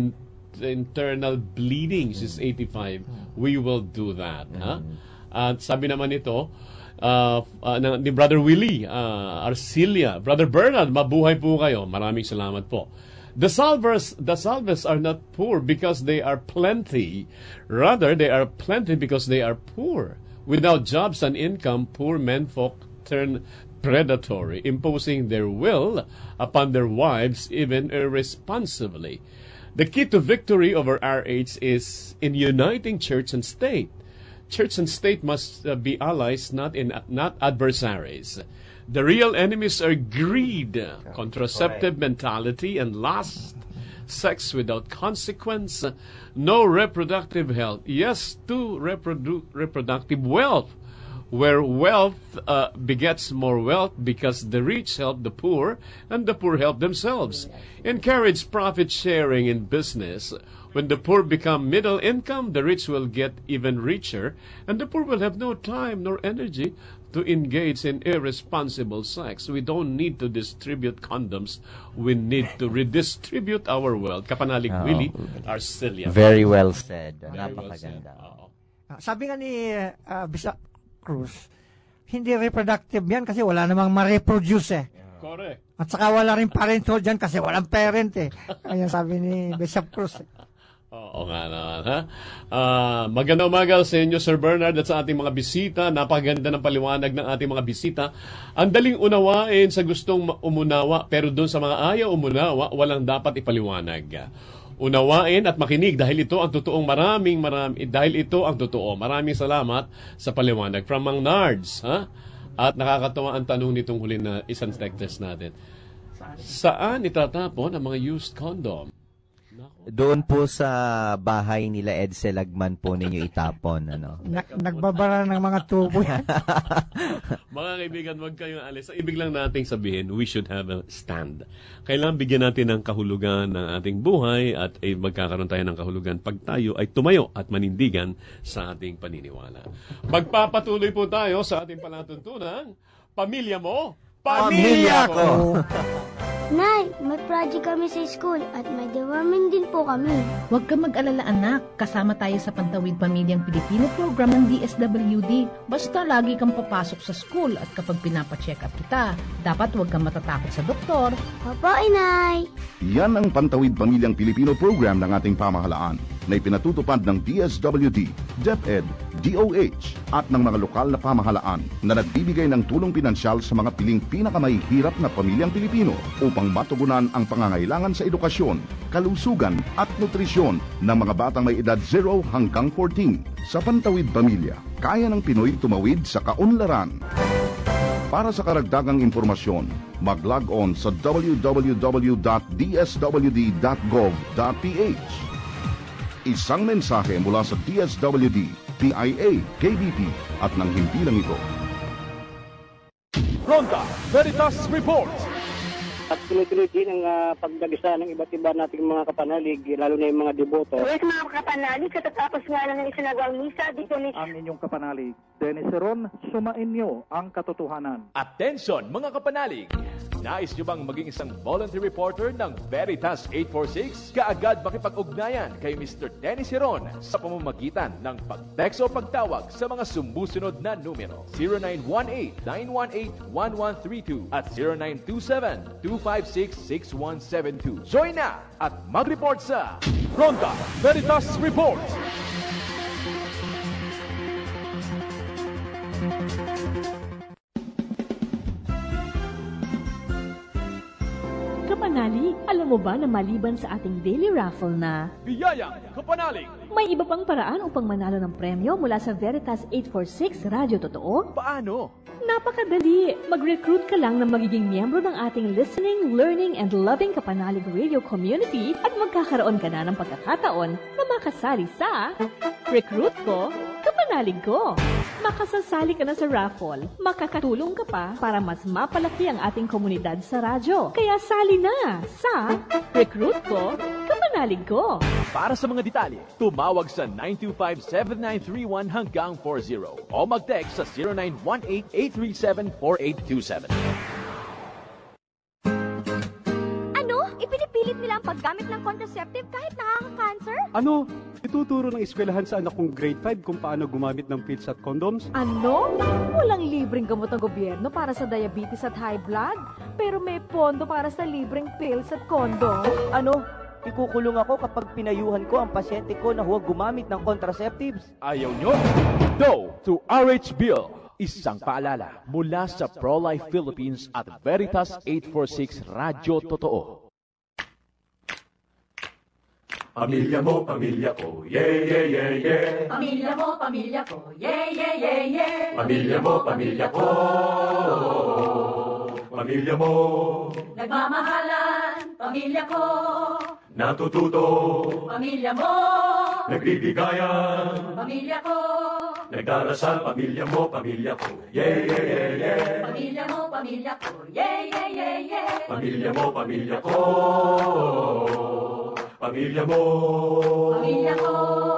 internal bleeding. She's eighty-five. We will do that. Ha? At sabi naman ito, uh, uh, ni Brother Willie, uh, Arcilia, Brother Bernard, mabuhay po kayo. Maraming salamat po. The Salvers, the Salvers are not poor because they are plenty. Rather, they are plenty because they are poor. Without jobs and income, poor menfolk turn predatory, imposing their will upon their wives even irresponsibly. The key to victory over R H is in uniting church and state. Church and state must uh, be allies, not in not adversaries. The real enemies are greed, contraceptive mentality, and lust, sex without consequence, no reproductive health, yes to reprodu- reproductive wealth, where wealth uh, begets more wealth because the rich help the poor and the poor help themselves. Encourage profit sharing in business. When the poor become middle income, the rich will get even richer, and the poor will have no time nor energy to engage in irresponsible sex. We don't need to distribute condoms. We need to redistribute our wealth. Kapanalig Oh. Willie Arcilia. Very well said. Very Napakaganda. well said. Ah, sabi nga ni uh, Bishop Cruz, hindi reproductive yan kasi wala namang ma-reproduce eh. Correct. At saka wala rin parenthood dyan kasi walang parent eh. Ayan sabi ni Bishop Cruz. Oo nga naman, ha? Uh, magandang umaga sa inyo, Sir Bernard, at sa ating mga bisita. Napakaganda ng paliwanag ng ating mga bisita. Ang daling unawain sa gustong umunawa, pero doon sa mga ayaw umunawa, walang dapat ipaliwanag. Unawain at makinig dahil ito ang totoong maraming marami, dahil ito ang totoo. Maraming salamat sa paliwanag. From Mang Nards, ha? At nakakatawa ang tanong nitong huli na isang text natin. Saan itatapon ang mga used condom? Doon po sa bahay nila Ed Selagman po ninyo itapon. Ano? Nag- nagbabara ng mga tubo yan. Mga kaibigan, wag kayong alis. Ibig lang nating sabihin, we should have a stand. Kailangan bigyan natin ng kahulugan ng ating buhay at eh, magkakaroon tayo ng kahulugan pag tayo ay tumayo at manindigan sa ating paniniwala. Magpapatuloy po tayo sa ating palatuntunan. Pamilya mo, pamilya ko! Nay, may project kami sa school at may deworming din po kami. Huwag ka mag-alala anak, kasama tayo sa Pantawid Pamilyang Pilipino program ng D S W D. Basta lagi kang papasok sa school at kapag pinapacheck up kita, dapat huwag kang matatakot sa doktor. Opo, Inay! Yan ang Pantawid Pamilyang Pilipino program ng ating pamahalaan na ipinatutupad ng D S W D, DepEd, D O H at ng mga lokal na pamahalaan na nagbibigay ng tulong pinansyal sa mga piling pinakamahihirap na pamilyang Pilipino upang matugunan ang pangangailangan sa edukasyon, kalusugan at nutrisyon ng mga batang may edad zero hanggang fourteen. Sa Pantawid Pamilya, kaya ng Pinoy tumawid sa kaunlaran. Para sa karagdagang impormasyon, mag-log on sa w w w dot d s w d dot gov dot p h. Isang mensahe mula sa D S W D, P I A, K B P at ng hindi lang ito. Ronda Veritas Report. At tuloy-tuloy din ang uh, pagdagisa ng iba't iba nating mga kapanalig, lalo na yung mga deboto. Yes, mga kapanalig, katatapos nga lang ng isinagang misa dito ni... Ang inyong kapanalig, Dennis Heron, sumain niyo ang katotohanan. Attention mga kapanalig! Nais nyo bang maging isang volunteer reporter ng Veritas eight forty-six? Kaagad makipag-ugnayan kay Mister Dennis Heron sa pamamagitan ng pag-text o pagtawag sa mga sumusunod na numero zero nine one eight, nine one eight, one one three two at zero nine two seven, two five six, six one seven two. Join na at mag-report sa Ronda Veritas Report! Kapanalig, alam mo ba na maliban sa ating daily raffle na Biyayang Kapanalig, may iba pang paraan upang manalo ng premyo mula sa Veritas eight forty-six Radyo Totoo? Paano? Napakadali! Mag-recruit ka lang na magiging miyembro ng ating listening, learning, and loving Kapanalig radio community at magkakaroon ka na ng pagkakataon na makasali sa Recruit Ko, Kapanalig Ko. Makasasali ka na sa raffle. Makakatulong ka pa para mas mapalaki ang ating komunidad sa radyo. Kaya sali na sa Recruit Ko, Kapanalig Ko. Para sa mga detalye, tumawag sa nine two five, seven nine three one hanggang forty o mag-text sa zero nine one eight, eight three seven, four eight two seven. Ano? Ipinipilit nila ang paggamit ng contraceptive kahit nakaka-cancer? Ano? Ituturo ng eskwelahan sa anak kong grade five kung paano gumamit ng pills at condoms? Ano? Walang libreng gamot ng gobyerno para sa diabetes at high blood, pero may pondo para sa libreng pills at condom. Ano? Ikukulong ako kapag pinayuhan ko ang pasyente ko na huwag gumamit ng contraceptives. Ayaw nyo? No to R H Bill. Isang paalala mula sa Pro-Life Philippines at Veritas eight forty-six Radyo Totoo. Pamilya mo, pamilya ko, yeah, yeah, yeah, yeah. Pamilya mo, pamilya ko, yeah, yeah, yeah, yeah. Pamilya mo, pamilya ko, pamilya mo. Nagmamahalan, pamilya ko. Natututo, Pamilya mo, nagbibigayan. pamilya ko. Nagdarasal, pamilya mo, pamilya ko, yeah, yeah, yeah, yeah. Pamilya mo, pamilya ko, yeah, yeah, yeah, yeah. Pamilya mo, pamilya ko, pamilya mo, Pamilya ko.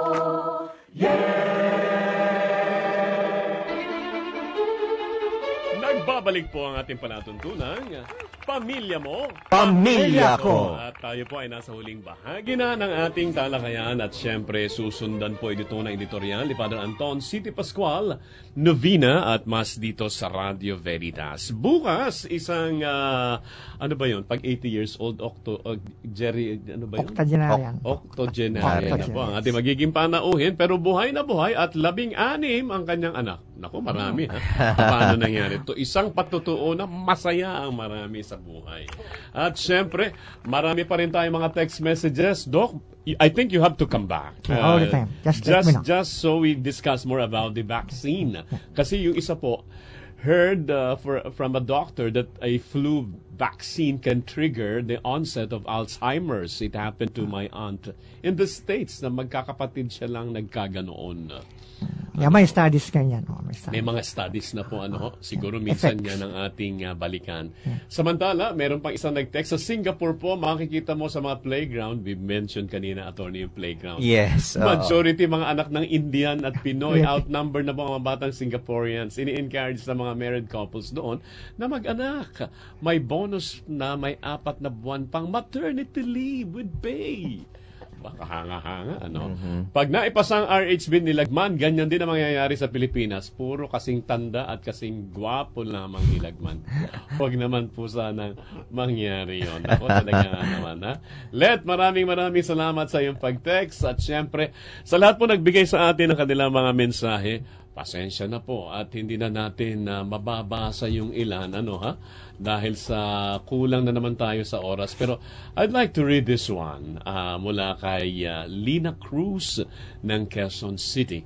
Nagbabalik po ang ating palatuntunan, Pamilya Mo, Pamilya Ko. At tayo po ay nasa huling bahagi na ng ating talakayan at syempre susundan po ito ng editorial ni Father Anton City Pascual, Novena at mas dito sa Radio Veritas. Bukas, isang, uh, ano ba yun, pag eighty years old, octo, uh, Jerry, ano ba yun? Octogenarian. Octogenarian na po ang ating magiging panauhin, pero buhay na buhay at labing-anim ang kanyang anak. Naku, marami ha. Paano nangyari ito? Isang patutuo na masaya ang marami sa buhay. At syempre, marami pa rin tayong mga text messages. Doc, I think you have to come back. Uh, all the time. Just, let just, me know. just so we discuss more about the vaccine. Kasi yung isa po, heard uh, for, from a doctor that a flu vaccine can trigger the onset of Alzheimer's. It happened to my aunt in the States na magkakapatid siya lang nagkaganoon. Yeah, may studies ganyan. Oh, may, studies. May mga studies na po, ano, siguro minsan yan ang ating uh, balikan. Yeah. Samantala, meron pang isang nag-text. Sa Singapore po, makikita mo sa mga playground, we mentioned kanina, attorney, yung playground. Yes. Uh, Majority mga anak ng Indian at Pinoy, yeah. Outnumber na po ang mga batang Singaporeans. Ini-encourage sa mga married couples doon na mag-anak. May bonus na may apat na buwan pang maternity leave with pay. Baka hanga-hanga, ano? Mm-hmm. Pag naipasang R H B nilagman, ganyan din ang mangyayari sa Pilipinas. Puro kasing tanda at kasing gwapo lamang nilagman. Huwag naman po sana mangyari yun. Ako talaga naman, ha? Let, maraming maraming salamat sa iyong pag-text. At syempre, sa lahat po nagbigay sa atin ng kanilang mga mensahe, pasensya na po at hindi na natin uh, mababasa yung ilan, ano ha? Dahil sa kulang na naman tayo sa oras. Pero I'd like to read this one uh, mula kay uh, Lina Cruz ng Quezon City.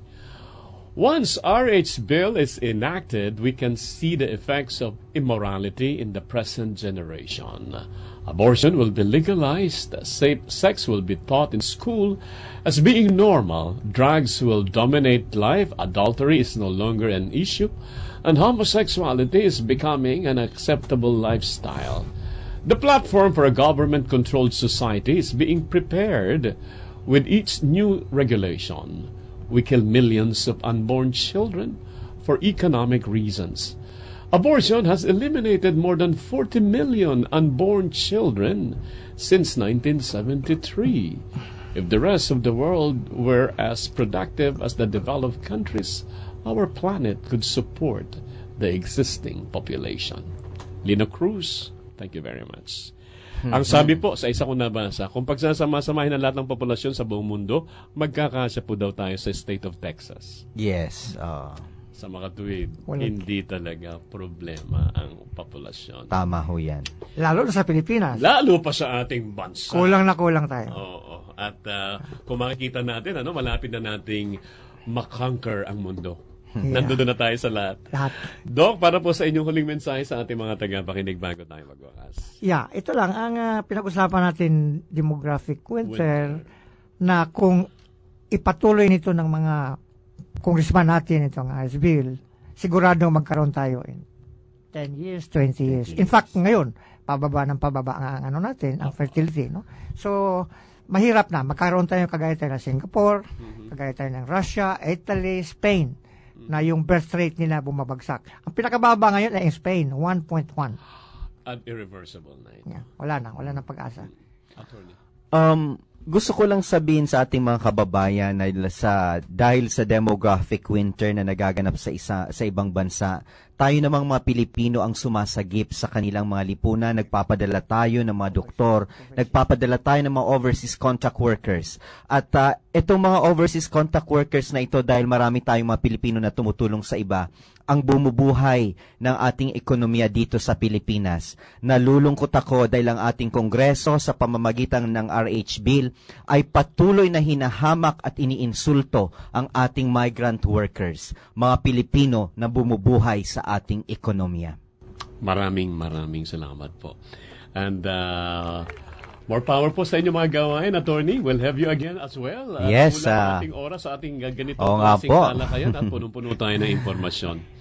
Once R H Bill is enacted, we can see the effects of immorality in the present generation. Abortion will be legalized, safe sex will be taught in school as being normal, drugs will dominate life, adultery is no longer an issue, and homosexuality is becoming an acceptable lifestyle. The platform for a government-controlled society is being prepared with each new regulation. We kill millions of unborn children for economic reasons. Abortion has eliminated more than forty million unborn children since nineteen seventy-three. If the rest of the world were as productive as the developed countries, our planet could support the existing population. Lina Cruz, thank you very much. Mm-hmm. Ang sabi po sa isa kong nabasa, kung pagsasama-samahin ang lahat ng populasyon sa buong mundo, magkakasya po daw tayo sa state of Texas. Yes. Uh, sa makatuwid, hindi talaga problema ang populasyon. Tama ho yan. Lalo na sa Pilipinas. Lalo pa sa ating bansa. Kulang na kulang tayo. Oo. At uh, kung makikita natin, ano, malapit na nating makonquer ang mundo. Yeah. Nandun na tayo sa lahat. Lahat. Doc, para po sa inyong huling mensahe sa ating mga tagapakinig bago tayo magwakas. Yeah, ito lang. Ang uh, pinag-usapan natin, demographic winter, winter, na kung ipatuloy nito ng mga congressman natin itong R H Bill, sigurado magkaroon tayo in ten years, twenty years. In fact, ngayon, pababa ng pababa ang ano natin, ang fertility. No? So, mahirap na. Magkaroon tayo kagaya tayo ng Singapore, mm-hmm. kagaya tayo ng Russia, Italy, Spain, mm-hmm. na yung birth rate nila bumabagsak. Ang pinakababa ngayon ay in Spain, one point one. At irreversible na yun. Yeah, wala na. Wala na pag-asa. Um, gusto ko lang sabihin sa ating mga kababayan na sa, dahil sa demographic winter na nagaganap sa, isa, sa ibang bansa, tayo namang mga Pilipino ang sumasagip sa kanilang mga lipunan. Nagpapadala tayo ng mga doktor, nagpapadala tayo ng mga overseas contract workers. At uh, itong mga overseas contract workers na ito, dahil marami tayong mga Pilipino na tumutulong sa iba, ang bumubuhay ng ating ekonomiya dito sa Pilipinas. Nalulungkot ako dahil ang ating Kongreso sa pamamagitan ng R H Bill ay patuloy na hinahamak at iniinsulto ang ating migrant workers, mga Pilipino na bumubuhay sa ating ekonomiya. Maraming maraming salamat po. And uh, more power po sa inyo mga gawain, Attorney. We'll have you again as well. Uh, yes. Kulang Uh, ang ating oras sa ating ganito Oo nga po. talakayan at punong-puno tayo ng impormasyon.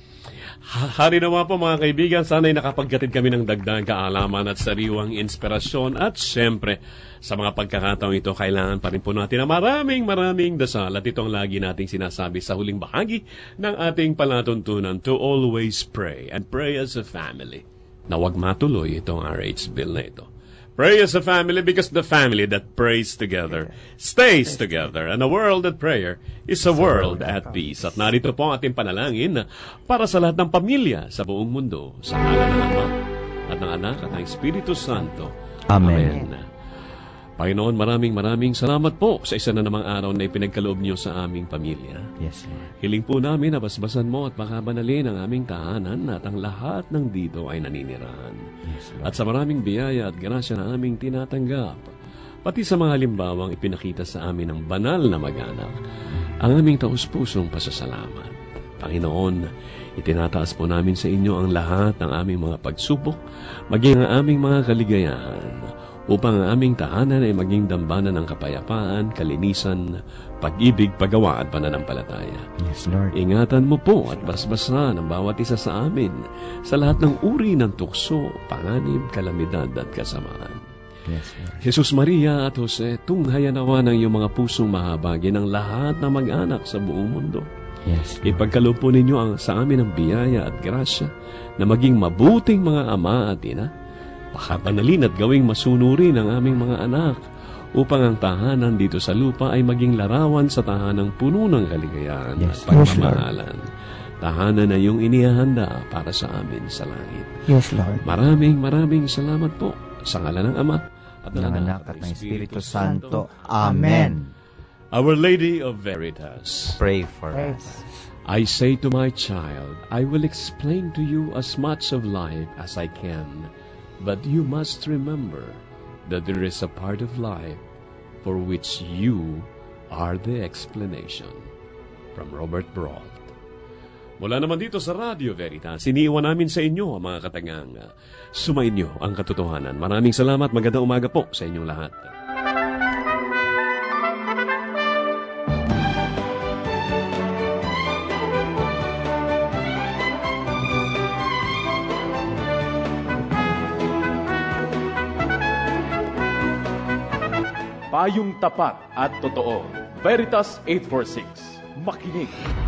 Hari naman po mga kaibigan, sana'y nakapagkatid kami ng dagdag kaalaman at sariwang inspirasyon. At syempre, sa mga pagkakataong ito, kailangan pa rin po natin na maraming maraming dasal. At ito ang lagi nating sinasabi sa huling bahagi ng ating palatuntunan, to always pray and pray as a family. Na wag matuloy itong R H Bill na ito. Pray as a family because the family that prays together stays together. And a world at prayer is a world at peace. At narito po ang ating panalangin para sa lahat ng pamilya sa buong mundo. Sa ngalan ng Ama at ng Anak at ng Espiritu Santo. Amen. Amen. Panginoon, maraming maraming salamat po sa isa na namang araw na ipinagkaloob niyo sa aming pamilya. Yes, Lord. Hiling po namin na basbasan mo at makabanalin ang aming tahanan at ang lahat ng dito ay naninirahan. Yes, Lord. At sa maraming biyaya at grasya na aming tinatanggap, pati sa mga halimbawang ipinakita sa amin ng banal na mag-anak, ang aming taus-pusong pasasalamat. Panginoon, itinataas po namin sa inyo ang lahat ng aming mga pagsubok, maging ang aming mga kaligayahan, upang ang aming tahanan ay maging dambana ng kapayapaan, kalinisan, pag-ibig, paggawa at pananampalataya. Yes, Lord. Ingatan mo po at basbasan ang bawat isa sa amin sa lahat ng uri ng tukso, panganib, kalamidad at kasamaan. Yes, Lord. Jesus, Maria at Jose, tunghayan nawa ng iyong mga pusong mahabagi ng lahat ng mag-anak sa buong mundo. Yes, Lord. Ipagkaloob po ninyo ang, sa amin ang biyaya at grasya na maging mabuting mga ama at ina, pakabanalin at gawing masunurin ang aming mga anak upang ang tahanan dito sa lupa ay maging larawan sa tahanang puno ng kaligayahan yes, at pagmamahalan. Yes, tahanan na iyong inihahanda para sa amin sa langit. Yes, Lord. Maraming maraming salamat po sa ngalan ng Ama at ng Anak at ng Espiritu Santo. Amen. Our Lady of Veritas, pray for Pray. us. I say to my child, I will explain to you as much of life as I can. But you must remember that there is a part of life for which you are the explanation. From Robert Brault. Mula naman dito sa Radio Veritas, iniiwan namin sa inyo ang mga katagang sumainyo ang katotohanan. Maraming salamat, magandang umaga po sa inyong lahat. Payong tapat at totoo. Veritas eight forty-six. Makinig.